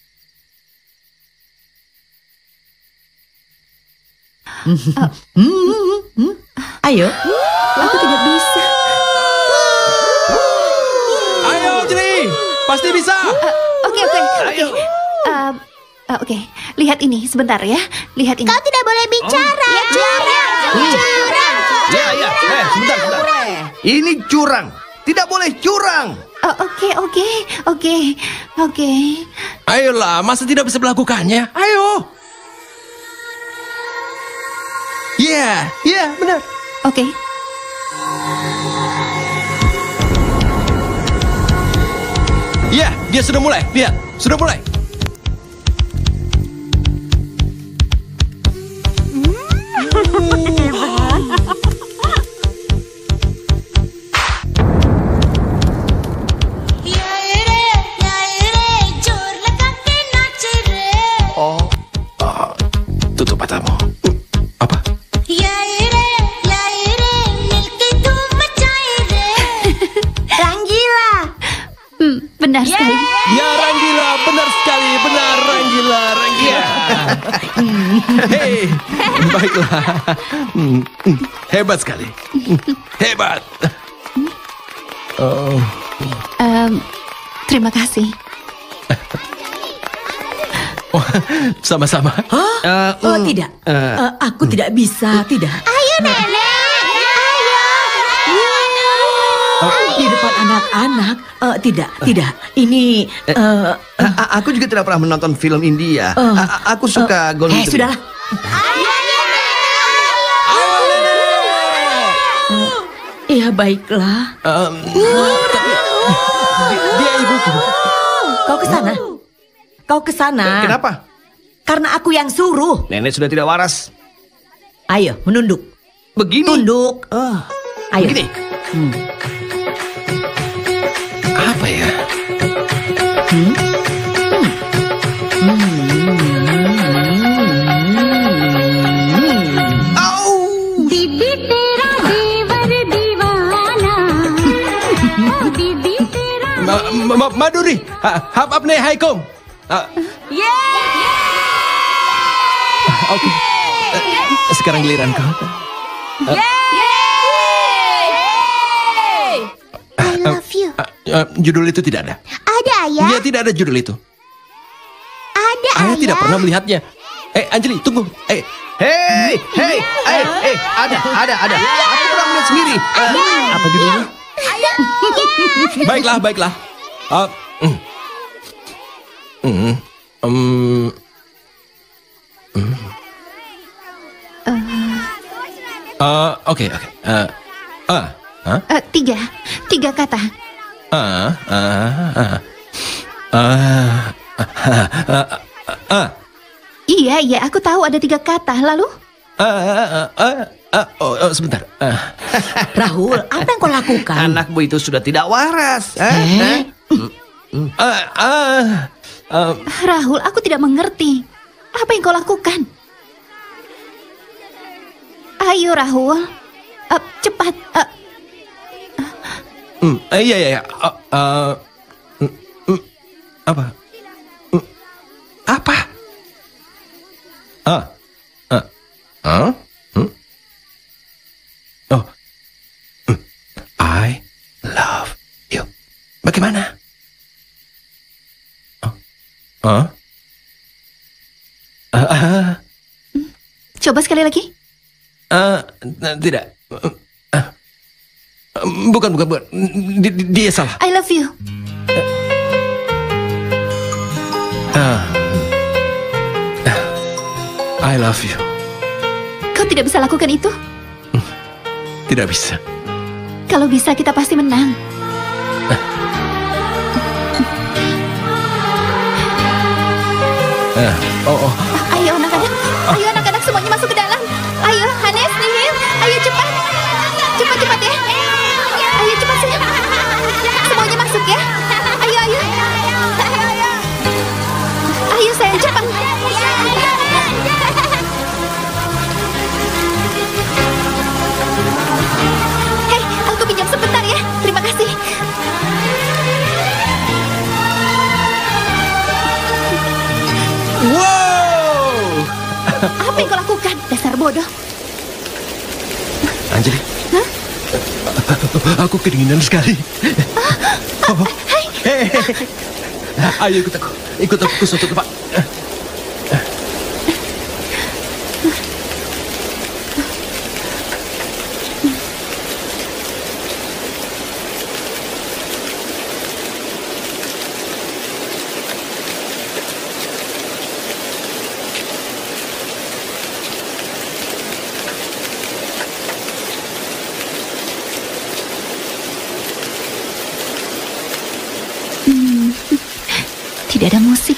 Ayo. Aku tidak bisa. Ayo, Anjali. Pasti bisa. Oke. Oke, lihat ini sebentar ya. Lihat ini. Kau tidak boleh bicara. Curang. Ya. Sebentar. Ini curang. Tidak boleh curang. Oke. Ayolah, masa tidak bisa melakukannya? Ayo. Ya, benar. Oke. Ya, dia sudah mulai. Lihat, sudah mulai. Tutup matamu. Apa? Ranggila. Benar sekali. Ya, Ranggila, benar sekali. Benar, Ranggila. Hei, baiklah. Hebat sekali. Hebat. Terima kasih. Sama-sama. Tidak. Aku tidak bisa. Tidak. Ayo, Nenek. Di depan anak-anak. Tidak. Ini. Aku juga tidak pernah menonton film India. Aku suka Golden Tree. Sudahlah. Ya baiklah. Dia ibuku. Kau ke sana. Kenapa? Karena aku yang suruh. Nenek sudah tidak waras. Ayo, menunduk. Begini. Tunduk. Ayo. Begini. Apa ya? दीदी तेरा देवर दीवाना दीदी तेरा Maduri, hap apne haikom. Oke. Sekarang giliran kau. I love you. Judul itu tidak ada. Ada, Ayah? Dia tidak ada judul itu. Ada, Ayah Ayah. tidak pernah melihatnya. Anjali, tunggu. Hei, ada. Aku pernah melihat sendiri. Apa judulnya? Baiklah. Oke. Tiga kata. Iya, aku tahu ada 3 kata. Lalu? Sebentar. Rahul, apa yang kau lakukan? Anakmu itu sudah tidak waras. Rahul, aku tidak mengerti. Apa yang kau lakukan? Ayo, Rahul. Cepat. Iya. Apa? Hah? Oh. I love you. Bagaimana? Coba sekali lagi. Tidak. Bukan. Dia salah. I love you. I love you. Kau tidak bisa lakukan itu? Tidak bisa. Kalau bisa kita pasti menang. Ayo anak-anak semuanya masuk ke dalam. Ayo Hannes, Nihil, ayo cepat ya. Ayo cepat sayang. Semuanya masuk ya. Ayo. Ayo sayang cepat. Hei, aku pinjam sebentar ya. Terima kasih. Wow! Apa yang kau lakukan? Dasar bodoh. Anjali. Hah? Aku kedinginan sekali. Hei. Ayo ikut aku ke suatu tempat. Tidak ada musik.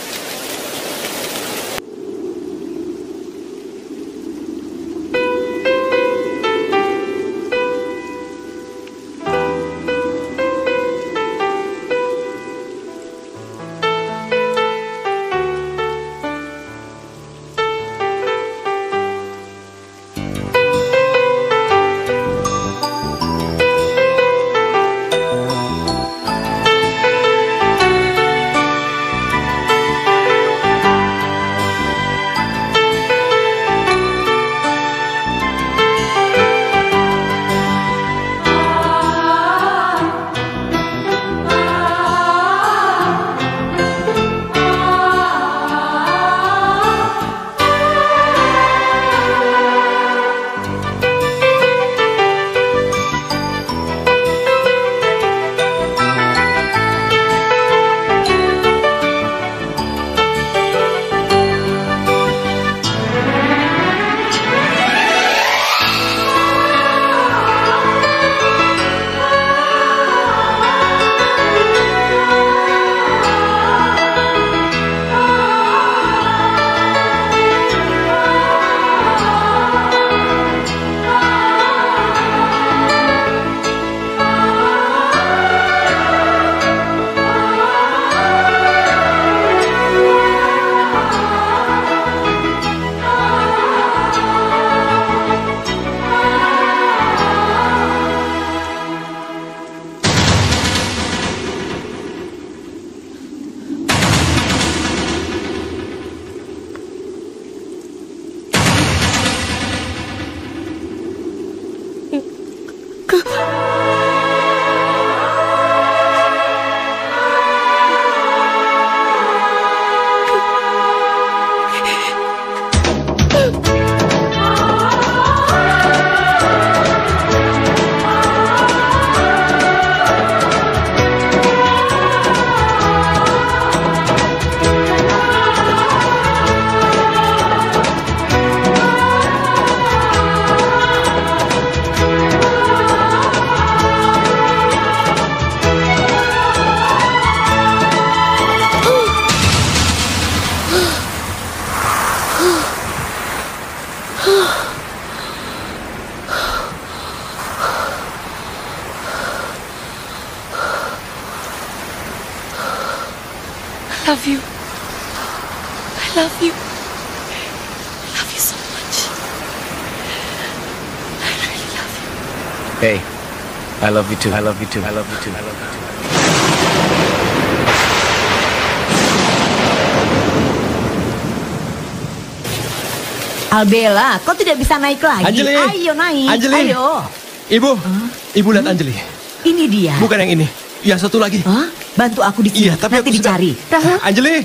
love you. I love you. I love you so much. I really love you. Hey, I love you too. I love you too. I love you too. I love you too. Albella, kau tidak bisa naik lagi. Anjali. Ayo naik. Anjali. Ayo. Ibu, ibu lihat Anjali. Ini dia. Bukan yang ini, yang satu lagi. Hah? Bantu aku di sini. Iya, tapi nanti aku sudah- dicari. Rahul, Anjali.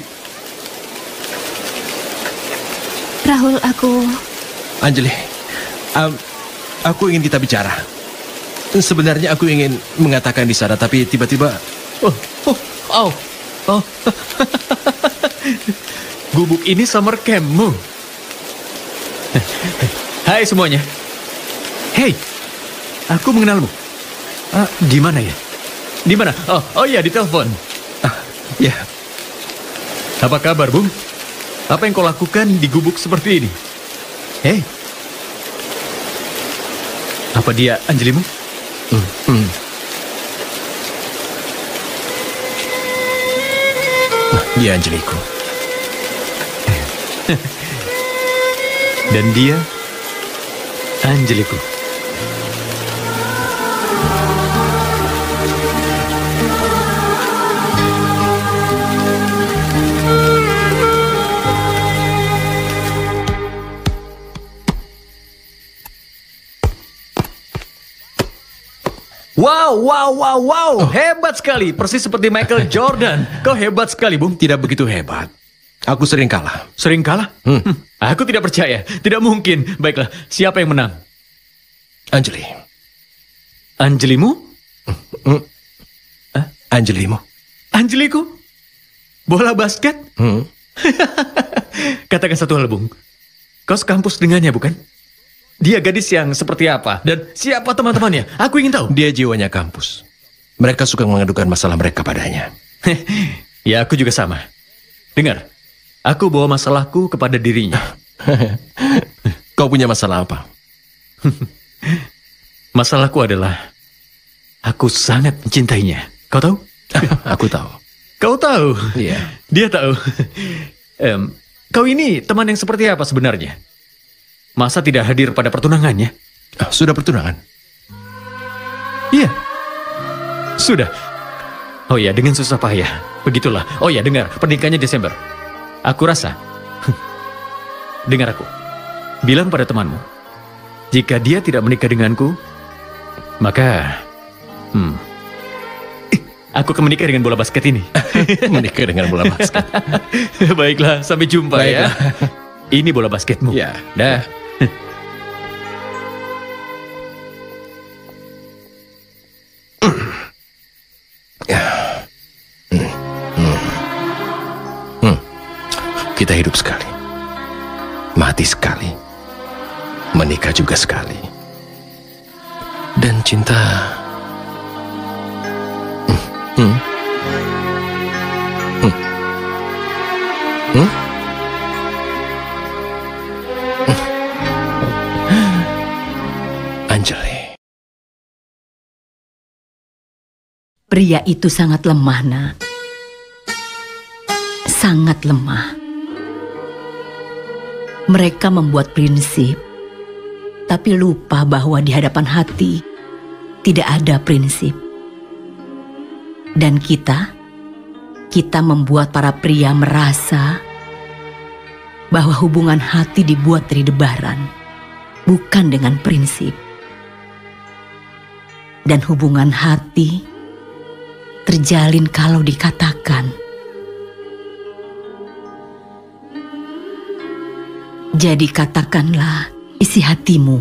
Rahul, aku... Anjali, aku ingin kita bicara. Sebenarnya aku ingin mengatakan di sana, tapi tiba-tiba... Oh. Gubuk ini summer campmu. Hai semuanya. Hei, aku mengenalmu. Di mana ya? Di mana? Oh iya, di telepon. Ya. Apa kabar, Bung? Apa yang kau lakukan di gubuk seperti ini? Hei. Apa dia Anjelimu? Dia Anjeliku. Dan dia Anjeliku. Wow. Hebat sekali. Persis seperti Michael Jordan. Kau hebat sekali, Bung. Tidak begitu hebat. Aku sering kalah. Sering kalah? Aku tidak percaya. Tidak mungkin. Baiklah, siapa yang menang? Anjali. Anjelimu? Anjelimu. Anjeliku? Bola basket? Katakan satu hal, Bung. Kau sekampus dengannya, bukan? Dia gadis yang seperti apa? Dan siapa teman-temannya? Aku ingin tahu. Dia jiwanya kampus. Mereka suka mengadukan masalah mereka padanya. Ya, aku juga sama. Dengar, aku bawa masalahku kepada dirinya. Kau punya masalah apa? Masalahku adalah aku sangat mencintainya. Kau tahu? Aku tahu. Kau tahu? Iya. Dia tahu. Kau ini teman yang seperti apa sebenarnya? Masa tidak hadir pada pertunangannya? Sudah pertunangan? Iya. Sudah. Oh ya, dengan susah payah. Begitulah. Oh ya, dengar, pernikahannya Desember. Aku rasa. Dengar aku. Bilang pada temanmu. Jika dia tidak menikah denganku, maka aku akan menikah dengan bola basket ini. Menikah dengan bola basket. Baiklah, sampai jumpa. Baiklah. Ya. Ini bola basketmu. Ya. Dah. Kita hidup sekali, mati sekali, menikah juga sekali, dan cinta. Anjali. Pria itu sangat lemah, Nak. Sangat lemah. Mereka membuat prinsip, tapi lupa bahwa di hadapan hati tidak ada prinsip. Dan kita membuat para pria merasa bahwa hubungan hati dibuat dari debaran, bukan dengan prinsip. Dan hubungan hati terjalin kalau dikatakan. Jadi katakanlah isi hatimu.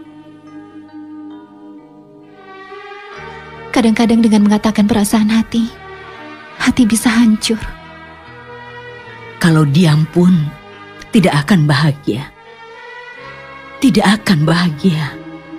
Kadang-kadang dengan mengatakan perasaan hati, hati bisa hancur. Kalau diam pun tidak akan bahagia. Tidak akan bahagia.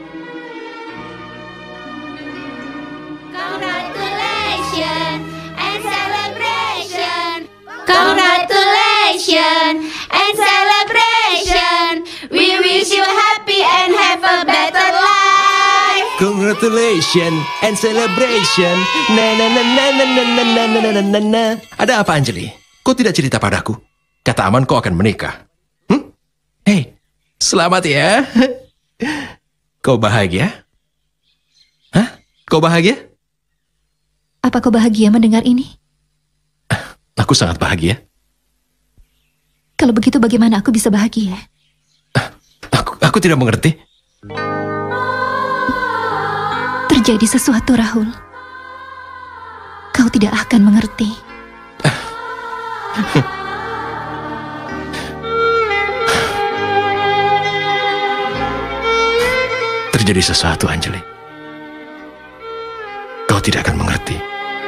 Congratulations and celebration. Congratulations and celebration. We wish you happy and have a better life. Congratulations and celebration. Na na na na na na na na na na na na. Ada apa, Anjali? Kau tidak cerita padaku? Kata Aman kau akan menikah. Hei, selamat ya. Kau bahagia? Hah? Kau bahagia? Apa kau bahagia mendengar ini? Aku sangat bahagia. Kalau begitu bagaimana aku bisa bahagia? Aku tidak mengerti. Terjadi sesuatu, Rahul. Kau tidak akan mengerti. Terjadi sesuatu, Anjali. Kau tidak akan mengerti.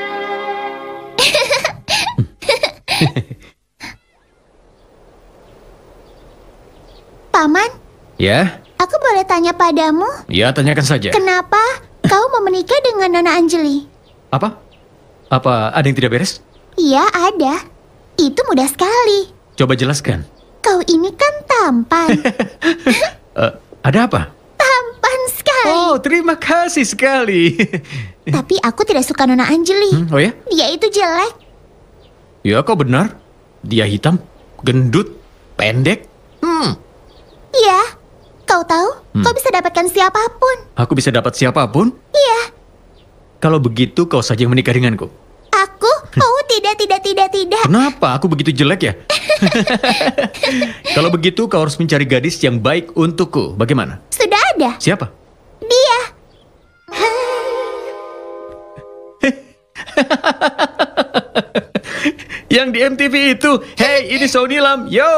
Paman, Ya? aku boleh tanya padamu, Ya, tanyakan saja. kenapa kau mau menikah dengan Nona Anjali? Apa? Apa ada yang tidak beres? Iya, ada. Itu mudah sekali. Coba jelaskan. Kau ini kan tampan. Ada apa? Tampan sekali. Oh, terima kasih sekali. Tapi aku tidak suka Nona Anjali. Oh ya? Dia itu jelek. Ya, kau benar. Dia hitam, gendut, pendek. Iya. Kau tahu, kau bisa dapatkan siapapun. Aku bisa dapat siapapun? Iya. Kalau begitu, kau saja yang menikah denganku. Aku? Oh, tidak. Kenapa? Aku begitu jelek ya? Kalau begitu, kau harus mencari gadis yang baik untukku. Bagaimana? Sudah ada. Siapa? Dia. Yang di MTV itu. Hey, ini Sony Lam. Yo.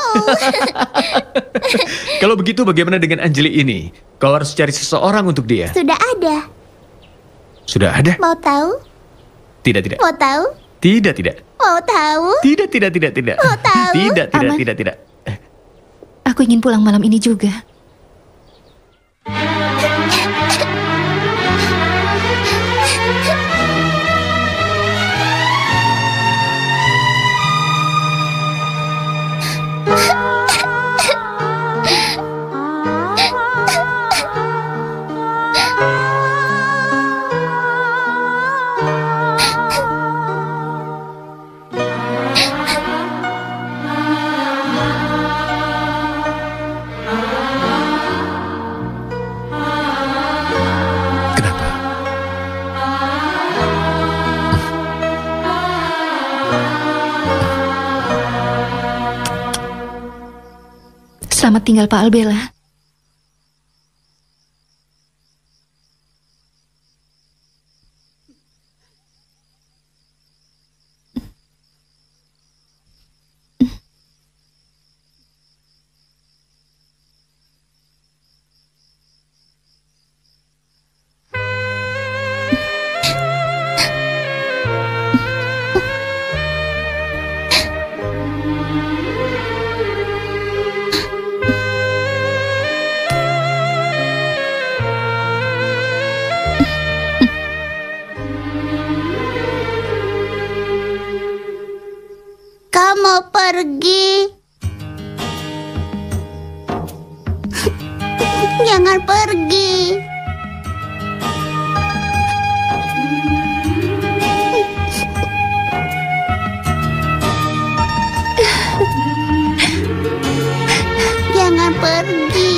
Kalau begitu, bagaimana dengan Anjali ini? Kau harus cari seseorang untuk dia. Sudah ada. Sudah ada? Mau tahu? Tidak. Mau tahu? Tidak. Mau tahu? Tidak. Mau tahu? Aman. Tidak. Aku ingin pulang malam ini juga. Selamat tinggal, Pak Albela. Kau mau pergi? Jangan pergi. Jangan pergi.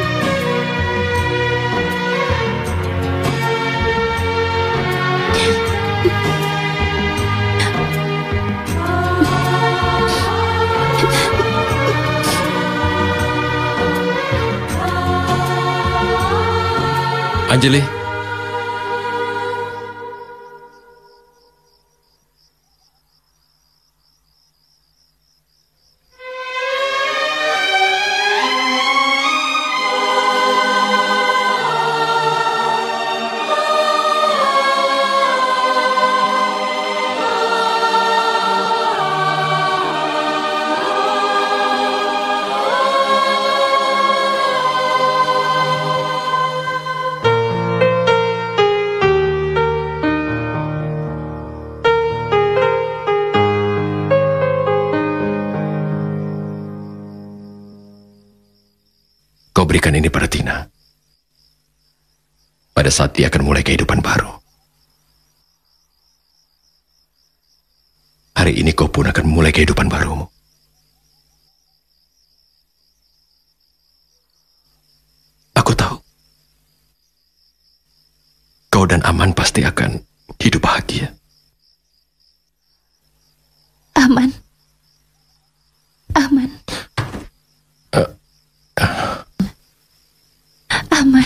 Anjali. Kau berikan ini pada Tina. Pada saat dia akan mulai kehidupan baru. Hari ini kau pun akan mulai kehidupan barumu. Aku tahu. Kau dan Aman pasti akan hidup bahagia. Aman. Aman. Ahmad.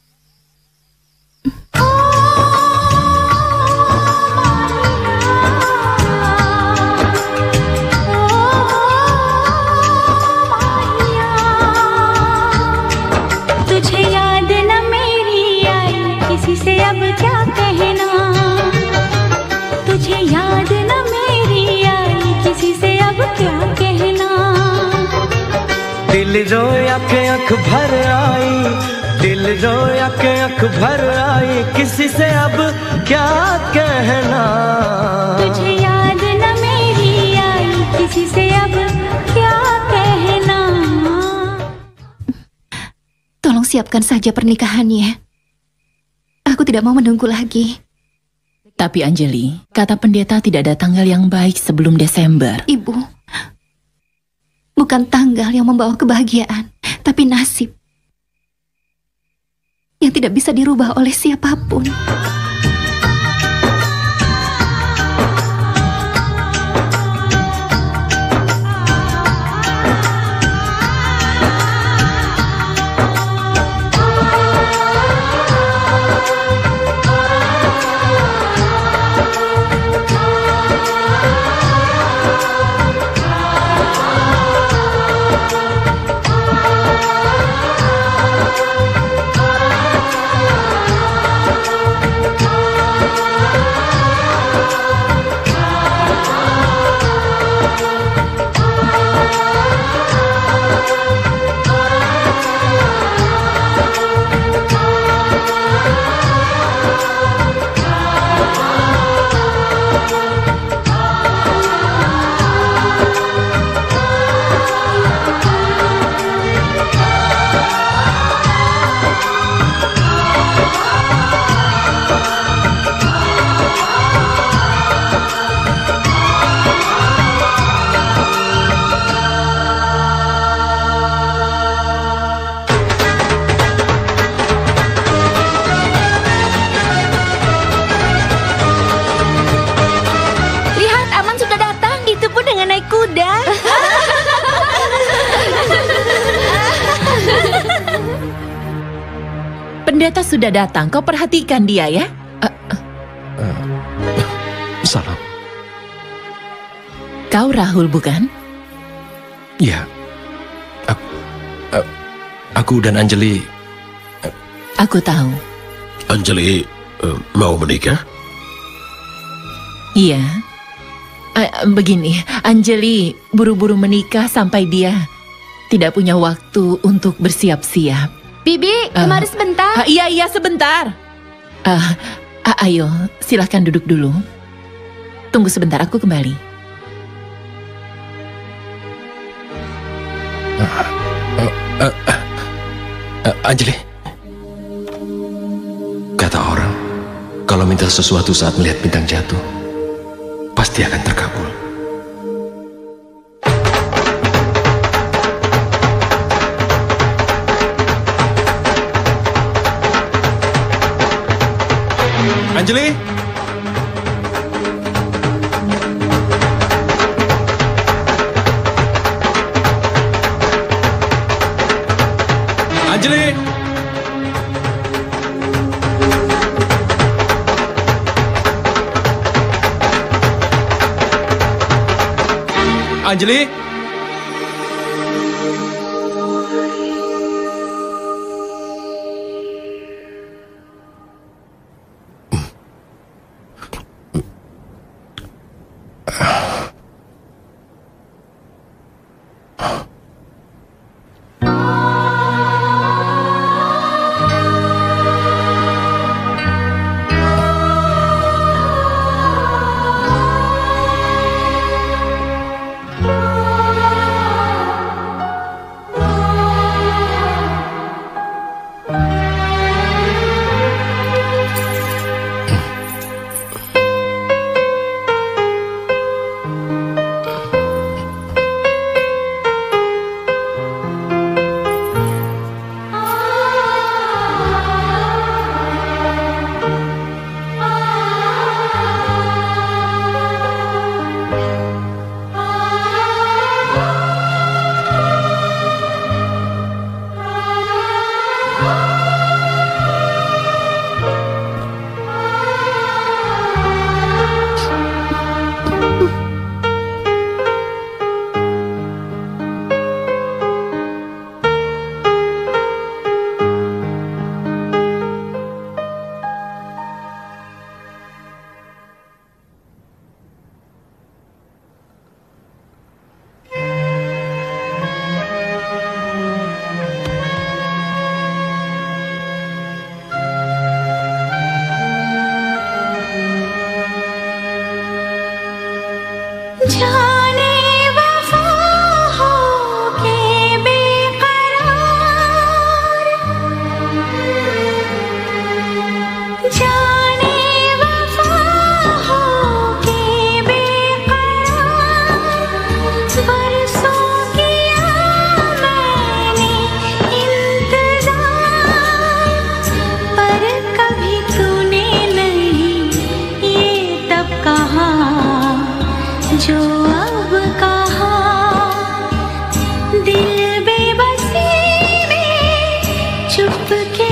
तुझे याद न मेरी आई किसी से अब क्या कहना तुझे याद न मेरी आई किसी से अब क्या कहना दिल रोया के आँख भर आई दिल रोया के आँख भर आई किसी से अब क्या कहना तुझे याद न मेरी आई किसी से अब क्या कहना Tolong siapkan saja pernikahannya. Aku tidak mau menunggu lagi. Tapi Anjali, kata pendeta tidak ada tanggal yang baik sebelum Desember. Ibu, bukan tanggal yang membawa kebahagiaan, tapi nasib yang tidak bisa dirubah oleh siapapun. Pendeta sudah datang, kau perhatikan dia ya. Salam. Kau Rahul bukan? Ya. Aku dan Anjali. Aku tahu. Anjali mau menikah? Iya. Begini, Anjali buru-buru menikah sampai dia tidak punya waktu untuk bersiap-siap. Bibi, kemari sebentar. Iya, sebentar. Ayo, silahkan duduk dulu. Tunggu sebentar, aku kembali. Anjali, kata orang, kalau minta sesuatu saat melihat bintang jatuh, pasti akan terkabul. Anjali? Anjali? Anjali?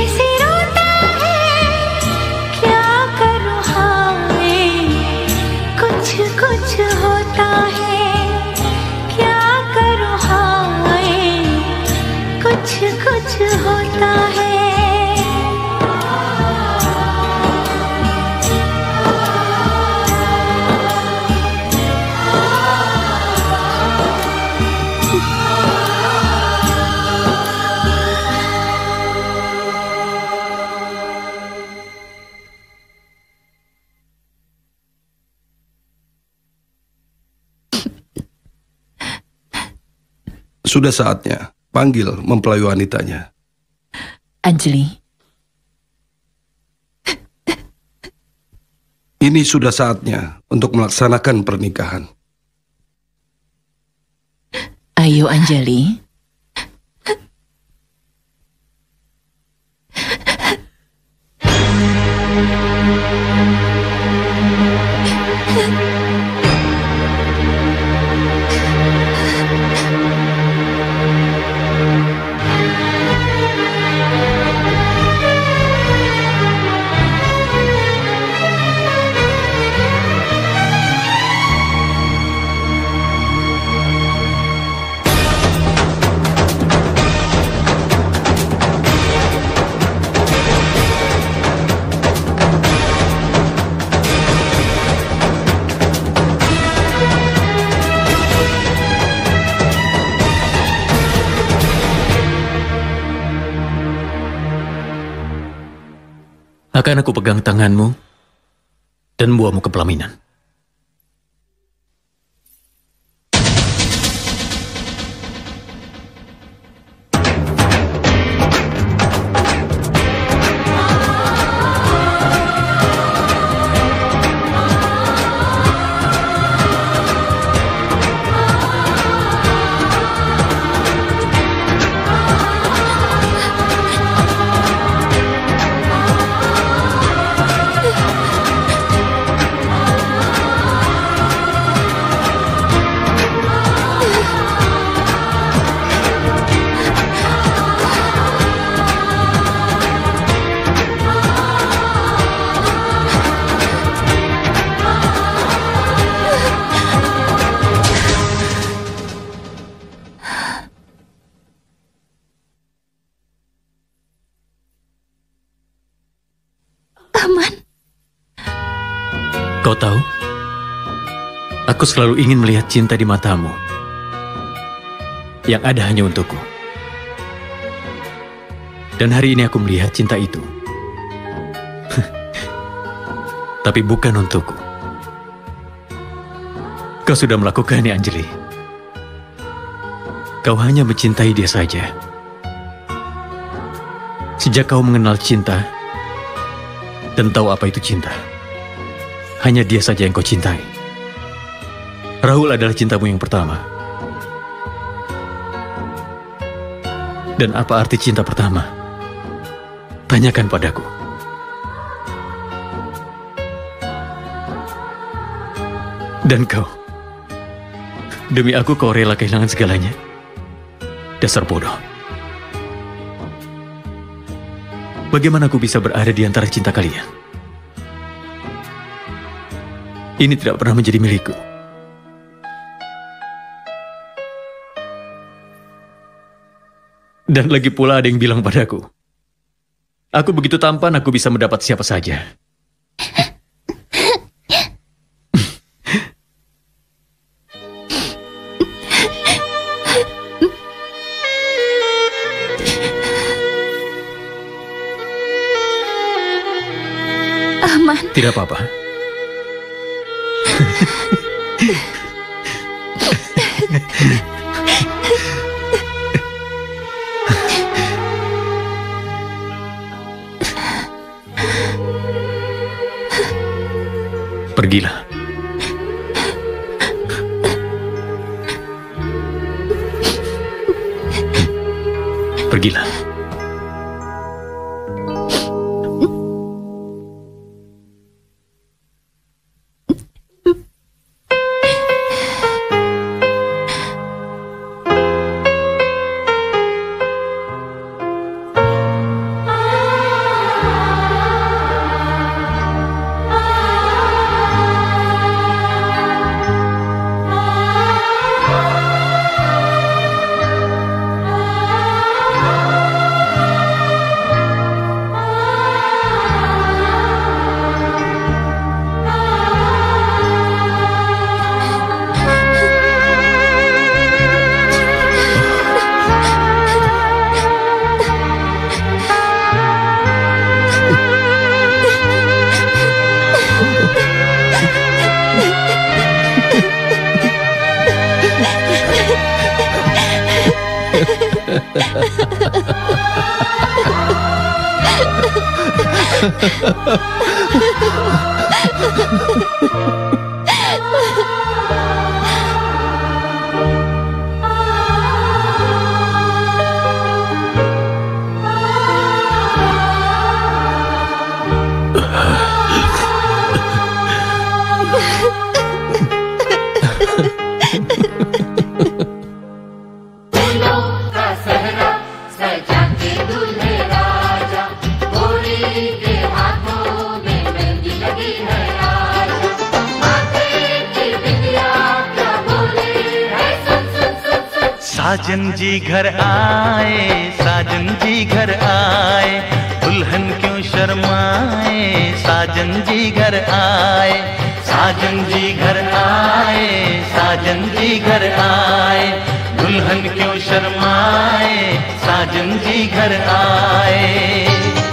कैसे रोता है क्या करूँ हाय कुछ कुछ होता है क्या करूँ हाय कुछ कुछ होता है Sudah saatnya panggil mempelai wanitanya. Anjali. Ini sudah saatnya untuk melaksanakan pernikahan. Ayo Anjali. Akan aku pegang tanganmu dan bawamu ke pelaminan. Kau tahu, aku selalu ingin melihat cinta di matamu yang ada hanya untukku. Dan hari ini aku melihat cinta itu. Tapi bukan untukku. Kau sudah melakukannya, Anjali. Kau hanya mencintai dia saja. Sejak kau mengenal cinta dan tahu apa itu cinta, hanya dia saja yang kau cintai. Rahul adalah cintamu yang pertama. Dan apa arti cinta pertama? Tanyakan padaku. Dan kau, demi aku kau rela kehilangan segalanya. Dasar bodoh. Bagaimana aku bisa berada di antara cinta kalian? Ini tidak pernah menjadi milikku. Dan lagi pula ada yang bilang padaku, aku begitu tampan, aku bisa mendapat siapa saja. Aman. Tidak apa-apa. Pergilah. Pergilah. साजन जी घर आए, साजन जी घर आए, दुल्हन क्यों शर्माए, साजन जी घर आए, साजन जी घर आए, साजन जी घर आए, दुल्हन क्यों शर्माए, साजन जी घर आए।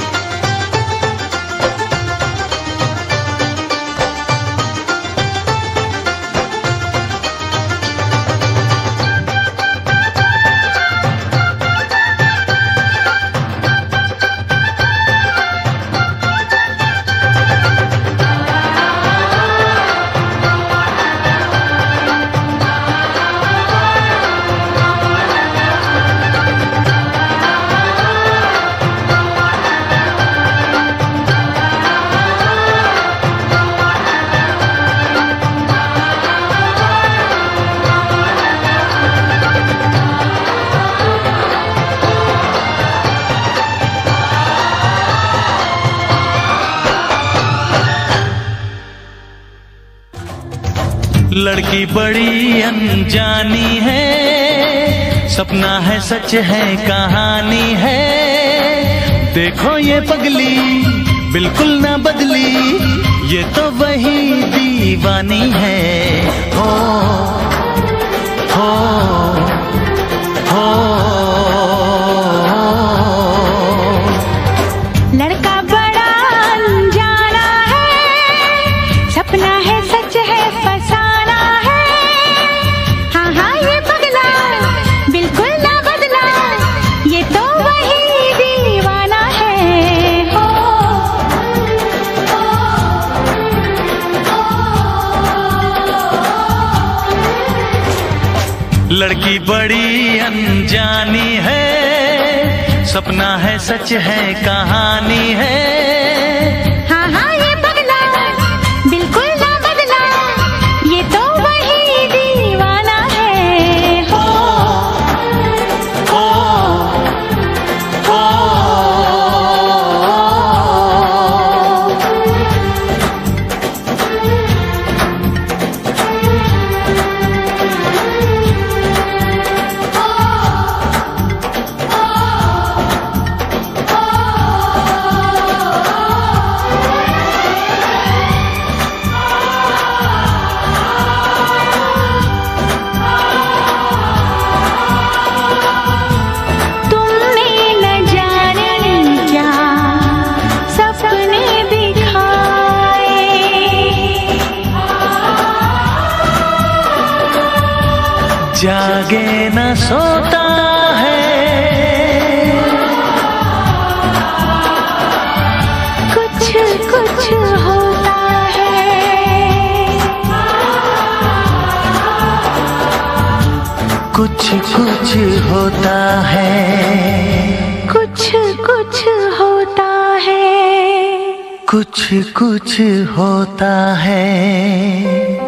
लड़की बड़ी अनजानी है, सपना है सच है कहानी है, देखो ये पगली बिल्कुल ना बदली, ये तो वही दीवानी है। हो हो हो लड़का बड़ा अनजाना है, सपना है सच है फसाना है, हाँ हाँ ये पगला बिल्कुल ना बदला, ये तो वही दीवाना है। हो लड़की बड़ी अनजानी है, सपना है सच है कहानी है, हाँ हाँ ये पगला बिल्कुल ना बदला, ये तो वही दीवाना है। हो हो हो तुमने न जाने क्या सपने दिखाए, जागे न सोता है, कुछ कुछ होता है, कुछ कुछ होता है, कुछ कुछ होता है, कुछ कुछ होता है।